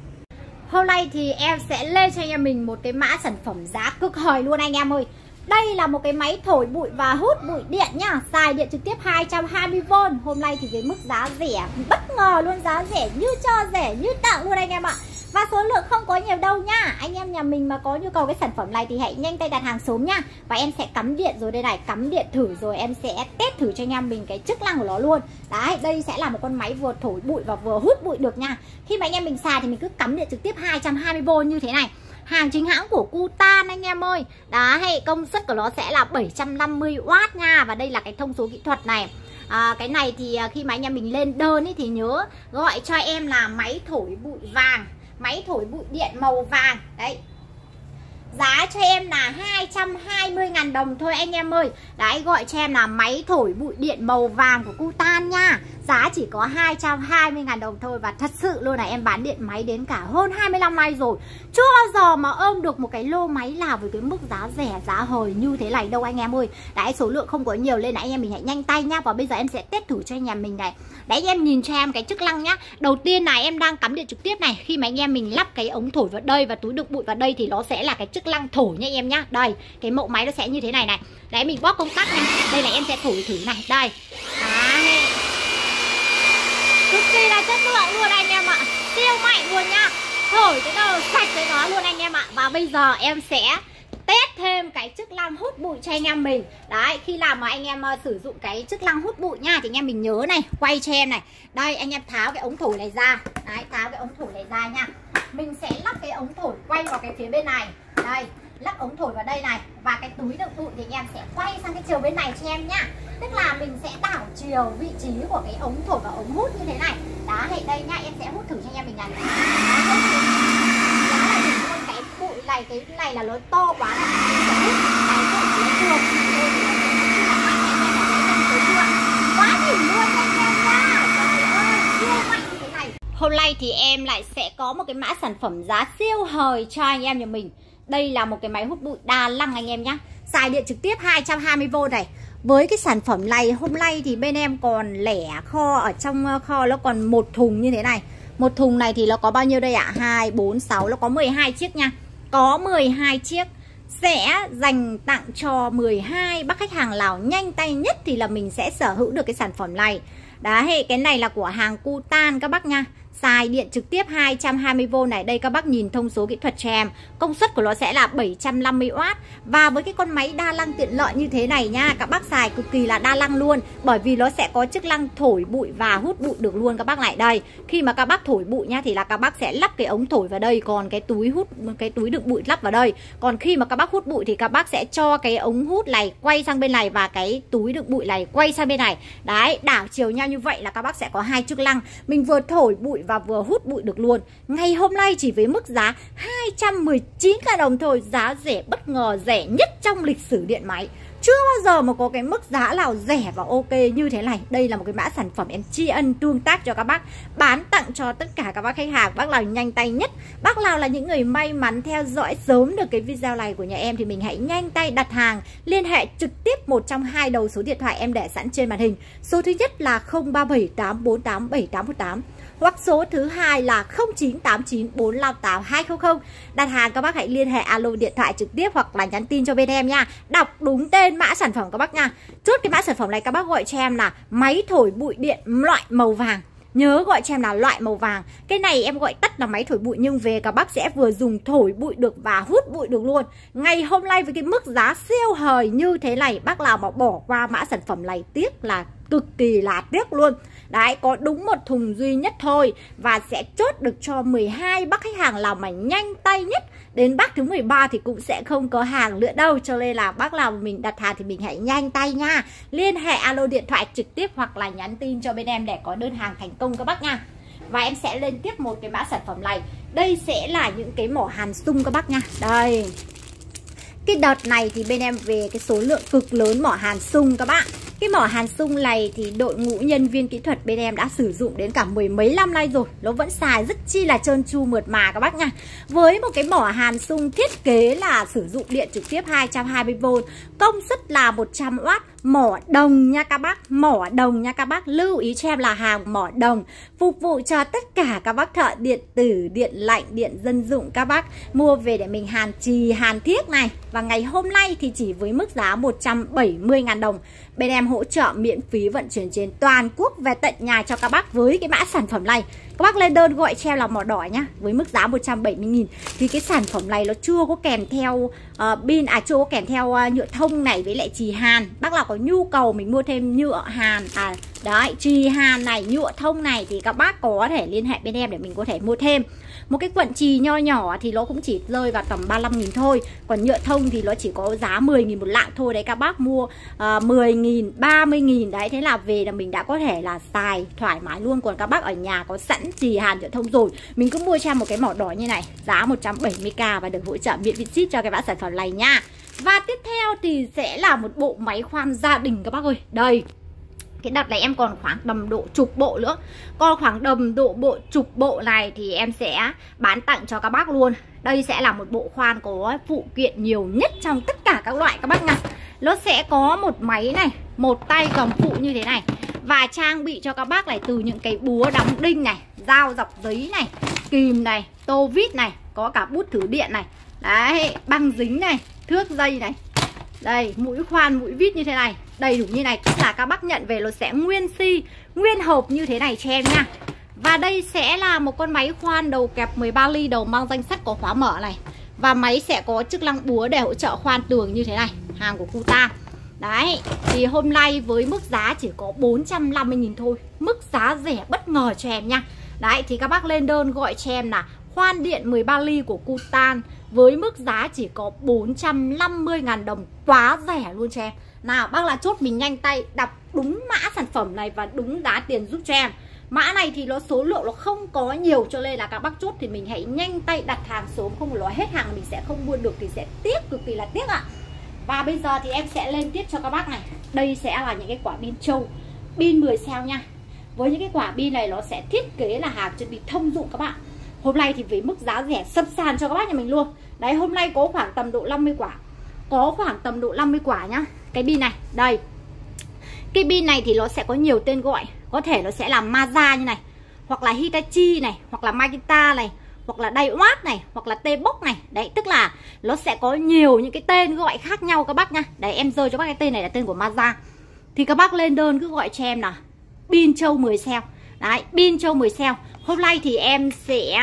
Speaker 1: Hôm nay thì em sẽ lên cho anh em mình một cái mã sản phẩm giá cực hời luôn anh em ơi. Đây là một cái máy thổi bụi và hút bụi điện nhá, xài điện trực tiếp hai trăm hai mươi vôn. Hôm nay thì với mức giá rẻ bất ngờ luôn, giá rẻ như cho rẻ như tặng luôn anh em ạ. Và số lượng không có nhiều đâu nha. Anh em nhà mình mà có nhu cầu cái sản phẩm này thì hãy nhanh tay đặt hàng sớm nha. Và em sẽ cắm điện rồi đây này, cắm điện thử rồi em sẽ test thử cho anh em mình cái chức năng của nó luôn. Đấy, đây sẽ là một con máy vừa thổi bụi và vừa hút bụi được nha. Khi mà anh em mình xài thì mình cứ cắm điện trực tiếp hai trăm hai mươi vôn như thế này. Hàng chính hãng của Kutan anh em ơi. Đấy, công suất của nó sẽ là bảy trăm năm mươi oát nha. Và đây là cái thông số kỹ thuật này. À, cái này thì khi mà anh em mình lên đơn ý, thì nhớ gọi cho em là máy thổi bụi vàng, máy thổi bụi điện màu vàng. Đấy, giá cho em là hai trăm hai mươi ngàn đồng thôi anh em ơi. Đấy, gọi cho em là máy thổi bụi điện màu vàng của Kutan nha. Giá chỉ có hai trăm hai mươi ngàn đồng thôi. Và thật sự luôn là em bán điện máy đến cả hơn hai mươi năm nay rồi, chưa bao giờ mà ôm được một cái lô máy nào với cái mức giá rẻ, giá hời như thế này đâu anh em ơi. Đấy, số lượng không có nhiều nên là anh em mình hãy nhanh tay nhá. Và bây giờ em sẽ test thử cho anh em mình này. Đấy, anh em nhìn cho em cái chức năng nhá. Đầu tiên là em đang cắm điện trực tiếp này. Khi mà anh em mình lắp cái ống thổi vào đây và túi đựng bụi vào đây thì nó sẽ là cái chức năng thổi nha em nhá. Đây, cái mẫu máy nó sẽ như thế này này. Đấy, mình bóp công tắc nha. Đây là em sẽ thổi thử này. Đây. Đấy, cực kỳ là chất lượng luôn anh em ạ. Siêu mạnh luôn nha. Thổi cái đầu sạch với nó luôn anh em ạ. Và bây giờ em sẽ test thêm cái chức năng hút bụi cho anh em mình. Đấy, khi làm mà anh em uh, sử dụng cái chức năng hút bụi nha thì anh em mình nhớ này, quay cho em này. Đây, anh em tháo cái ống thổi này ra. Đấy, tháo cái ống thổi này ra nha. Mình sẽ lắp cái ống thổi quay vào cái phía bên này. Đây, lắp ống thổi vào đây này. Và cái túi đựng bụi thì anh em sẽ quay sang cái chiều bên này cho em nhá. Tức là mình sẽ đảo chiều vị trí của cái ống thổi và ống hút như thế này. Đó, hệ đây nha, em sẽ hút thử cho anh em mình này. Đó, là mình luôn cái bụi này, cái này là nó to quá này. Mình sẽ hút cái bụi nó thường. Quá đỉnh luôn anh em nha. Trời ơi, siêu mạnh như thế này. Hôm nay thì em lại sẽ có một cái mã sản phẩm giá siêu hời cho anh em nhà mình. Đây là một cái máy hút bụi đa năng anh em nhá. Xài điện trực tiếp hai trăm hai mươi vôn này. Với cái sản phẩm này hôm nay thì bên em còn lẻ kho, ở trong kho nó còn một thùng như thế này. Một thùng này thì nó có bao nhiêu đây ạ? hai, bốn, sáu, nó có mười hai chiếc nha. Có mười hai chiếc. sẽ dành tặng cho mười hai bác khách hàng nào nhanh tay nhất thì là mình sẽ sở hữu được cái sản phẩm này. Đấy, cái này là của hàng Kutan các bác nha. Xài điện trực tiếp hai trăm hai mươi vôn này. Đây các bác nhìn thông số kỹ thuật cho em. Công suất của nó sẽ là bảy trăm năm mươi oát. Và với cái con máy đa năng tiện lợi như thế này nha, các bác xài cực kỳ là đa năng luôn. Bởi vì nó sẽ có chức năng thổi bụi và hút bụi được luôn các bác này. Đây, khi mà các bác thổi bụi nha thì là các bác sẽ lắp cái ống thổi vào đây. Còn cái túi hút, cái túi đựng bụi lắp vào đây. Còn khi mà các bác hút bụi thì các bác sẽ cho cái ống hút này quay sang bên này, và cái túi đựng bụi này quay sang bên này. Đấy, đảo chiều nhau như vậy là các bác sẽ có hai chức năng. Mình vừa thổi bụi và vừa hút bụi được luôn. Ngày hôm nay chỉ với mức giá hai trăm mười chín nghìn đồng thôi. Giá rẻ bất ngờ, rẻ nhất trong lịch sử điện máy. Chưa bao giờ mà có cái mức giá nào rẻ và ok như thế này. Đây là một cái mã sản phẩm em tri ân tương tác cho các bác, bán tặng cho tất cả các bác khách hàng. Bác nào nhanh tay nhất, bác nào là những người may mắn theo dõi sớm được cái video này của nhà em thì mình hãy nhanh tay đặt hàng. Liên hệ trực tiếp một trong hai đầu số điện thoại em để sẵn trên màn hình. Số thứ nhất là không ba bảy tám bốn tám bảy tám một tám, hoặc số thứ hai là không chín tám chín bốn năm tám hai không không. Đặt hàng các bác hãy liên hệ alo điện thoại trực tiếp hoặc là nhắn tin cho bên em nha. Đọc đúng tên mã sản phẩm các bác nha. Chốt cái mã sản phẩm này các bác gọi cho em là máy thổi bụi điện loại màu vàng. Nhớ gọi cho em là loại màu vàng. Cái này em gọi tắt là máy thổi bụi, nhưng về các bác sẽ vừa dùng thổi bụi được và hút bụi được luôn. Ngày hôm nay với cái mức giá siêu hời như thế này, bác nào mà bỏ qua mã sản phẩm này tiếc là cực kỳ là tiếc luôn. Đấy, có đúng một thùng duy nhất thôi. Và sẽ chốt được cho mười hai bác khách hàng nào mà nhanh tay nhất. Đến bác thứ mười ba thì cũng sẽ không có hàng nữa đâu. Cho nên là bác nào mình đặt hàng thì mình hãy nhanh tay nha. Liên hệ alo điện thoại trực tiếp hoặc là nhắn tin cho bên em để có đơn hàng thành công các bác nha. Và em sẽ lên tiếp một cái mã sản phẩm này. Đây sẽ là những cái mỏ hàn sung các bác nha. Đây, cái đợt này thì bên em về cái số lượng cực lớn mỏ hàn sung các bạn. Cái mỏ hàn sung này thì đội ngũ nhân viên kỹ thuật bên em đã sử dụng đến cả mười mấy năm nay rồi. Nó vẫn xài rất chi là trơn tru mượt mà các bác nha. Với một cái mỏ hàn sung thiết kế là sử dụng điện trực tiếp hai trăm hai mươi vôn, công suất là một trăm oát, mỏ đồng nha các bác, mỏ đồng nha các bác. Lưu ý cho em là hàng mỏ đồng, phục vụ cho tất cả các bác thợ điện tử, điện lạnh, điện dân dụng các bác mua về để mình hàn chì, hàn thiếc này. Và ngày hôm nay thì chỉ với mức giá một trăm bảy mươi nghìn đồng, bên em hỗ trợ miễn phí vận chuyển trên toàn quốc về tận nhà cho các bác với cái mã sản phẩm này. Các bác lên đơn gọi cho em là mỏ đỏ nhá, với mức giá một trăm bảy mươi nghìn. Thì cái sản phẩm này nó chưa có kèm theo uh, pin, à chưa có kèm theo uh, nhựa thông này với lại chì hàn. Bác nào có nhu cầu mình mua thêm nhựa hàn, à đấy, chì hàn này, nhựa thông này thì các bác có thể liên hệ bên em để mình có thể mua thêm. Một cái quận chì nho nhỏ thì nó cũng chỉ rơi vào tầm ba mươi lăm nghìn thôi. Còn nhựa thông thì nó chỉ có giá mười nghìn một lạng thôi. Đấy các bác mua uh, mười nghìn, ba mươi nghìn. Đấy, thế là về là mình đã có thể là xài thoải mái luôn. Còn các bác ở nhà có sẵn chì hàn nhựa thông rồi, mình cứ mua cho một cái mỏ đỏ như này, giá một trăm bảy mươi k và được hỗ trợ miễn phí ship cho cái mã sản phẩm này nha. Và tiếp theo thì sẽ là một bộ máy khoan gia đình các bác ơi. Đây, cái đợt này em còn khoảng tầm độ chục bộ nữa. Còn khoảng tầm độ bộ chục bộ này thì em sẽ bán tặng cho các bác luôn. Đây sẽ là một bộ khoan có phụ kiện nhiều nhất trong tất cả các loại các bác nha. Nó sẽ có một máy này, một tay cầm phụ như thế này, và trang bị cho các bác này từ những cái búa đóng đinh này, dao dọc giấy này, kìm này, tô vít này, có cả bút thử điện này. Đấy, băng dính này, thước dây này. Đây, mũi khoan, mũi vít như thế này, đầy đủ như này. Tức là các bác nhận về nó sẽ nguyên si, nguyên hộp như thế này cho em nha. Và đây sẽ là một con máy khoan đầu kẹp mười ba ly, đầu mang danh sách có khóa mở này. Và máy sẽ có chức năng búa để hỗ trợ khoan tường như thế này, hàng của Kutan. Đấy, thì hôm nay với mức giá chỉ có bốn trăm năm mươi nghìn thôi. Mức giá rẻ bất ngờ cho em nha. Đấy, thì các bác lên đơn gọi cho em là khoan điện mười ba ly của Kutan với mức giá chỉ có bốn trăm năm mươi nghìn đồng. Quá rẻ luôn cho em. Nào, bác là chốt mình nhanh tay đọc đúng mã sản phẩm này và đúng giá tiền giúp cho em. Mã này thì nó số lượng nó không có nhiều, cho nên là các bác chốt thì mình hãy nhanh tay đặt hàng sớm, không phải nói hết hàng mình sẽ không mua được thì sẽ tiếc, cực kỳ là tiếc ạ. Và bây giờ thì em sẽ lên tiếp cho các bác này. Đây sẽ là những cái quả pin trâu, pin mười xeo nha. Với những cái quả pin này nó sẽ thiết kế là hàng chuẩn bị thông dụng các bạn. Hôm nay thì với mức giá rẻ sập sàn cho các bác nhà mình luôn. Đấy, hôm nay có khoảng tầm độ năm mươi quả. Có khoảng tầm độ năm mươi quả nhá. Cái pin này, đây. Cái pin này thì nó sẽ có nhiều tên gọi. Có thể nó sẽ là Maza như này, hoặc là Hitachi này, hoặc là Makita này, hoặc là Daiwatt này, hoặc là T-Box này. Đấy, tức là nó sẽ có nhiều những cái tên gọi khác nhau các bác nha. Đấy, em rơi cho bác cái tên này là tên của Mazda. Thì các bác lên đơn cứ gọi cho em là pin trâu mười xeo. Đấy, pin trâu mười xeo. Hôm nay thì em sẽ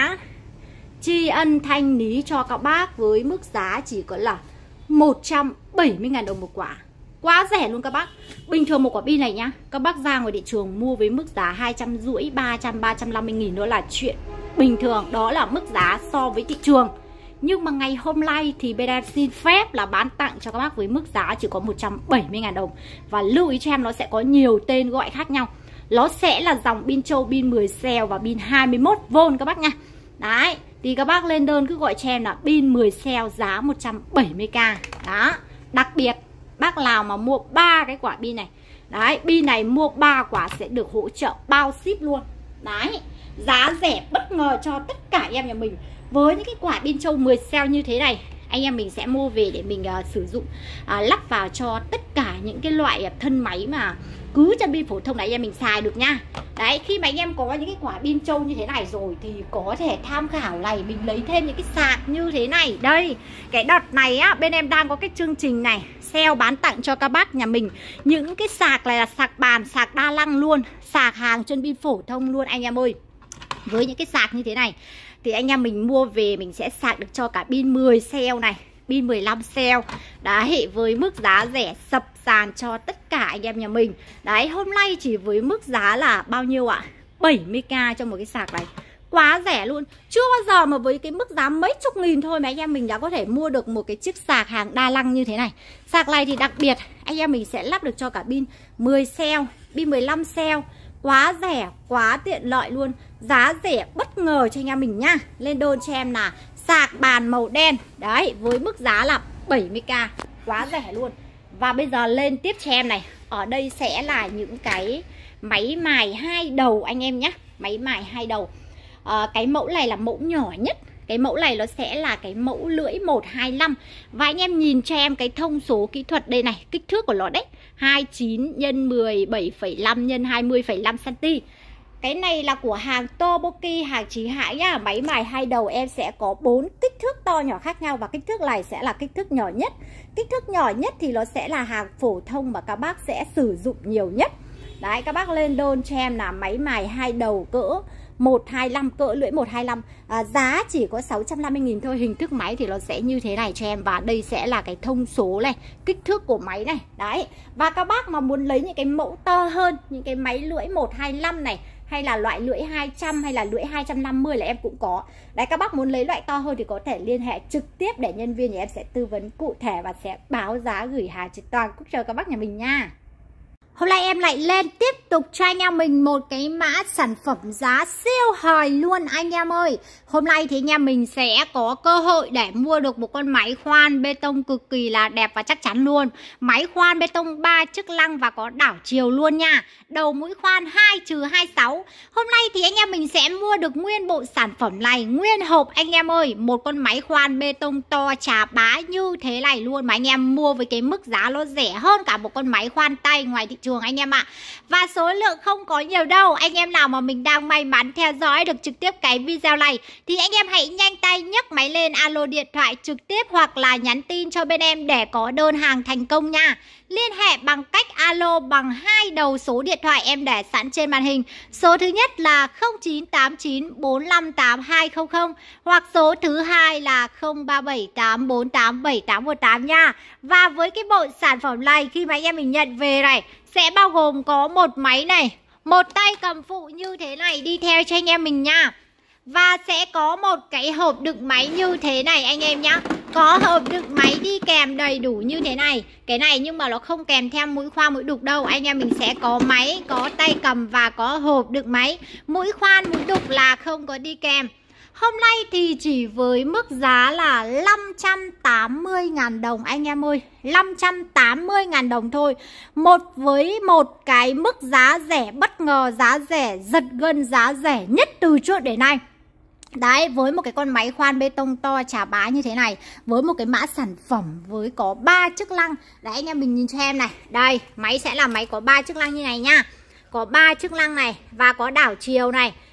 Speaker 1: tri ân thanh lý cho các bác với mức giá chỉ có là một trăm bảy mươi nghìn đồng một quả. Quá rẻ luôn các bác. Bình thường một quả pin này nhá, các bác ra ngoài thị trường mua với mức giá hai trăm rưỡi, ba trăm, ba trăm năm mươi nghìn nữa là chuyện bình thường. Đó là mức giá so với thị trường. Nhưng mà ngày hôm nay thì bên em xin phép là bán tặng cho các bác với mức giá chỉ có một trăm bảy mươi nghìn đồng. Và lưu ý cho em nó sẽ có nhiều tên gọi khác nhau. Nó sẽ là dòng pin trâu, pin mười xeo và pin hai mươi mốt vôn các bác nha. Đấy, thì các bác lên đơn cứ gọi cho em là pin mười xeo giá một trăm bảy mươi k. Đó, đặc biệt bác nào mà mua ba cái quả pin này, đấy, pin này mua ba quả sẽ được hỗ trợ bao ship luôn. Đấy, giá rẻ bất ngờ cho tất cả em nhà mình. Với những cái quả pin trâu mười xeo như thế này, anh em mình sẽ mua về để mình uh, sử dụng, uh, lắp vào cho tất cả những cái loại uh, thân máy mà cứ chân pin phổ thông này anh em mình xài được nha. Đấy, khi mà anh em có những cái quả pin trâu như thế này rồi thì có thể tham khảo này, mình lấy thêm những cái sạc như thế này. Đây, cái đợt này á, bên em đang có cái chương trình này, sale bán tặng cho các bác nhà mình những cái sạc này là sạc bàn, sạc đa năng luôn, sạc hàng chân pin phổ thông luôn anh em ơi. Với những cái sạc như thế này thì anh em mình mua về mình sẽ sạc được cho cả pin mười xeo này, pin mười lăm xeo. Đấy, với mức giá rẻ sập sàn cho tất cả anh em nhà mình. Đấy, hôm nay chỉ với mức giá là bao nhiêu ạ? bảy mươi k cho một cái sạc này. Quá rẻ luôn. Chưa bao giờ mà với cái mức giá mấy chục nghìn thôi mà anh em mình đã có thể mua được một cái chiếc sạc hàng đa năng như thế này. Sạc này thì đặc biệt anh em mình sẽ lắp được cho cả pin mười xeo, pin mười lăm xeo. Quá rẻ, quá tiện lợi luôn. Giá rẻ bất ngờ cho anh em mình nhá. Lên đơn cho em là sạc bàn màu đen. Đấy, với mức giá là bảy mươi k. Quá rẻ luôn. Và bây giờ lên tiếp cho em này. Ở đây sẽ là những cái máy mài hai đầu anh em nhé. Máy mài hai đầu. à, Cái mẫu này là mẫu nhỏ nhất. Cái mẫu này nó sẽ là cái mẫu lưỡi một hai lăm. Và anh em nhìn cho em cái thông số kỹ thuật đây này, kích thước của nó đấy, hai mươi chín nhân mười bảy phẩy năm nhân hai mươi phẩy năm xăng-ti-mét. Cái này là của hàng Toboki, hàng Chí Hải nhá. Máy mài hai đầu em sẽ có bốn kích thước to nhỏ khác nhau. Và kích thước này sẽ là kích thước nhỏ nhất. Kích thước nhỏ nhất thì nó sẽ là hàng phổ thông mà các bác sẽ sử dụng nhiều nhất. Đấy, các bác lên đơn cho em là máy mài hai đầu cỡ một hai lăm, cỡ lưỡi một hai lăm, à, giá chỉ có sáu trăm năm mươi nghìn thôi. Hình thức máy thì nó sẽ như thế này cho em. Và đây sẽ là cái thông số này, kích thước của máy này. Đấy, và các bác mà muốn lấy những cái mẫu to hơn, những cái máy lưỡi một hai lăm này, hay là loại lưỡi hai trăm hay là lưỡi hai trăm năm mươi là em cũng có. Đấy, các bác muốn lấy loại to hơn thì có thể liên hệ trực tiếp để nhân viên nhà em sẽ tư vấn cụ thể và sẽ báo giá gửi hàng trên toàn quốc cho các bác nhà mình nha. Hôm nay em lại lên tiếp tục cho anh em mình một cái mã sản phẩm giá siêu hời luôn anh em ơi. Hôm nay thì anh em mình sẽ có cơ hội để mua được một con máy khoan bê tông cực kỳ là đẹp và chắc chắn luôn. Máy khoan bê tông ba chức năng và có đảo chiều luôn nha. Đầu mũi khoan hai trừ hai mươi sáu. Hôm nay thì anh em mình sẽ mua được nguyên bộ sản phẩm này, nguyên hộp anh em ơi. Một con máy khoan bê tông to chà bá như thế này luôn mà anh em mua với cái mức giá nó rẻ hơn cả một con máy khoan tay ngoài thị trường anh em ạ. Và số lượng không có nhiều đâu. Anh em nào mà mình đang may mắn theo dõi được trực tiếp cái video này thì anh em hãy nhanh tay nhấc máy lên alo điện thoại trực tiếp hoặc là nhắn tin cho bên em để có đơn hàng thành công nha. Liên hệ bằng cách alo bằng hai đầu số điện thoại em để sẵn trên màn hình. Số thứ nhất là không chín tám chín bốn năm tám hai không không hoặc số thứ hai là không ba bảy tám bốn tám bảy tám một tám nha. Và với cái bộ sản phẩm này khi mà anh em mình nhận về này sẽ bao gồm có một máy này, một tay cầm phụ như thế này đi theo cho anh em mình nha. Và sẽ có một cái hộp đựng máy như thế này anh em nhá. Có hộp đựng máy đi kèm đầy đủ như thế này. Cái này nhưng mà nó không kèm theo mũi khoan mũi đục đâu. Anh em mình sẽ có máy, có tay cầm và có hộp đựng máy. Mũi khoan mũi đục là không có đi kèm. Hôm nay thì chỉ với mức giá là năm trăm tám mươi nghìn đồng anh em ơi. năm trăm tám mươi nghìn đồng thôi. Một với một cái mức giá rẻ bất ngờ, giá rẻ giật gân, giá rẻ nhất từ trước đến nay. Đấy, với một cái con máy khoan bê tông to chà bá như thế này, với một cái mã sản phẩm với có ba chức năng. Đấy anh em mình nhìn cho em này. Đây, máy sẽ là máy có ba chức năng như này nha. Có ba chức năng này và có đảo chiều này.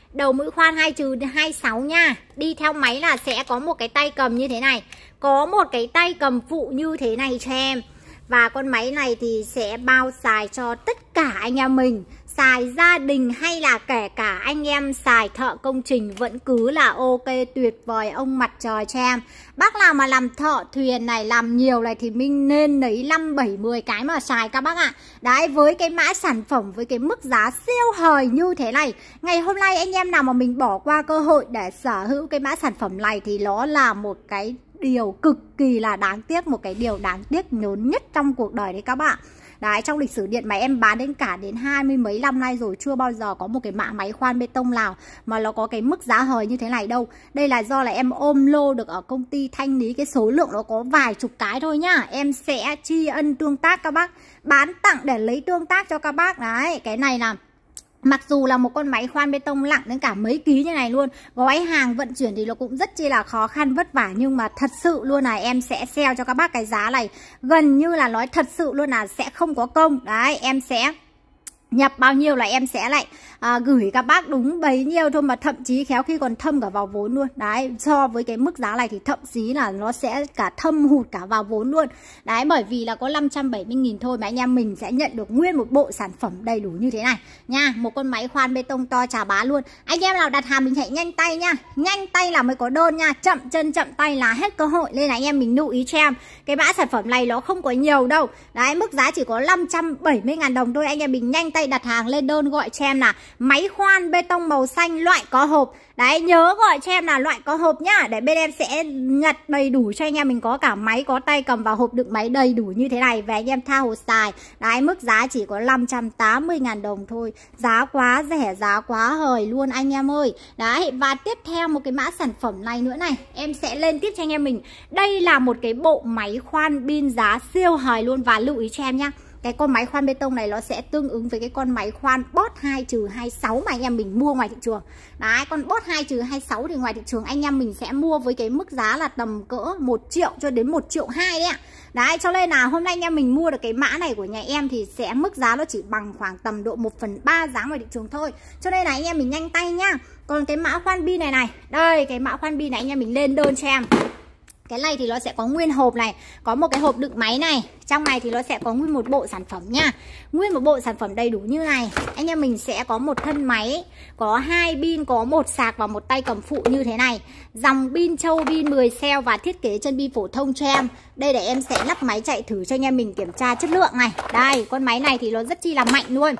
Speaker 1: Đầu mũi khoan hai trừ hai mươi sáu nha. Đi theo máy là sẽ có một cái tay cầm như thế này, có một cái tay cầm phụ như thế này cho em. Và con máy này thì sẽ bao xài cho tất cả anh em mình, xài gia đình hay là kể cả anh em xài thợ công trình vẫn cứ là ok, tuyệt vời ông mặt trời cho em. Bác nào mà làm thợ thuyền này, làm nhiều này thì mình nên lấy năm bảy mười cái mà xài các bác ạ. Đấy, với cái mã sản phẩm với cái mức giá siêu hời như thế này, ngày hôm nay anh em nào mà mình bỏ qua cơ hội để sở hữu cái mã sản phẩm này thì nó là một cái điều cực kỳ là đáng tiếc, một cái điều đáng tiếc lớn nhất trong cuộc đời đấy các bạn. Đấy, trong lịch sử điện máy em bán đến cả đến hai mươi mấy năm nay rồi, chưa bao giờ có một cái mã máy khoan bê tông nào mà nó có cái mức giá hời như thế này đâu. Đây là do là em ôm lô được ở công ty Thanh Lý, cái số lượng nó có vài chục cái thôi nhá. Em sẽ tri ân tương tác các bác, bán tặng để lấy tương tác cho các bác. Đấy, cái này là mặc dù là một con máy khoan bê tông nặng đến cả mấy ký như này luôn, gói hàng vận chuyển thì nó cũng rất chi là khó khăn vất vả, nhưng mà thật sự luôn là em sẽ sale cho các bác cái giá này gần như là nói thật sự luôn là sẽ không có công. Đấy, em sẽ nhập bao nhiêu là em sẽ lại à, gửi các bác đúng bấy nhiêu thôi, mà thậm chí khéo khi còn thâm cả vào vốn luôn. Đấy, so với cái mức giá này thì thậm chí là nó sẽ cả thâm hụt cả vào vốn luôn. Đấy, bởi vì là có năm trăm bảy mươi nghìn thôi mà anh em mình sẽ nhận được nguyên một bộ sản phẩm đầy đủ như thế này nha. Một con máy khoan bê tông to chà bá luôn. Anh em nào đặt hàng mình hãy nhanh tay nha, nhanh tay là mới có đơn nha, chậm chân chậm tay là hết cơ hội. Nên là anh em mình lưu ý cho em, cái mã sản phẩm này nó không có nhiều đâu. Đấy, mức giá chỉ có năm trăm bảy mươi ngàn đồng thôi. Anh em mình nhanh tay đặt hàng lên đơn gọi cho em là máy khoan bê tông màu xanh loại có hộp. Đấy, nhớ gọi cho em là loại có hộp nhá, để bên em sẽ nhặt đầy đủ cho anh em mình, có cả máy, có tay cầm và hộp đựng máy đầy đủ như thế này về anh em tha hồ xài. Đấy, mức giá chỉ có năm trăm tám mươi ngàn đồng thôi. Giá quá rẻ, giá quá hời luôn anh em ơi. Đấy, và tiếp theo một cái mã sản phẩm này nữa này, em sẽ lên tiếp cho anh em mình. Đây là một cái bộ máy khoan pin giá siêu hời luôn. Và lưu ý cho em nhá, cái con máy khoan bê tông này nó sẽ tương ứng với cái con máy khoan bot hai trừ hai mươi sáu mà anh em mình mua ngoài thị trường. Đấy, con bot hai trừ hai mươi sáu thì ngoài thị trường anh em mình sẽ mua với cái mức giá là tầm cỡ một triệu cho đến một triệu hai đấy ạ. Đấy, cho nên là hôm nay anh em mình mua được cái mã này của nhà em thì sẽ mức giá nó chỉ bằng khoảng tầm độ một phần ba giá ngoài thị trường thôi. Cho nên là anh em mình nhanh tay nhá. Còn cái mã khoan pin này này, đây cái mã khoan pin này anh em mình lên đơn cho em. Cái này thì nó sẽ có nguyên hộp này, có một cái hộp đựng máy này. Trong này thì nó sẽ có nguyên một bộ sản phẩm nha. Nguyên một bộ sản phẩm đầy đủ như này. Anh em mình sẽ có một thân máy, có hai pin, có một sạc và một tay cầm phụ như thế này. Dòng pin Châu pin mười cell và thiết kế chân pin phổ thông cho em. Đây để em sẽ lắp máy chạy thử cho anh em mình kiểm tra chất lượng này. Đây, con máy này thì nó rất chi là mạnh luôn.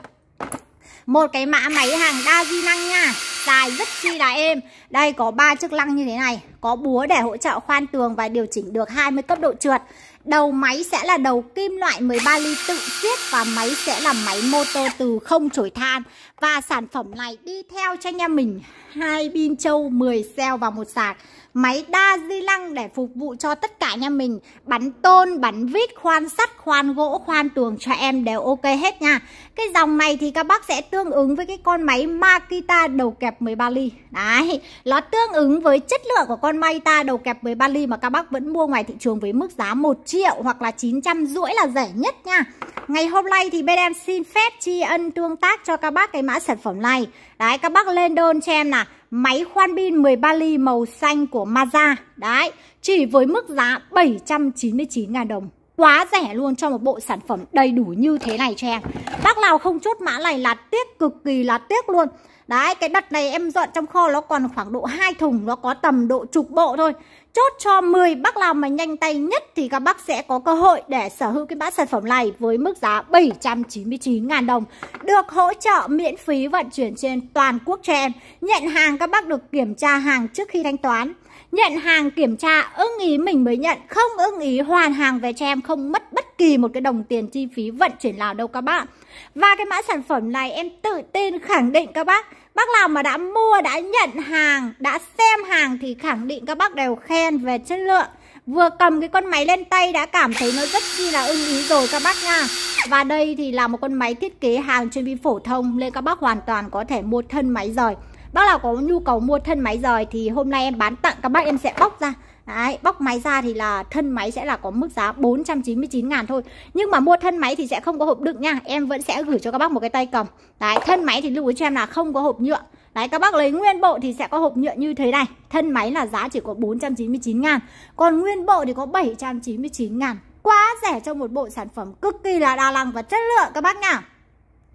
Speaker 1: Một cái mã máy hàng đa di năng nha, xài rất chi là êm. Đây có ba chức năng như thế này, có búa để hỗ trợ khoan tường và điều chỉnh được hai mươi cấp độ trượt. Đầu máy sẽ là đầu kim loại mười ba ly tự siết và máy sẽ là máy motor từ không chổi than. Và sản phẩm này đi theo cho anh em mình hai pin Châu mười cell và một sạc. Máy đa di năng để phục vụ cho tất cả anh em mình bắn tôn, bắn vít, khoan sắt, khoan gỗ, khoan tường cho em đều ok hết nha. Cái dòng này thì các bác sẽ tương ứng với cái con máy Makita đầu kẹp mười ba ly. Đấy, nó tương ứng với chất lượng của con Makita đầu kẹp mười ba ly mà các bác vẫn mua ngoài thị trường với mức giá một triệu hoặc là chín trăm rưỡi là rẻ nhất nha. Ngày hôm nay thì bên em xin phép tri ân tương tác cho các bác cái mã sản phẩm này. Đấy, các bác lên đơn cho em là máy khoan pin mười ba ly màu xanh của Mazda. Đấy, chỉ với mức giá bảy trăm chín mươi chín ngàn đồng. Quá rẻ luôn cho một bộ sản phẩm đầy đủ như thế này cho em. Bác nào không chốt mã này là tiếc, cực kỳ là tiếc luôn. Đấy, cái đợt này em dọn trong kho nó còn khoảng độ hai thùng, nó có tầm độ chục bộ thôi. Chốt cho mười bác nào mà nhanh tay nhất thì các bác sẽ có cơ hội để sở hữu cái mã sản phẩm này với mức giá bảy trăm chín mươi chín ngàn đồng. Được hỗ trợ miễn phí vận chuyển trên toàn quốc cho em. Nhận hàng các bác được kiểm tra hàng trước khi thanh toán. Nhận hàng kiểm tra ưng ý mình mới nhận, không ưng ý hoàn hàng về cho em, không mất bất kỳ một cái đồng tiền chi phí vận chuyển nào đâu các bác. Và cái mã sản phẩm này em tự tin khẳng định các bác, bác nào mà đã mua, đã nhận hàng, đã xem hàng thì khẳng định các bác đều khen về chất lượng. Vừa cầm cái con máy lên tay đã cảm thấy nó rất chi là ưng ý rồi các bác nha. Và đây thì là một con máy thiết kế hàng chuyên pin phổ thông nên các bác hoàn toàn có thể mua thân máy rời. Bác nào có nhu cầu mua thân máy rời thì hôm nay em bán tặng các bác, em sẽ bóc ra. Đấy, bóc máy ra thì là thân máy sẽ là có mức giá bốn trăm chín mươi chín ngàn thôi. Nhưng mà mua thân máy thì sẽ không có hộp đựng nha. Em vẫn sẽ gửi cho các bác một cái tay cầm. Đấy, thân máy thì lưu ý cho em là không có hộp nhựa. Đấy, các bác lấy nguyên bộ thì sẽ có hộp nhựa như thế này. Thân máy là giá chỉ có bốn trăm chín mươi chín ngàn. Còn nguyên bộ thì có bảy trăm chín mươi chín ngàn. Quá rẻ cho một bộ sản phẩm cực kỳ là đa năng và chất lượng các bác nhá.